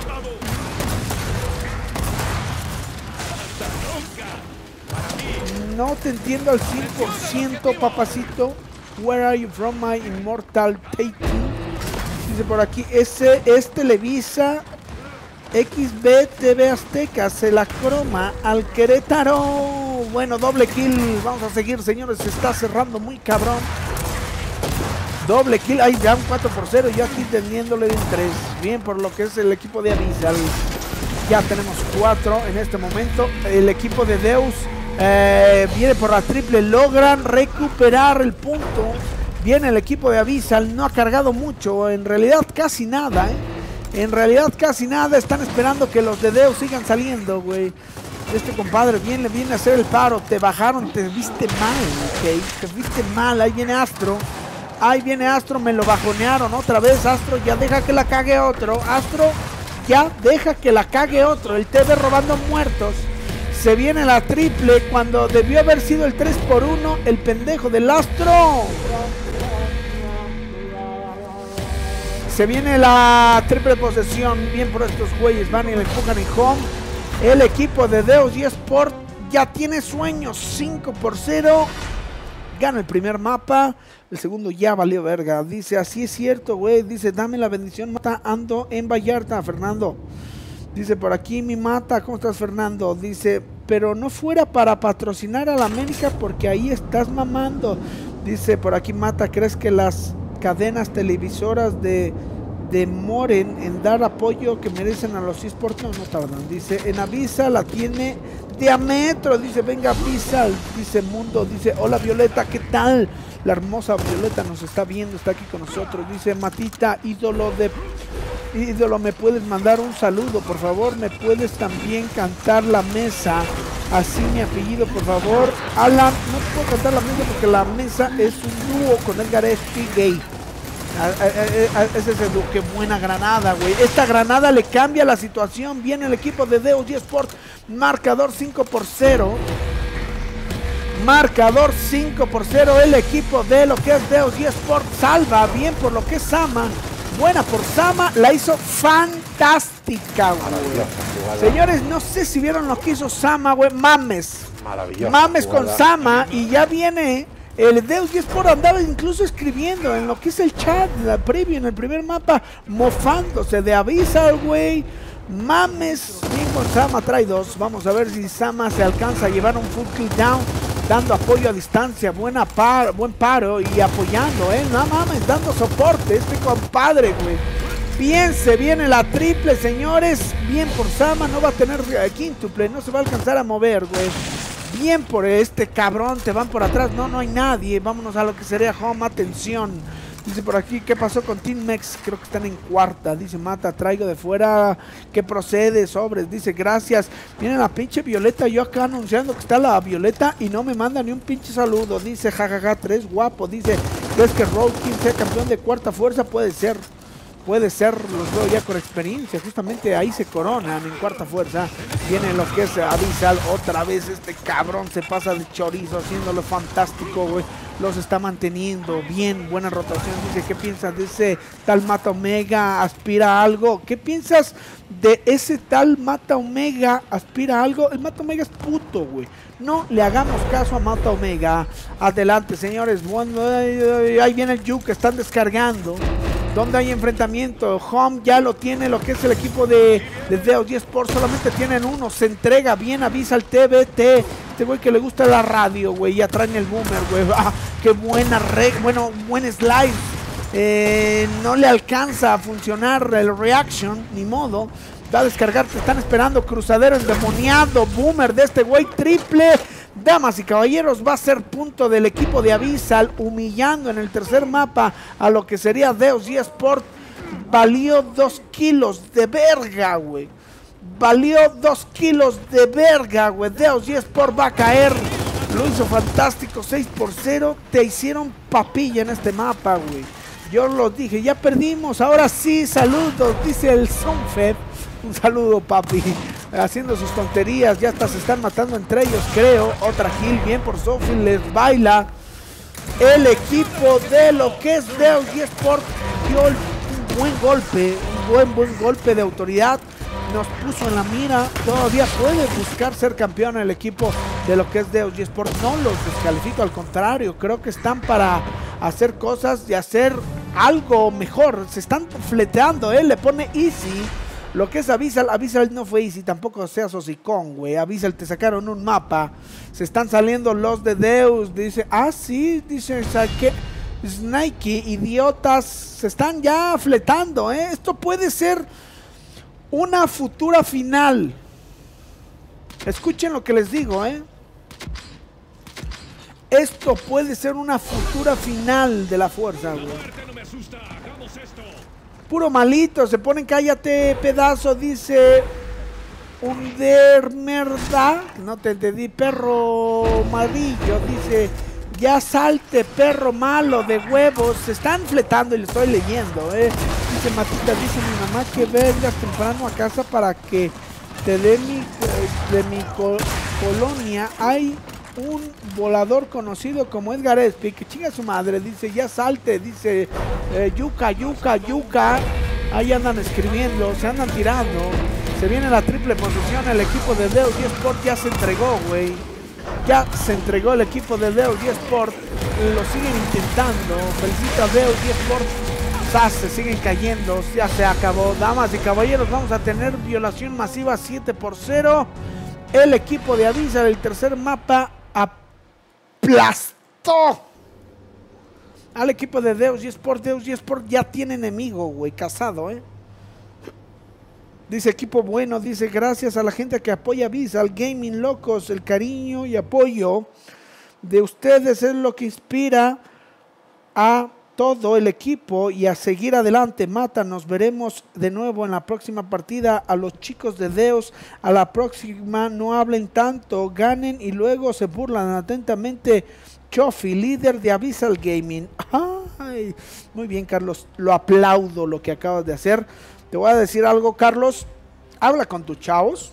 No te entiendo al cien por ciento, papacito, where are you from my immortal taking? Dice por aquí, ese es Televisa X B T V Azteca, se la croma al Querétaro. Bueno, doble kill, vamos a seguir, señores, se está cerrando muy cabrón. Doble kill, ahí ya un cuatro por cero, yo aquí teniéndole un tres. Bien por lo que es el equipo de Abyssal. Ya tenemos cuatro en este momento. El equipo de Deus eh, viene por la triple, logran recuperar el punto. Viene el equipo de Abyssal, no ha cargado mucho, en realidad casi nada, ¿eh? En realidad casi nada, están esperando que los de Deus sigan saliendo, güey. Este compadre viene, viene a hacer el paro, te bajaron, te viste mal, ok, te viste mal, ahí viene Astro. Ahí viene Astro, me lo bajonearon otra vez, Astro, ya deja que la cague otro, Astro, ya deja que la cague otro, el T V robando muertos. Se viene la triple cuando debió haber sido el tres por uno, el pendejo del Astro. Se viene la triple posesión, bien por estos güeyes, van y le empujan en home. El equipo de Deus eSport ya tiene sueños, cinco por cero. Gana el primer mapa, el segundo ya valió verga. Dice, así es cierto, güey. Dice, dame la bendición, Mata, ando en Vallarta, Fernando. Dice por aquí, mi Mata, ¿cómo estás, Fernando? Dice, pero no fuera para patrocinar a la América porque ahí estás mamando. Dice por aquí, Mata, ¿crees que las cadenas televisoras de demoren en dar apoyo que merecen a los eSports? No, no tardan. Dice, en Abyssal la tiene de a metro. Dice, venga Abyssal. Dice Mundo, dice, hola Violeta, ¿qué tal? La hermosa Violeta nos está viendo, está aquí con nosotros. Dice, Matita, ídolo de... ídolo, ¿me puedes mandar un saludo, por favor? ¿Me puedes también cantar la mesa? Así mi apellido, por favor. Alan, no puedo cantar la mesa porque la mesa es un dúo con Edgar F. Gay. Ese es el dúo, qué buena granada, güey. Esta granada le cambia la situación. Viene el equipo de Deus eSport, marcador cinco por cero. Marcador cinco por cero. El equipo de lo que es Deus eSport salva, bien por lo que es Sama. Buena por Sama, la hizo fantástica, güey. Señores, no sé si vieron lo que hizo Sama, güey. Mames. Mames con Sama. Y ya viene el Deus eSport, andaba incluso escribiendo en lo que es el chat, la preview, en el primer mapa, mofándose de Abyssal, güey. Mames. Bien con Sama, trae dos. Vamos a ver si Sama se alcanza a llevar un full kill down. Dando apoyo a distancia, buena par, buen paro y apoyando, eh, no mames, dando soporte, este compadre, güey. Bien, se viene la triple, señores. Bien por Sama, no va a tener eh, quíntuple, no se va a alcanzar a mover, güey. Bien por este cabrón, te van por atrás, no, no hay nadie. Vámonos a lo que sería home, atención. Dice por aquí, ¿qué pasó con Team Mex? Creo que están en cuarta. Dice, Mata, traigo de fuera. ¿Qué procede? Sobres. Dice, gracias. Viene la pinche Violeta. Yo acá anunciando que está la Violeta y no me manda ni un pinche saludo. Dice, jajaja, tres guapo. Dice, ¿crees que Road King sea campeón de cuarta fuerza? Puede ser. Puede ser, los veo ya con experiencia. Justamente ahí se coronan en cuarta fuerza. Viene lo que es Abyssal. Otra vez este cabrón se pasa de chorizo, haciéndolo fantástico, güey. Los está manteniendo bien, buena rotación. Dice, ¿qué piensas de ese tal Mata Omega? ¿Aspira a algo? ¿Qué piensas de ese tal Mata Omega? ¿Aspira a algo? El Mata Omega es puto, güey. No le hagamos caso a Mata Omega. Adelante, señores. Bueno, ahí viene el Juke, están descargando. Donde hay enfrentamiento, Home ya lo tiene lo que es el equipo de, de Deus eSport, solamente tienen uno, se entrega bien Abyssal T V T, este güey que le gusta la radio, güey. Ya traen el boomer, güey. Ah, qué buena re, bueno, buen slide. Eh, no le alcanza a funcionar el reaction, ni modo. Va a descargar, te están esperando. Cruzadero endemoniado, boomer de este güey, triple. Damas y caballeros, va a ser punto del equipo de Abyssal, humillando en el tercer mapa a lo que sería Deus eSport. Valió dos kilos de verga, güey. Valió dos kilos de verga, güey. Deus eSport va a caer. Lo hizo fantástico, seis por cero. Te hicieron papilla en este mapa, güey. Yo lo dije, ya perdimos. Ahora sí, saludos, dice el Sunfed. Un saludo, papi. Haciendo sus tonterías, ya hasta se están matando entre ellos, creo. Otra kill, bien por Sophie, les baila. El equipo de lo que es Deus eSport dio un buen golpe, un buen, buen golpe de autoridad. Nos puso en la mira, todavía puede buscar ser campeón el equipo de lo que es Deus eSport. No los descalifico, al contrario, creo que están para hacer cosas y hacer algo mejor. Se están fleteando, ¿eh? Le pone easy. Lo que es Abyssal, Abyssal no fue easy, tampoco seas hocicón, güey. Abyssal te sacaron un mapa. Se están saliendo los de Deus. Dice, ah, sí, dice saque, Snakey, idiotas. Se están ya fletando, ¿eh? Esto puede ser una futura final. Escuchen lo que les digo, ¿eh? Esto puede ser una futura final de la fuerza, güey. Puro malito, se ponen cállate, pedazo, dice Undermerda, no te entendí, perro amarillo, dice, ya salte, perro malo de huevos, se están fletando y le estoy leyendo, eh. Dice Matita, dice mi mamá que vengas temprano a casa para que te dé mi, de mi co colonia, hay un volador conocido como Edgar Espi, que chinga su madre, dice, ya salte, dice, eh, yuca, yuca, yuca, ahí andan escribiendo, se andan tirando, se viene la triple posición, el equipo de Deus eSport ya se entregó, güey, ya se entregó el equipo de Deus eSport, lo siguen intentando, felicita a Deus eSport, Zaz, se siguen cayendo, ya se acabó, damas y caballeros, vamos a tener violación masiva siete por cero, el equipo de Abyssal, el tercer mapa, aplastó al equipo de Deus eSport. Deus eSport ya tiene enemigo, güey, casado, eh. Dice equipo bueno, dice gracias a la gente que apoya Abyssal Gaming, locos, el cariño y apoyo de ustedes es lo que inspira a todo el equipo y a seguir adelante. Mata, nos veremos de nuevo en la próxima partida. A los chicos de Deus, a la próxima no hablen tanto, ganen y luego se burlan. Atentamente, Chofi, líder de Abyssal Gaming. Ay, muy bien, Carlos, lo aplaudo lo que acabas de hacer. Te voy a decir algo, Carlos, habla con tus chavos,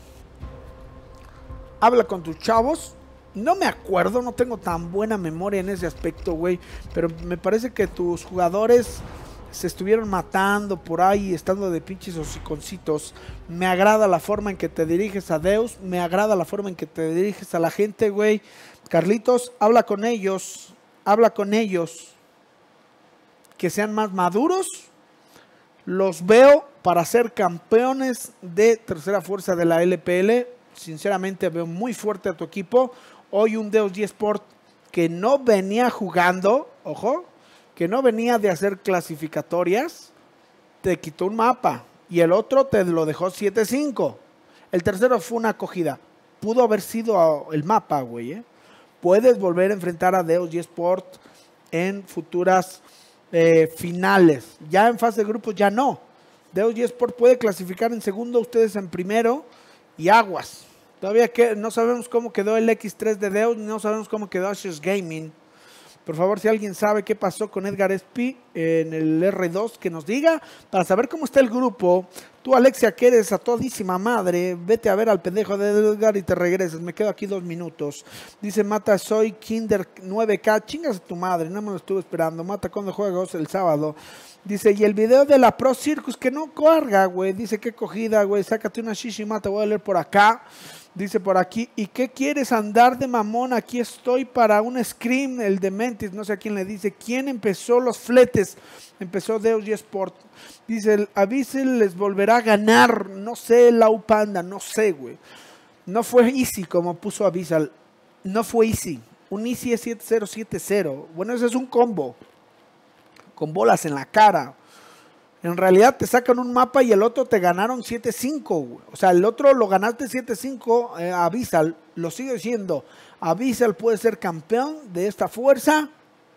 habla con tus chavos. No me acuerdo, no tengo tan buena memoria en ese aspecto, güey. Pero me parece que tus jugadores se estuvieron matando por ahí, estando de pinches hociconcitos. Me agrada la forma en que te diriges a Deus. Me agrada la forma en que te diriges a la gente, güey. Carlitos, habla con ellos. Habla con ellos. Que sean más maduros. Los veo para ser campeones de tercera fuerza de la L P L. Sinceramente veo muy fuerte a tu equipo. Hoy un Deus eSport que no venía jugando, ojo, que no venía de hacer clasificatorias, te quitó un mapa y el otro te lo dejó siete cinco. El tercero fue una acogida. Pudo haber sido el mapa, güey, ¿eh? Puedes volver a enfrentar a Deus eSport en futuras eh, finales. Ya en fase de grupos ya no. Deus eSport puede clasificar en segundo, ustedes en primero y aguas. Todavía que no sabemos cómo quedó el equis tres de Deus, no sabemos cómo quedó Ashes Gaming. Por favor, si alguien sabe qué pasó con Edgar Espi en el erre dos, que nos diga, para saber cómo está el grupo. Tú, Alexia, que eres a todísima madre, vete a ver al pendejo de Edgar y te regresas. Me quedo aquí dos minutos. Dice Mata, soy Kinder nueve K. Chingas a tu madre, no me lo estuve esperando. Mata, cuando juegos el sábado. Dice, y el video de la Pro Circus, que no carga, güey. Dice, qué cogida, güey. Sácate una shishi, Mata, voy a leer por acá. Dice por aquí, ¿y qué quieres andar de mamón? Aquí estoy para un scream, el de Mentis, no sé a quién le dice. ¿Quién empezó los fletes? Empezó Deus eSport. Dice, el Abyssal les volverá a ganar. No sé, Lau Panda, no sé, güey. No fue easy como puso Abyssal. no fue easy. Un easy es siete cero siete cero. Bueno, ese es un combo. Con bolas en la cara. En realidad te sacan un mapa y el otro te ganaron siete cinco. O sea, el otro lo ganaste siete cinco eh, a Abyssal. Lo sigo diciendo. Abyssal puede ser campeón de esta fuerza.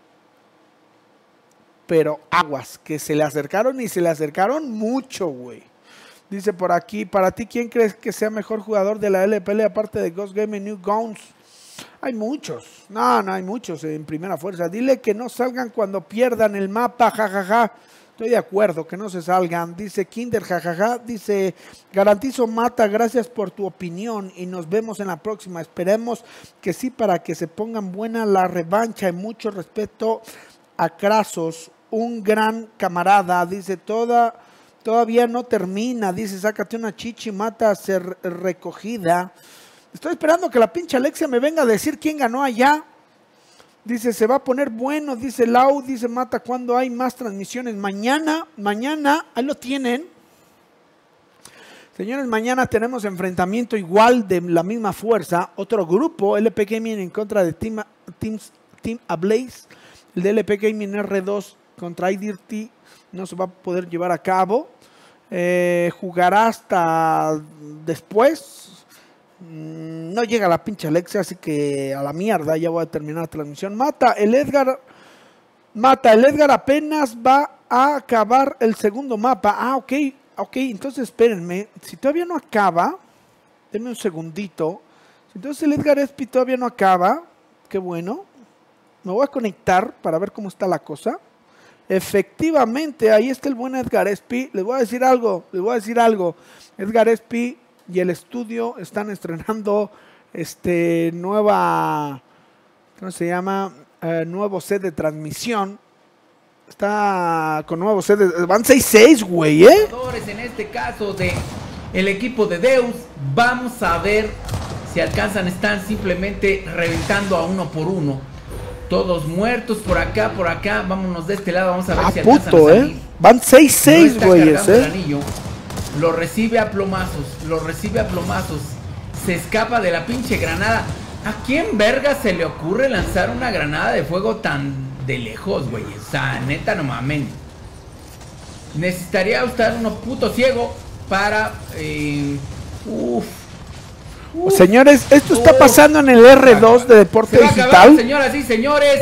Pero aguas, que se le acercaron y se le acercaron mucho, güey. Dice por aquí, para ti, ¿quién crees que sea mejor jugador de la L P L aparte de Ghost Game y New Guns? Hay muchos. No, no hay muchos en primera fuerza. Dile que no salgan cuando pierdan el mapa, jajaja. Ja, ja. Estoy de acuerdo, que no se salgan. Dice Kinder, jajaja. Ja, ja. Dice, garantizo Mata, gracias por tu opinión y nos vemos en la próxima. Esperemos que sí, para que se pongan buena la revancha y mucho respeto a Krasos, un gran camarada. Dice, toda, todavía no termina. Dice, sácate una chichi, Mata, a ser recogida. Estoy esperando que la pinche Alexia me venga a decir quién ganó allá. Dice, se va a poner bueno, dice Lau, dice Mata, ¿cuándo hay más transmisiones? Mañana, mañana, ahí lo tienen. Señores, mañana tenemos enfrentamiento igual de la misma fuerza. Otro grupo, L P Gaming en contra de Team, Team, Team Ablaze. El de L P Gaming R dos contra iDirty no se va a poder llevar a cabo. Eh, jugará hasta después. No llega la pinche Alexia, así que a la mierda, ya voy a terminar la transmisión. Mata, el Edgar, Mata, el Edgar apenas va a acabar el segundo mapa. Ah, ok, ok, entonces espérenme, si todavía no acaba, denme un segundito. Entonces el Edgar Espi todavía no acaba, qué bueno. Me voy a conectar para ver cómo está la cosa. Efectivamente, ahí está el buen Edgar Espi. Les voy a decir algo, les voy a decir algo. Edgar Espi y el estudio están estrenando este nueva, ¿cómo se llama? Uh, nuevo set de transmisión. Está con nuevo set de, van seis seis, güey, ¿eh? En este caso de el equipo de Deus, vamos a ver si alcanzan, están simplemente reventando a uno por uno. Todos muertos por acá, por acá. Vámonos de este lado, vamos a ver ah, si alcanzan puto, a salir. ¿eh? Van seis seis, no güeyes, ¿eh? Anillo, lo recibe a plomazos, lo recibe a plomazos. Se escapa de la pinche granada. ¿A quién verga se le ocurre lanzar una granada de fuego tan de lejos, güey? O sea, neta, no mamen. Necesitaría estar uno puto ciego para... Eh, uf. Uf, señores, esto está pasando en el R dos de Deporte se va Digital. A acabar, señoras y señores,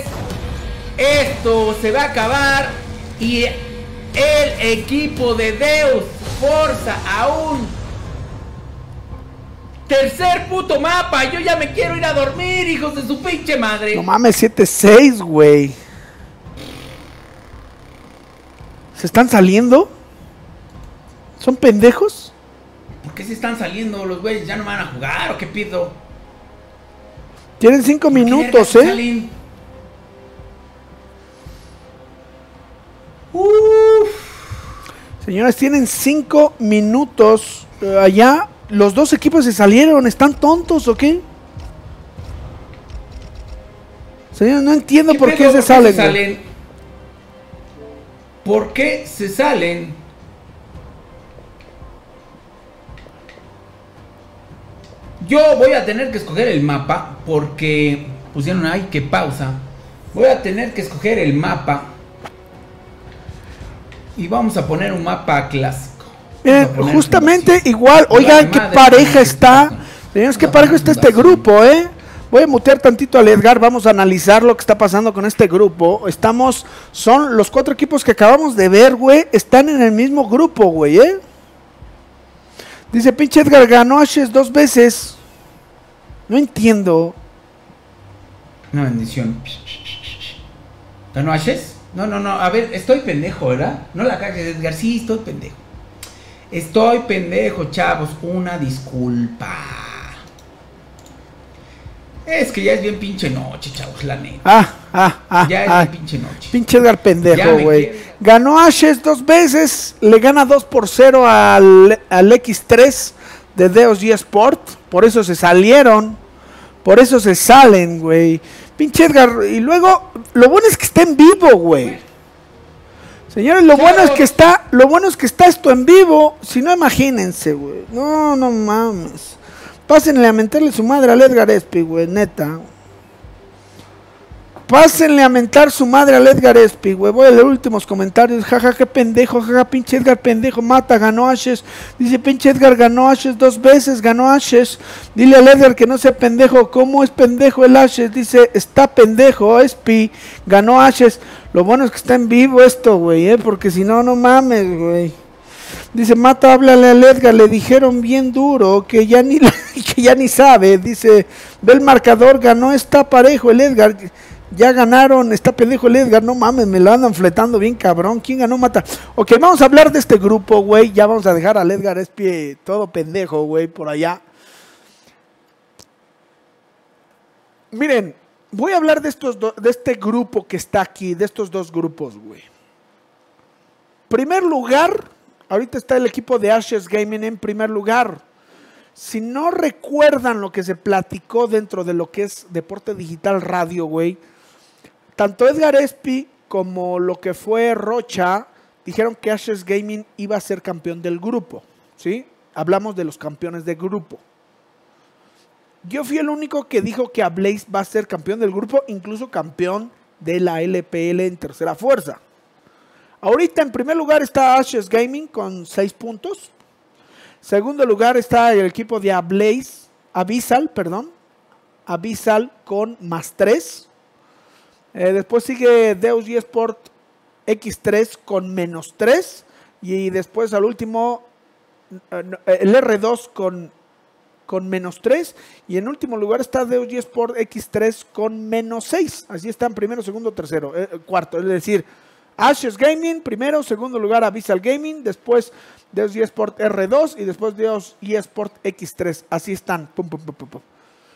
esto se va a acabar y el equipo de Deus forza a un tercer puto mapa. Yo ya me quiero ir a dormir, hijos de su pinche madre. No mames, siete seis, güey. ¿Se están saliendo? ¿Son pendejos? ¿Por qué se están saliendo los güeyes? ¿Ya no van a jugar o qué pido? Tienen cinco minutos, ¿eh? Salen? Uff. Señores, tienen cinco minutos. Uh, allá los dos equipos se salieron. ¿Están tontos o qué? Señores, no entiendo ¿Qué por pedo? qué se ¿Por qué salen. se salen? ¿Por qué se salen? Yo voy a tener que escoger el mapa porque pusieron ahí que pausa. Voy a tener que escoger el mapa y vamos a poner un mapa clásico. Miren, justamente igual, oigan qué pareja está. Señores, qué pareja está este grupo, ¿eh? Voy a mutear tantito al Edgar, vamos a analizar lo que está pasando con este grupo. Estamos, son los cuatro equipos que acabamos de ver, güey, están en el mismo grupo, güey, ¿eh? Dice, pinche Edgar, ganó Ashes dos veces. No entiendo. Una bendición. ¿Ganó Ashes? No, no, no, a ver, estoy pendejo, ¿verdad? No la cagues, Edgar, sí, estoy pendejo. Estoy pendejo, chavos, una disculpa. Es que ya es bien pinche noche, chavos, la neta. Ah, ah, ah. Ya es ah. bien pinche noche. Pinche Edgar pendejo, güey. Ganó Ashes dos veces, le gana dos por cero al, al equis tres de Deus eSport. Por eso se salieron. Por eso se salen, güey. Pinche Edgar. Y luego, lo bueno es que está en vivo, güey. Señores, lo bueno es que está, lo bueno es que está esto en vivo. Si no, imagínense, güey. No, no mames. Pásenle a mentarle su madre al Edgar Espi, güey, neta. Pásenle a mentar su madre al Edgar Espi, güey. Voy a leer últimos comentarios. Jaja, qué pendejo, jaja, pinche Edgar pendejo. Mata, ganó Ashes. Dice, pinche Edgar ganó Ashes dos veces, ganó Ashes. Dile al Edgar que no sea pendejo. ¿Cómo es pendejo el Ashes? Dice, está pendejo, Espi. Ganó Ashes. Lo bueno es que está en vivo esto, güey, eh. Porque si no, no mames, güey. Dice, Mata, háblale al Edgar, le dijeron bien duro que ya ni, que ya ni sabe. Dice, ve el marcador, ganó, está parejo el Edgar. Ya ganaron, está pendejo el Edgar, no mames, me lo andan fletando bien cabrón. ¿Quién ganó, Mata? Ok, vamos a hablar de este grupo, güey. Ya vamos a dejar al Edgar Espie todo pendejo, güey, por allá. Miren, voy a hablar de, estos do, de este grupo que está aquí, de estos dos grupos, güey. Primer lugar, ahorita está el equipo de Ashes Gaming en primer lugar. Si no recuerdan lo que se platicó dentro de lo que es Deporte Digital Radio, güey, tanto Edgar Espi como lo que fue Rocha dijeron que Ashes Gaming iba a ser campeón del grupo, ¿sí? Hablamos de los campeones de grupo. Yo fui el único que dijo que Ablaze va a ser campeón del grupo, incluso campeón de la L P L en tercera fuerza. Ahorita en primer lugar está Ashes Gaming con seis puntos. Segundo lugar está el equipo de Ablaze, Abyssal, perdón. Abyssal con más tres. Eh, después sigue Deus eSport equis tres con menos tres. Y después al último el erre dos con, con menos tres. Y en último lugar está Deus eSport equis tres con menos seis. Así están primero, segundo, tercero, eh, cuarto. Es decir, Ashes Gaming primero, segundo lugar Abyssal Gaming, después Deus eSport erre dos y después Deus eSport equis tres. Así están. Pum, pum, pum, pum, pum.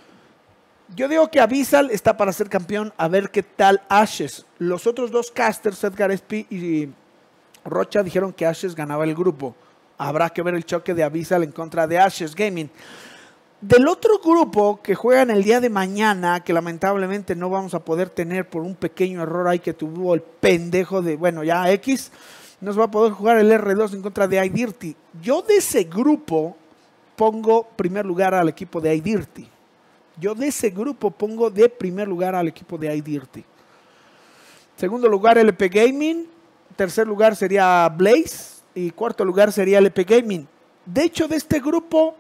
Yo digo que Abyssal está para ser campeón, a ver qué tal Ashes. Los otros dos casters, Edgar Espi y Rocha, dijeron que Ashes ganaba el grupo. Habrá que ver el choque de Abyssal en contra de Ashes Gaming. Del otro grupo que juegan el día de mañana, que lamentablemente no vamos a poder tener por un pequeño error ahí que tuvo el pendejo de, bueno, ya X, no se va a poder jugar el erre dos en contra de iDirty. Yo de ese grupo pongo primer lugar al equipo de iDirty. Yo de ese grupo pongo de primer lugar al equipo de iDirty. Segundo lugar L P Gaming. Tercer lugar sería Blaze. Y cuarto lugar sería L P Gaming. De hecho, de este grupo,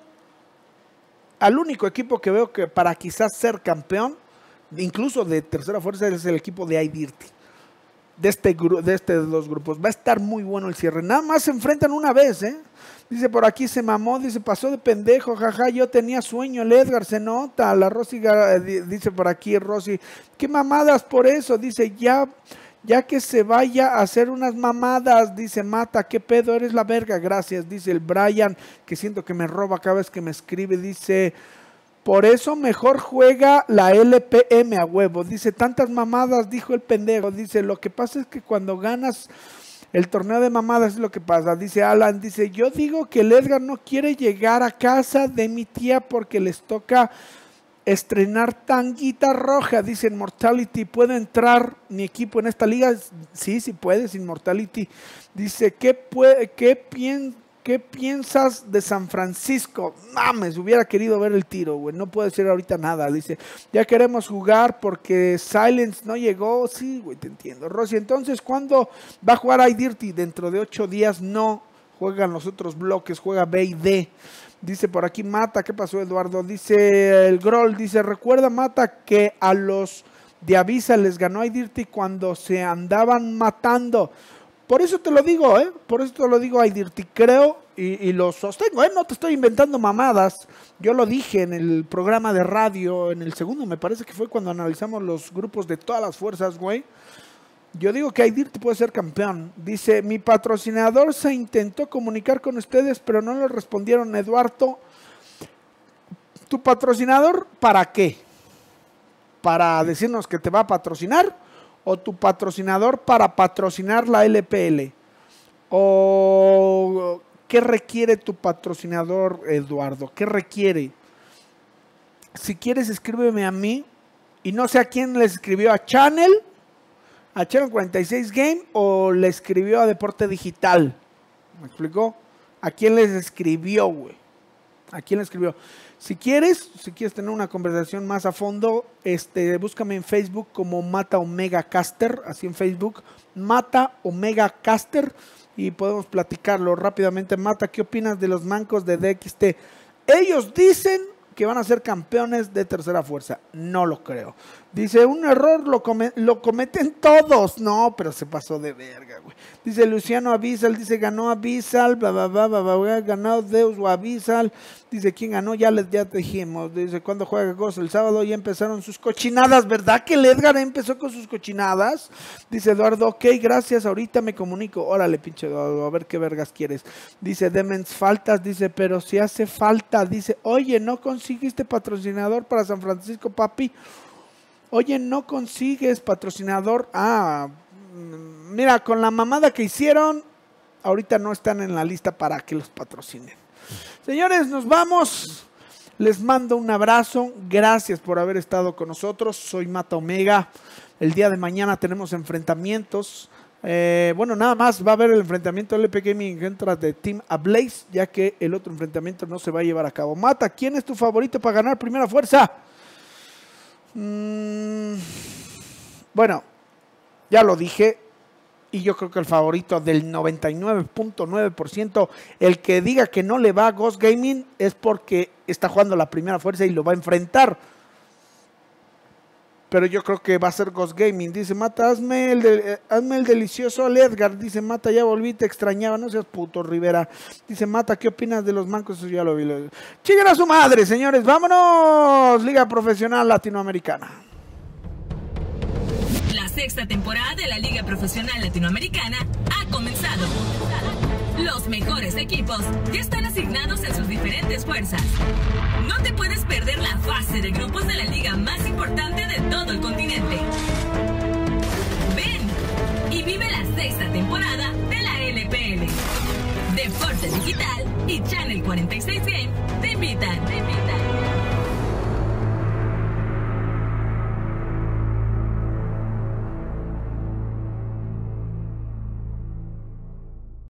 al único equipo que veo que para quizás ser campeón, incluso de tercera fuerza, es el equipo de iDirty. De este de estos dos grupos. Va a estar muy bueno el cierre. Nada más se enfrentan una vez, ¿eh? Dice por aquí, se mamó, dice, pasó de pendejo, jaja, yo tenía sueño, el Edgar se nota. La Rosy, dice por aquí, Rosy, qué mamadas por eso, dice, ya, ya que se vaya a hacer unas mamadas, dice, Mata, qué pedo, eres la verga, gracias, dice el Brian, que siento que me roba cada vez que me escribe, dice, por eso mejor juega la L P M a huevo, dice, tantas mamadas, dijo el pendejo, dice, lo que pasa es que cuando ganas el torneo de mamadas es lo que pasa, dice Alan, dice, yo digo que el Edgar no quiere llegar a casa de mi tía porque les toca estrenar tanguita roja, dice Immortality, ¿puede entrar mi equipo en esta liga? Sí, sí puedes, Immortality, dice, ¿qué, puede, qué, pien, ¿qué piensas de San Francisco? Mames, hubiera querido ver el tiro, güey, no puede ser ahorita nada, dice, ya queremos jugar porque Silence no llegó, sí, güey, te entiendo, Rosy, entonces, ¿cuándo va a jugar iDirty? Dentro de ocho días no, juegan los otros bloques, juega B y D. Dice por aquí Mata, ¿qué pasó Eduardo? Dice el Groll, dice, recuerda Mata que a los de Abyssal les ganó iDirty cuando se andaban matando. Por eso te lo digo, ¿eh? Por eso te lo digo iDirty, creo y, y lo sostengo, ¿eh? No te estoy inventando mamadas. Yo lo dije en el programa de radio, en el segundo me parece que fue cuando analizamos los grupos de todas las fuerzas, güey. Yo digo que iDirty puede ser campeón. Dice, mi patrocinador se intentó comunicar con ustedes, pero no le respondieron. Eduardo, ¿tu patrocinador para qué? ¿Para decirnos que te va a patrocinar? ¿O tu patrocinador para patrocinar la L P L? ¿O qué requiere tu patrocinador, Eduardo? ¿Qué requiere? Si quieres, escríbeme a mí. Y no sé a quién le escribió, a Channel, a Channel cuarenta y seis Game, o le escribió a Deporte Digital. ¿Me explicó? ¿A quién les escribió, güey? ¿A quién le escribió? Si quieres, si quieres tener una conversación más a fondo, este, búscame en Facebook como Mata Omega Caster, así en Facebook, Mata Omega Caster, y podemos platicarlo rápidamente. Mata, ¿qué opinas de los mancos de D X T? Ellos dicen que van a ser campeones de tercera fuerza. No lo creo. Dice, un error lo, come, lo cometen todos. No, pero se pasó de verga, güey. Dice Luciano Abyssal, dice, ganó Abyssal, bla, bla, bla, bla, bla, ganó Deus o Abyssal. Dice, ¿quién ganó? Ya les ya te dijimos. Dice, ¿cuándo juega Ghost? El sábado ya empezaron sus cochinadas. ¿Verdad que el Edgar empezó con sus cochinadas? Dice Eduardo, ok, gracias, ahorita me comunico. Órale, pinche Eduardo, a ver qué vergas quieres. Dice, Demens faltas, dice, pero si hace falta. Dice, oye, ¿no conseguiste patrocinador para San Francisco, papi? Oye, ¿no consigues patrocinador? Ah, mira, con la mamada que hicieron, ahorita no están en la lista para que los patrocinen. Señores, nos vamos. Les mando un abrazo. Gracias por haber estado con nosotros. Soy Mata Omega. El día de mañana tenemos enfrentamientos. Eh, bueno, nada más va a haber el enfrentamiento L P Gaming contra de Team Ablaze, ya que el otro enfrentamiento no se va a llevar a cabo. Mata, ¿quién es tu favorito para ganar primera fuerza? Mm, bueno, ya lo dije. Y yo creo que el favorito del noventa y nueve punto nueve por ciento, el que diga que no le va a Ghost Gaming es porque está jugando la primera fuerza y lo va a enfrentar. Pero yo creo que va a ser Ghost Gaming. Dice, Mata, hazme el, de, eh, hazme el delicioso al Edgar. Dice, Mata, ya volví, te extrañaba. No seas puto, Rivera. Dice, Mata, ¿qué opinas de los mancos? Eso ya lo vi. Lo... ¡Chinguen a su madre, señores! ¡Vámonos! Liga Profesional Latinoamericana. La sexta temporada de la Liga Profesional Latinoamericana ha comenzado. Los mejores equipos ya están asignados en sus diferentes fuerzas. No te puedes perder la fase de grupos de la liga más importante de todo el continente. Ven y vive la sexta temporada de la L P L. Deporte Digital y Channel cuarenta y seis Game te invitan. Te invitan.